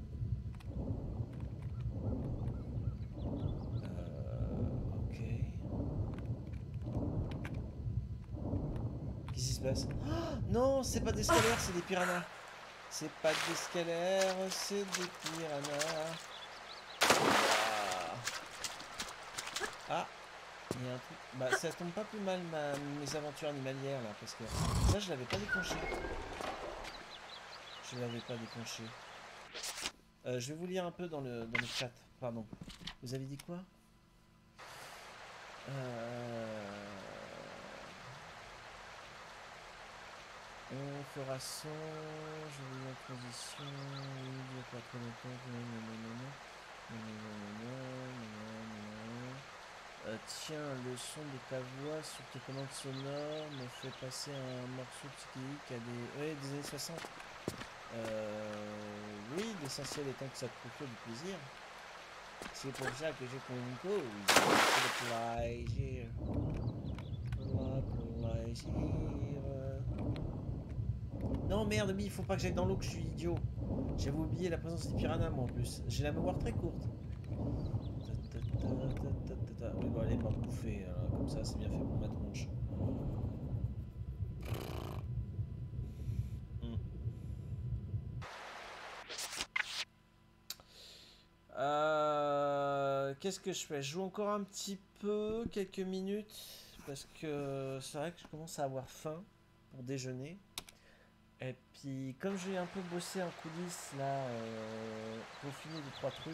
Oh, non, c'est pas des scalaires, c'est des piranhas. C'est pas des scalaires, c'est des piranhas. Ah, ah, il y a un truc. Bah, ça tombe pas plus mal ma... mes aventures animalières là, parce que ça, je l'avais pas déclenché. Je l'avais pas déclenché. Euh, je vais vous lire un peu dans le dans le chat. Pardon. Vous avez dit quoi? Euh... On fera son, je vais la transition, oui, il n'y a pas très longtemps, non, non, non, non, non, non, non, non, non, euh, tiens, le son de ta voix sur tes commandes sonores me fait passer un morceau psychédélique à des... Ouais, des années soixante. Euh, oui, l'essentiel étant que ça te procure du plaisir. C'est pour ça que je compose. C'est le plaisir. Le plaisir. Non merde, mais il faut pas que j'aille dans l'eau, que je suis idiot. J'avais oublié la présence des piranhas moi en plus. J'ai la mémoire très courte. Oui bon allez, pas me bouffer, hein. Comme ça c'est bien fait pour ma tronche. Hmm. Euh, Qu'est-ce que je fais? Je joue encore un petit peu, quelques minutes. Parce que c'est vrai que je commence à avoir faim pour déjeuner. Et puis, comme j'ai un peu bossé en coulisses, là, euh, peaufiner deux trois trucs,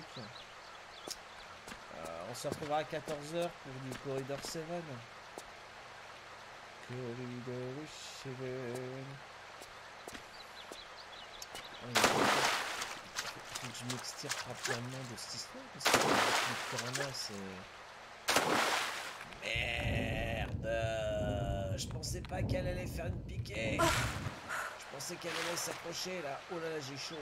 euh, on se retrouvera à quatorze heures pour du Corridor sept. Corridor sept. Il faut que je m'extire rapidement de cette histoire, parce que le piranha, c'est... Merde! Je pensais pas qu'elle allait faire une piquée! Je pensais qu'elle allait s'approcher là. Oh là là, j'ai chaud.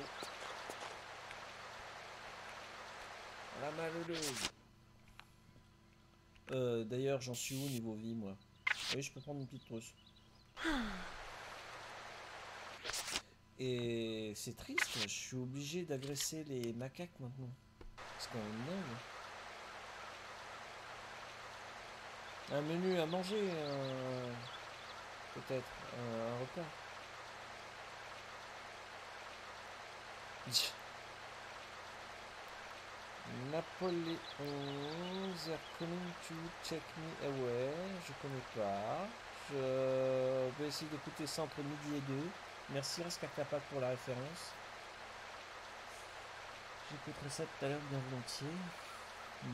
La malheureuse. Euh, D'ailleurs, j'en suis où niveau vie, moi? Oui, je peux prendre une petite trousse. Et c'est triste, je suis obligé d'agresser les macaques maintenant. C'est quand même dingue. Un menu à manger, euh, peut-être, un, un repas. Napoléon, they're coming to check me away. Je connais pas. Je vais essayer d'écouter ça entre midi et deux. Merci Rescaclapac pour la référence. J'écouterai ça tout à l'heure bien volontiers. Mm.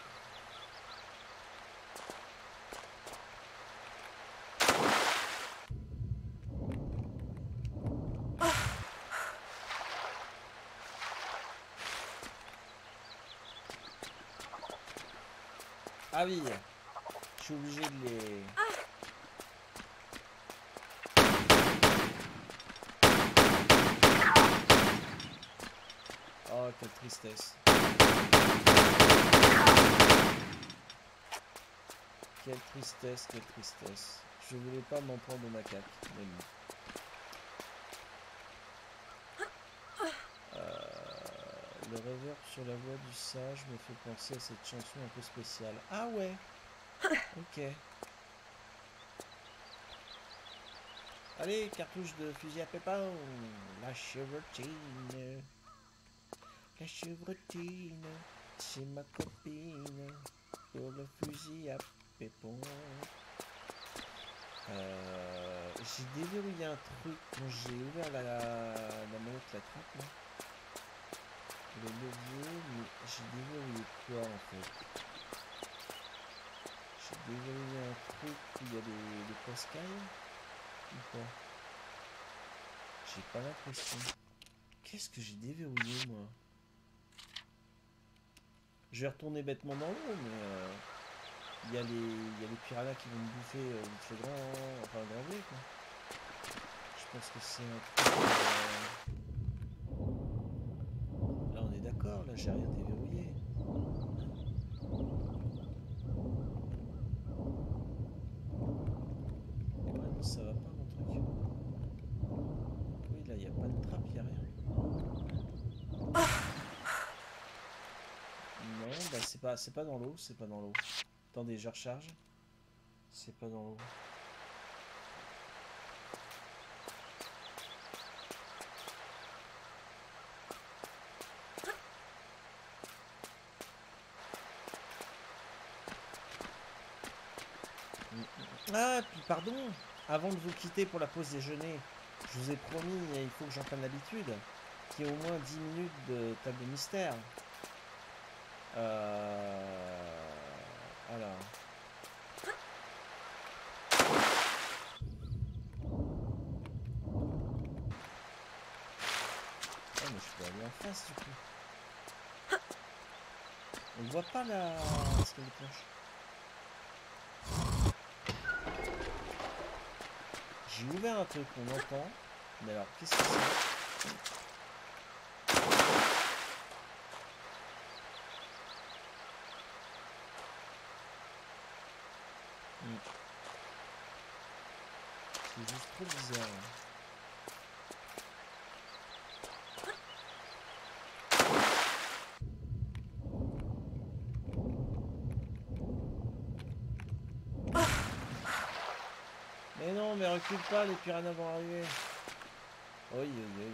Ah oui, je suis obligé de les... Oh, quelle tristesse. Quelle tristesse, quelle tristesse. Je voulais pas m'en prendre au macaque, mais bon. Euh... Le reverb sur la voix du sage me fait penser à cette chanson un peu spéciale. Ah ouais. Ok. Allez, cartouche de fusil à pépin. La chevrotine. La chevrotine. C'est ma copine. Pour le fusil à pépon. Euh, j'ai déverrouillé un truc quand j'ai ouvert la, la, la manette, la trappe là. Le levier, mais j'ai déverrouillé quoi en fait? J'ai déverrouillé un truc où il y a des, des pascailles ou quoi? J'ai pas l'impression. Qu'est-ce que j'ai déverrouillé moi? Je vais retourner bêtement dans l'eau, mais euh, il y a les il y a les piranhas qui vont me bouffer euh, vite fait grand, enfin grand blé quoi. Je pense que c'est un truc. Euh... Là on est d'accord, là j'ai rien déverrouillé. Ouais non ça va pas mon truc. Oui là il n'y a pas de trappe, il n'y a rien. Non, bah c'est pas c'est pas dans l'eau, c'est pas dans l'eau. Attendez, je recharge. C'est pas dans l'eau. Ah, puis pardon, avant de vous quitter pour la pause déjeuner, je vous ai promis, il faut que j'en prenne l'habitude, qu'il y ait au moins dix minutes de table mystère. Euh... Alors... Oh, mais je peux aller en face du coup. On ne voit pas la... ce qu'elle déclenche. J'ai ouvert un truc qu'on entend. Mais alors, qu'est-ce que c'est? hmm. C'est juste trop bizarre. Hein. Mais non, mais recule pas, les piranhas vont arriver. Oui, oui, oui.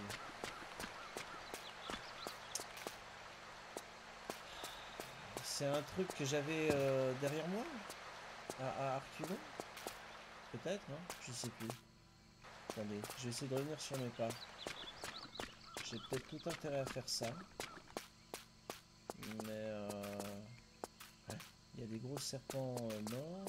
C'est un truc que j'avais euh, derrière moi à, à Arculon. Peut-être, hein, je sais plus. Attendez, je vais essayer de revenir sur mes pas. J'ai peut-être tout intérêt à faire ça. Mais euh... ouais. Il y a des gros serpents euh, morts.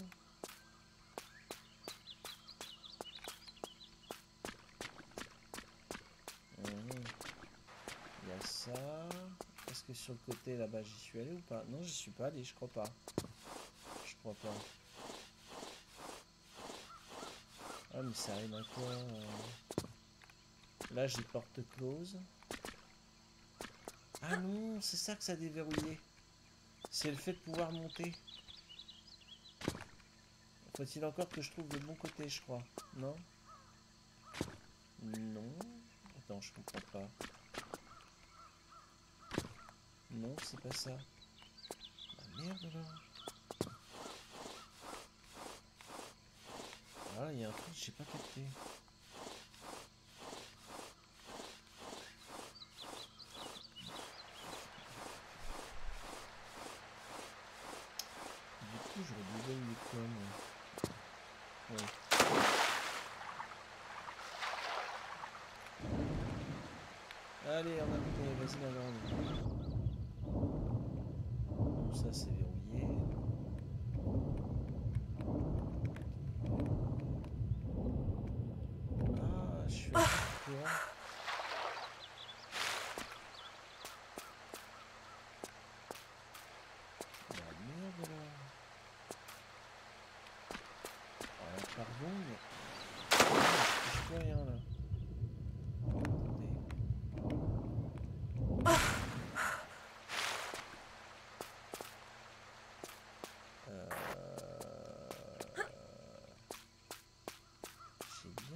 Mmh. Il y a ça. Est-ce que sur le côté là-bas j'y suis allé ou pas? Non, j'y suis pas allé, je crois pas. Je crois pas. Ah mais ça arrive à quoi euh... Là j'ai porte close. Ah non, c'est ça que ça a déverrouillé. C'est le fait de pouvoir monter. Faut-il encore que je trouve le bon côté, je crois. Non? Non. Attends, je comprends pas. Non, c'est pas ça. Ah merde là. Ah, il y a un truc que j'ai pas capté. Du coup, j'aurais besoin de quoi, moi. Ouais. Allez, on a pris, vas-y ma grande. Bon, ça c'est verrouillé. Ah, je suis à quoi? La merde là. Ah, pardon, mais... Ah, je touche plus rien là.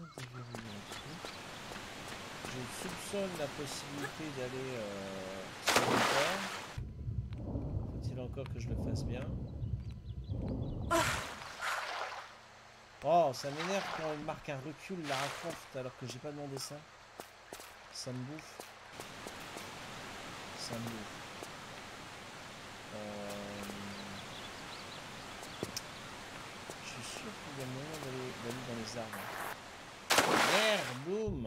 La possibilité d'aller euh, Faut-il encore que je le fasse bien? Oh, ça m'énerve quand il marque un recul Lara Croft alors que j'ai pas demandé ça. Ça me bouffe. Ça me bouffe. Euh... Je suis sûr qu'il y a moyen d'aller dans les arbres. Merde, boum!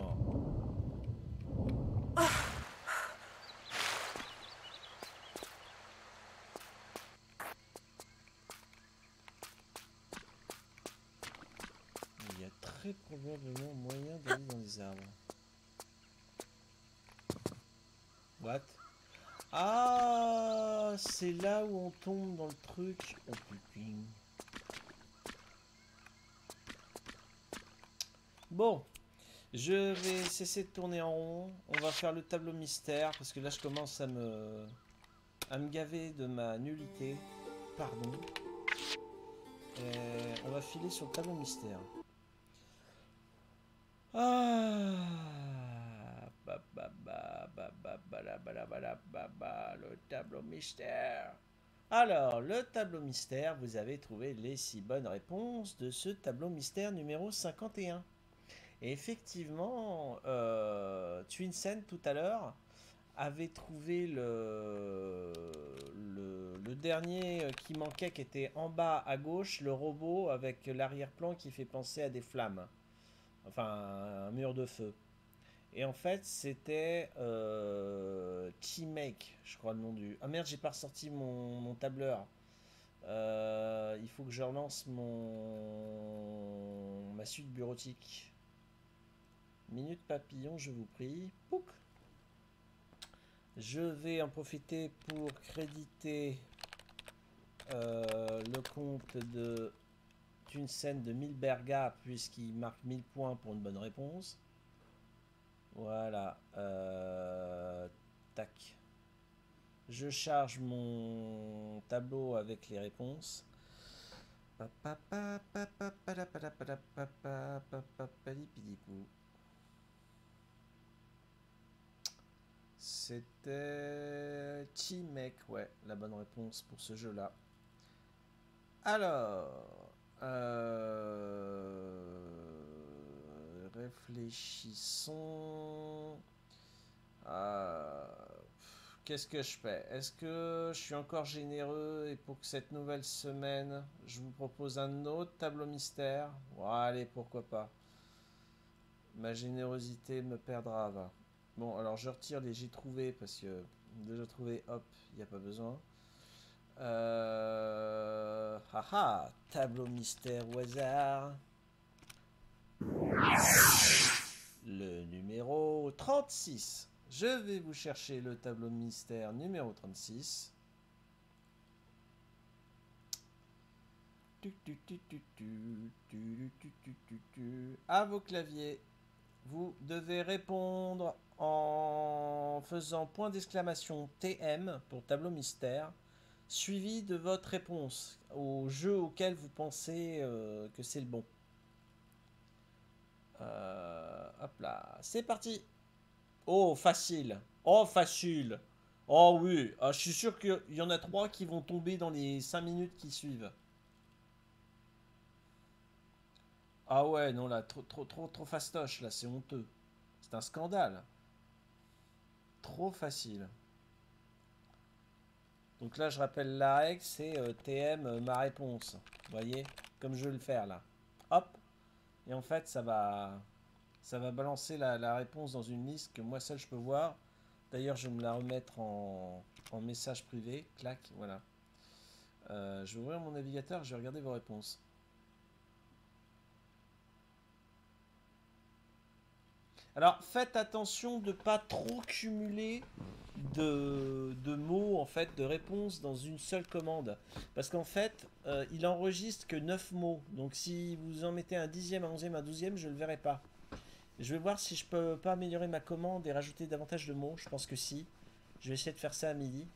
Il y a très probablement moyen d'aller dans les arbres. What? Ah, c'est là où on tombe dans le truc. Oh putain. Bon, je vais cesser de tourner en rond. On va faire le tableau mystère parce que là je commence à me à me gaver de ma nullité. Pardon. Et on va filer sur le tableau mystère. Ah, ba, ba, ba, ba, ba, ba, la, ba, la, ba, la, ba, ba, le tableau mystère. Alors, le tableau mystère, vous avez trouvé les six bonnes réponses de ce tableau mystère numéro cinquante et un. Et effectivement, euh, Twinsen tout à l'heure avait trouvé le, le, le dernier qui manquait, qui était en bas à gauche, le robot avec l'arrière-plan qui fait penser à des flammes. Enfin, un mur de feu. Et en fait, c'était euh, T-Make, je crois le nom du... Ah merde, j'ai pas ressorti mon, mon tableur. Euh, il faut que je relance mon... ma suite bureautique. Minute papillon, je vous prie. Pouc. Je vais en profiter pour créditer euh, le compte de Twinsen de Milberga, puisqu'il marque mille points pour une bonne réponse. Voilà. Euh, tac. Je charge mon tableau avec les réponses. C'était T-Make, ouais, la bonne réponse pour ce jeu-là. Alors, euh, réfléchissons. Euh, Qu'est-ce que je fais? Est-ce que je suis encore généreux et pour que cette nouvelle semaine, je vous propose un autre tableau mystère? Bon, allez, pourquoi pas. Ma générosité me perdra, va. Bon, alors je retire les j'ai trouvé parce que déjà trouvé, hop, il n'y a pas besoin. Euh... Haha, tableau mystère au hasard. Le numéro trente-six. Je vais vous chercher le tableau mystère numéro trente-six. À vos claviers. Vous devez répondre en faisant point d'exclamation T M pour tableau mystère, suivi de votre réponse au jeu auquel vous pensez euh, que c'est le bon. Euh, hop là, c'est parti. Oh, facile. Oh, facile. Oh oui, ah, je suis sûr qu'il y en a trois qui vont tomber dans les cinq minutes qui suivent. Ah ouais, non là, trop, trop, trop, trop fastoche, là, c'est honteux. C'est un scandale. Trop facile. Donc là, je rappelle la règle, c'est euh, T M, euh, ma réponse. Vous voyez, comme je vais le faire là. Hop. Et en fait, ça va, ça va balancer la, la réponse dans une liste que moi seul je peux voir. D'ailleurs, je vais me la remettre en, en message privé. Clac, voilà. Euh, je vais ouvrir mon navigateur, je vais regarder vos réponses. Alors, faites attention de ne pas trop cumuler de, de mots, en fait, de réponses dans une seule commande. Parce qu'en fait, euh, il enregistre que neuf mots. Donc, si vous en mettez un dixième, un onzième, un douzième, je ne le verrai pas. Je vais voir si je peux pas améliorer ma commande et rajouter davantage de mots. Je pense que si. Je vais essayer de faire ça à midi.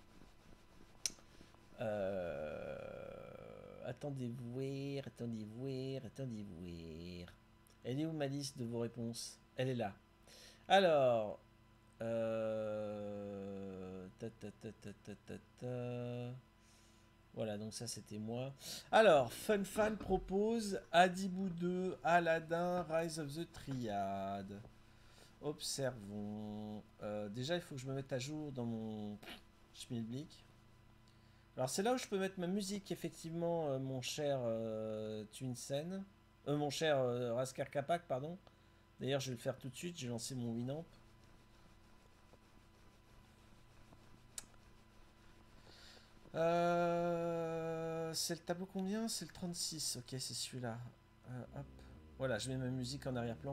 Euh... Attendez voir, attendez voir, attendez voir. Elle est où ma liste de vos réponses? Elle est là. Alors, Euh... Ta, ta, ta, ta, ta, ta, ta. Voilà, donc ça c'était moi. Alors, FunFan propose Adibou deux, Aladdin, Rise of the Triad. Observons. Euh, déjà, il faut que je me mette à jour dans mon schmilblick. Alors, c'est là où je peux mettre ma musique, effectivement, euh, mon cher euh, Twinsen. Euh, mon cher euh, Raskar Kapak, pardon. D'ailleurs, je vais le faire tout de suite. J'ai lancé mon Winamp. Euh, c'est le tableau combien? C'est le trente-six. Ok, c'est celui-là. Euh, hop. Voilà, je mets ma musique en arrière-plan.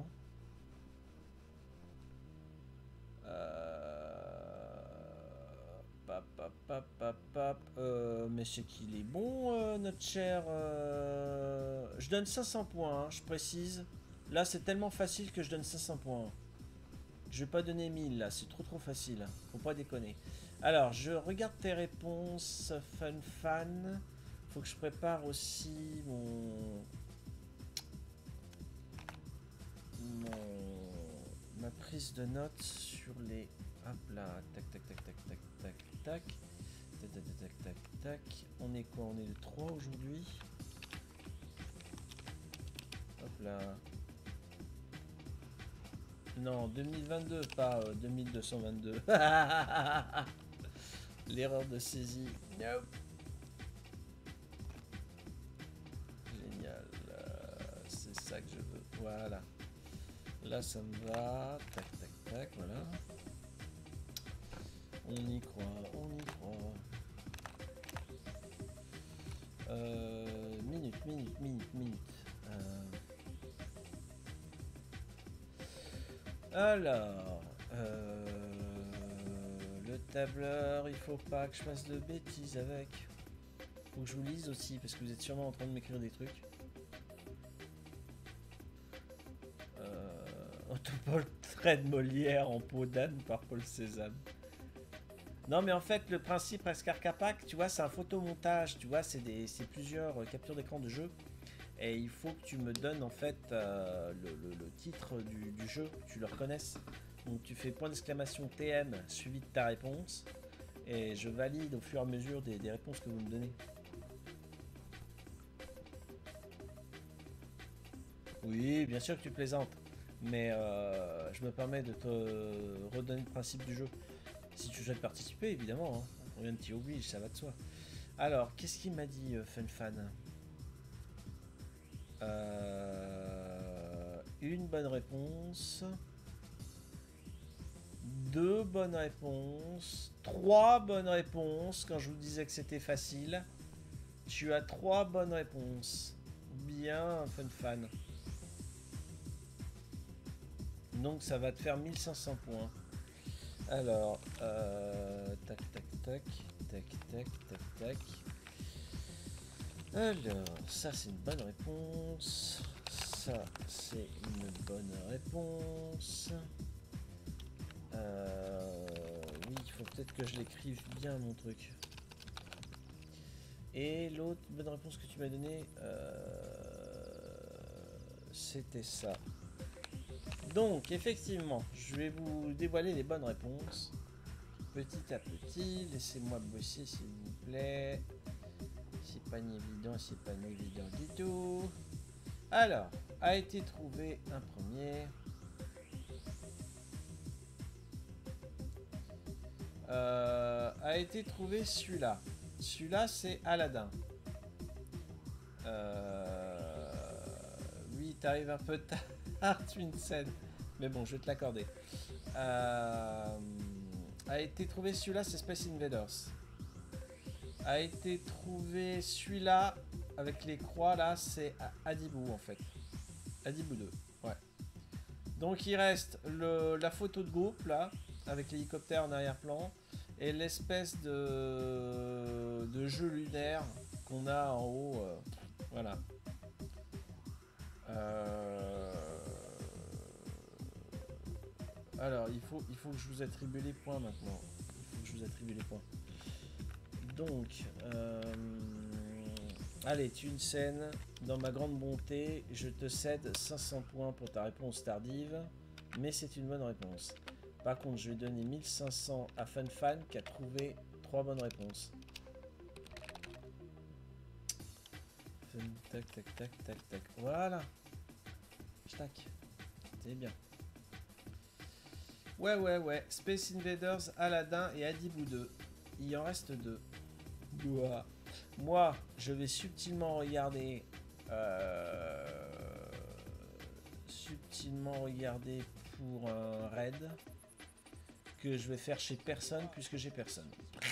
Euh... Pap, pap, pap, pap, pap. Euh, mais c'est qu'il est bon, euh, notre cher... Euh... Je donne cinq cents points, hein, je précise. Là, c'est tellement facile que je donne cinq cents points. Je vais pas donner mille, là. C'est trop, trop facile. Faut pas déconner. Alors, je regarde tes réponses, FunFan. Faut que je prépare aussi mon... mon... ma prise de notes sur les... Hop là, tac, tac, tac, tac, tac, tac, tac, tac, tac, tac, tac, tac. On est quoi? On est le trois aujourd'hui. Hop là. Non, deux mille vingt-deux, pas euh, deux mille deux cent vingt-deux. L'erreur de saisie. Nope. Génial. Euh, c'est ça que je veux. Voilà. Là, ça me va. Tac, tac, tac. Voilà. On y croit. On y croit. Euh, minute, minute, minute, minute. Euh... Alors, euh, le tableur, il faut pas que je fasse de bêtises avec. Faut que je vous lise aussi, parce que vous êtes sûrement en train de m'écrire des trucs. Euh, Autoportrait de Molière en peau d'âne par Paul Cézanne. Non, mais en fait, le principe Raskar Kapak, tu vois, c'est un photomontage, tu vois, c'est plusieurs captures d'écran de jeu. Et il faut que tu me donnes en fait euh, le, le, le titre du, du jeu, que tu le reconnaisses. Donc tu fais point d'exclamation T M suivi de ta réponse. Et je valide au fur et à mesure des, des réponses que vous me donnez. Oui, bien sûr que tu plaisantes. Mais euh, je me permets de te redonner le principe du jeu. Si tu souhaites participer, évidemment. Hein. Rien ne t'y oblige, ça va de soi. Alors, qu'est-ce qu'il m'a dit, euh, FunFan ? Euh, une bonne réponse, deux bonnes réponses, trois bonnes réponses. Quand je vous disais que c'était facile, tu as trois bonnes réponses. Bien, FunFan. Donc ça va te faire mille cinq cents points. Alors, euh, tac, tac, tac, tac, tac, tac, tac. Alors, ça c'est une bonne réponse. Ça c'est une bonne réponse. Euh, oui, il faut peut-être que je l'écrive bien mon truc. Et l'autre bonne réponse que tu m'as donnée, euh, c'était ça. Donc, effectivement, je vais vous dévoiler les bonnes réponses. Petit à petit, laissez-moi bosser s'il vous plaît. C'est pas ni évident, c'est pas ni évident du tout. Alors, a été trouvé un premier. Euh, a été trouvé celui-là. Celui-là, c'est Aladdin. Euh, oui, t'arrives un peu tard, Twinsen. Mais bon, je vais te l'accorder. Euh, a été trouvé celui-là, c'est Space Invaders. A été trouvé celui-là avec les croix là, c'est Adibou en fait. Adibou deux, ouais. Donc il reste le, la photo de groupe là, avec l'hélicoptère en arrière-plan, et l'espèce de, de jeu lunaire qu'on a en haut. Euh, voilà. Euh... Alors il faut, il faut que je vous attribue les points maintenant. Il faut que je vous attribue les points. Donc, euh, allez, tu une scène, dans ma grande bonté, je te cède cinq cents points pour ta réponse tardive, mais c'est une bonne réponse. Par contre, je vais donner mille cinq cents à FunFan qui a trouvé trois bonnes réponses. Tac, tac, tac, tac, tac. Voilà. Tac. C'est bien. Ouais, ouais, ouais. Space Invaders, Aladdin et Adibou deux. Il en reste deux. Ouah. Moi, je vais subtilement regarder... Euh, subtilement regarder pour un raid que je vais faire chez personne puisque j'ai personne.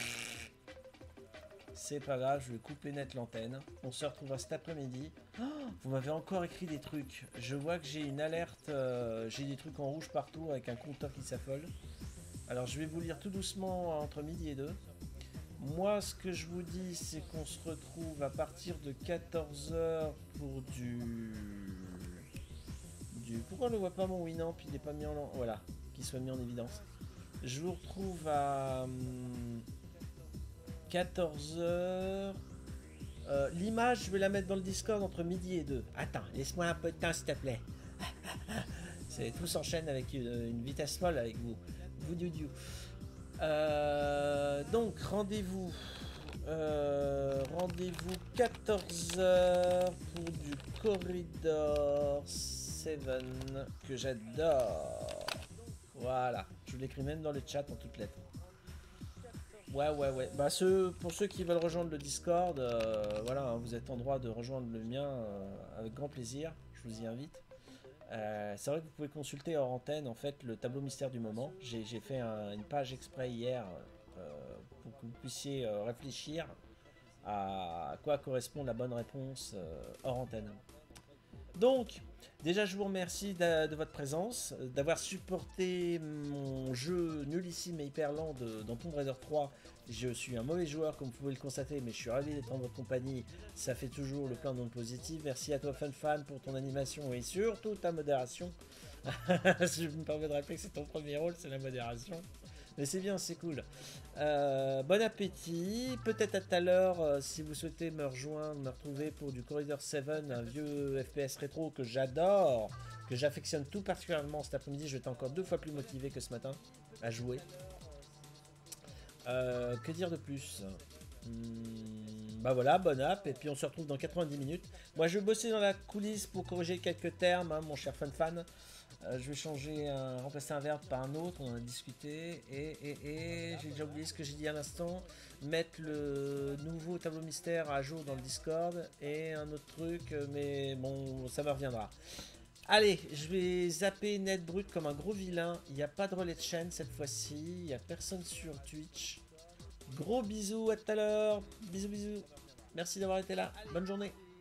C'est pas grave, je vais couper net l'antenne. On se retrouvera cet après-midi. Oh, vous m'avez encore écrit des trucs. Je vois que j'ai une alerte, euh, j'ai des trucs en rouge partout avec un compteur qui s'affole. Alors je vais vous lire tout doucement entre midi et deux. Moi, ce que je vous dis, c'est qu'on se retrouve à partir de quatorze heures pour du... du... Pourquoi on ne voit pas mon Winamp? Il n'est pas mis en... Voilà, qu'il soit mis en évidence. Je vous retrouve à... quatorze heures. Euh, L'image, je vais la mettre dans le Discord entre midi et deux. Attends, laisse-moi un peu de temps, s'il te plaît. C'est tout s'enchaîne avec une, une vitesse folle avec vous. Vous du du. Euh, donc, rendez-vous. Euh, rendez-vous quatorze heures pour du Corridor sept que j'adore. Voilà, je vous l'écris même dans le chat en toutes lettres. Ouais, ouais, ouais. Bah, ceux, pour ceux qui veulent rejoindre le Discord, euh, voilà, hein, vous êtes en droit de rejoindre le mien euh, avec grand plaisir. Je vous y invite. Euh, c'est vrai que vous pouvez consulter hors antenne, en fait, le tableau mystère du moment. J'ai fait un, une page exprès hier euh, pour que vous puissiez euh, réfléchir à quoi correspond la bonne réponse euh, hors antenne. Donc, déjà, je vous remercie de, de votre présence, d'avoir supporté mon jeu nullissime et hyper lent de, dans Tomb Raider trois. Je suis un mauvais joueur, comme vous pouvez le constater, mais je suis ravi d'être en votre compagnie. Ça fait toujours le plein d'ondes positives. Merci à toi, FunFan, pour ton animation et surtout ta modération. Je me permets de rappeler que c'est ton premier rôle, c'est la modération. Mais c'est bien, c'est cool. Euh, bon appétit. Peut-être à tout à l'heure, euh, si vous souhaitez me rejoindre, me retrouver pour du Corridor sept, un vieux F P S rétro que j'adore, que j'affectionne tout particulièrement cet après-midi. Je vais être encore deux fois plus motivé que ce matin à jouer. Euh, que dire de plus? Hum, Bah voilà, bonne app. Et puis on se retrouve dans quatre-vingt-dix minutes. Moi, je vais bosser dans la coulisse pour corriger quelques termes, hein, mon cher FunFan. Euh, je vais changer, un, remplacer un verbe par un autre, on en a discuté, et, et, et j'ai déjà oublié ce que j'ai dit à l'instant, mettre le nouveau tableau mystère à jour dans le Discord, et un autre truc, mais bon, ça me reviendra. Allez, je vais zapper net brut comme un gros vilain, il n'y a pas de relais de chaîne cette fois-ci, il n'y a personne sur Twitch. Gros bisous, à tout à l'heure, bisous bisous, merci d'avoir été là, bonne journée.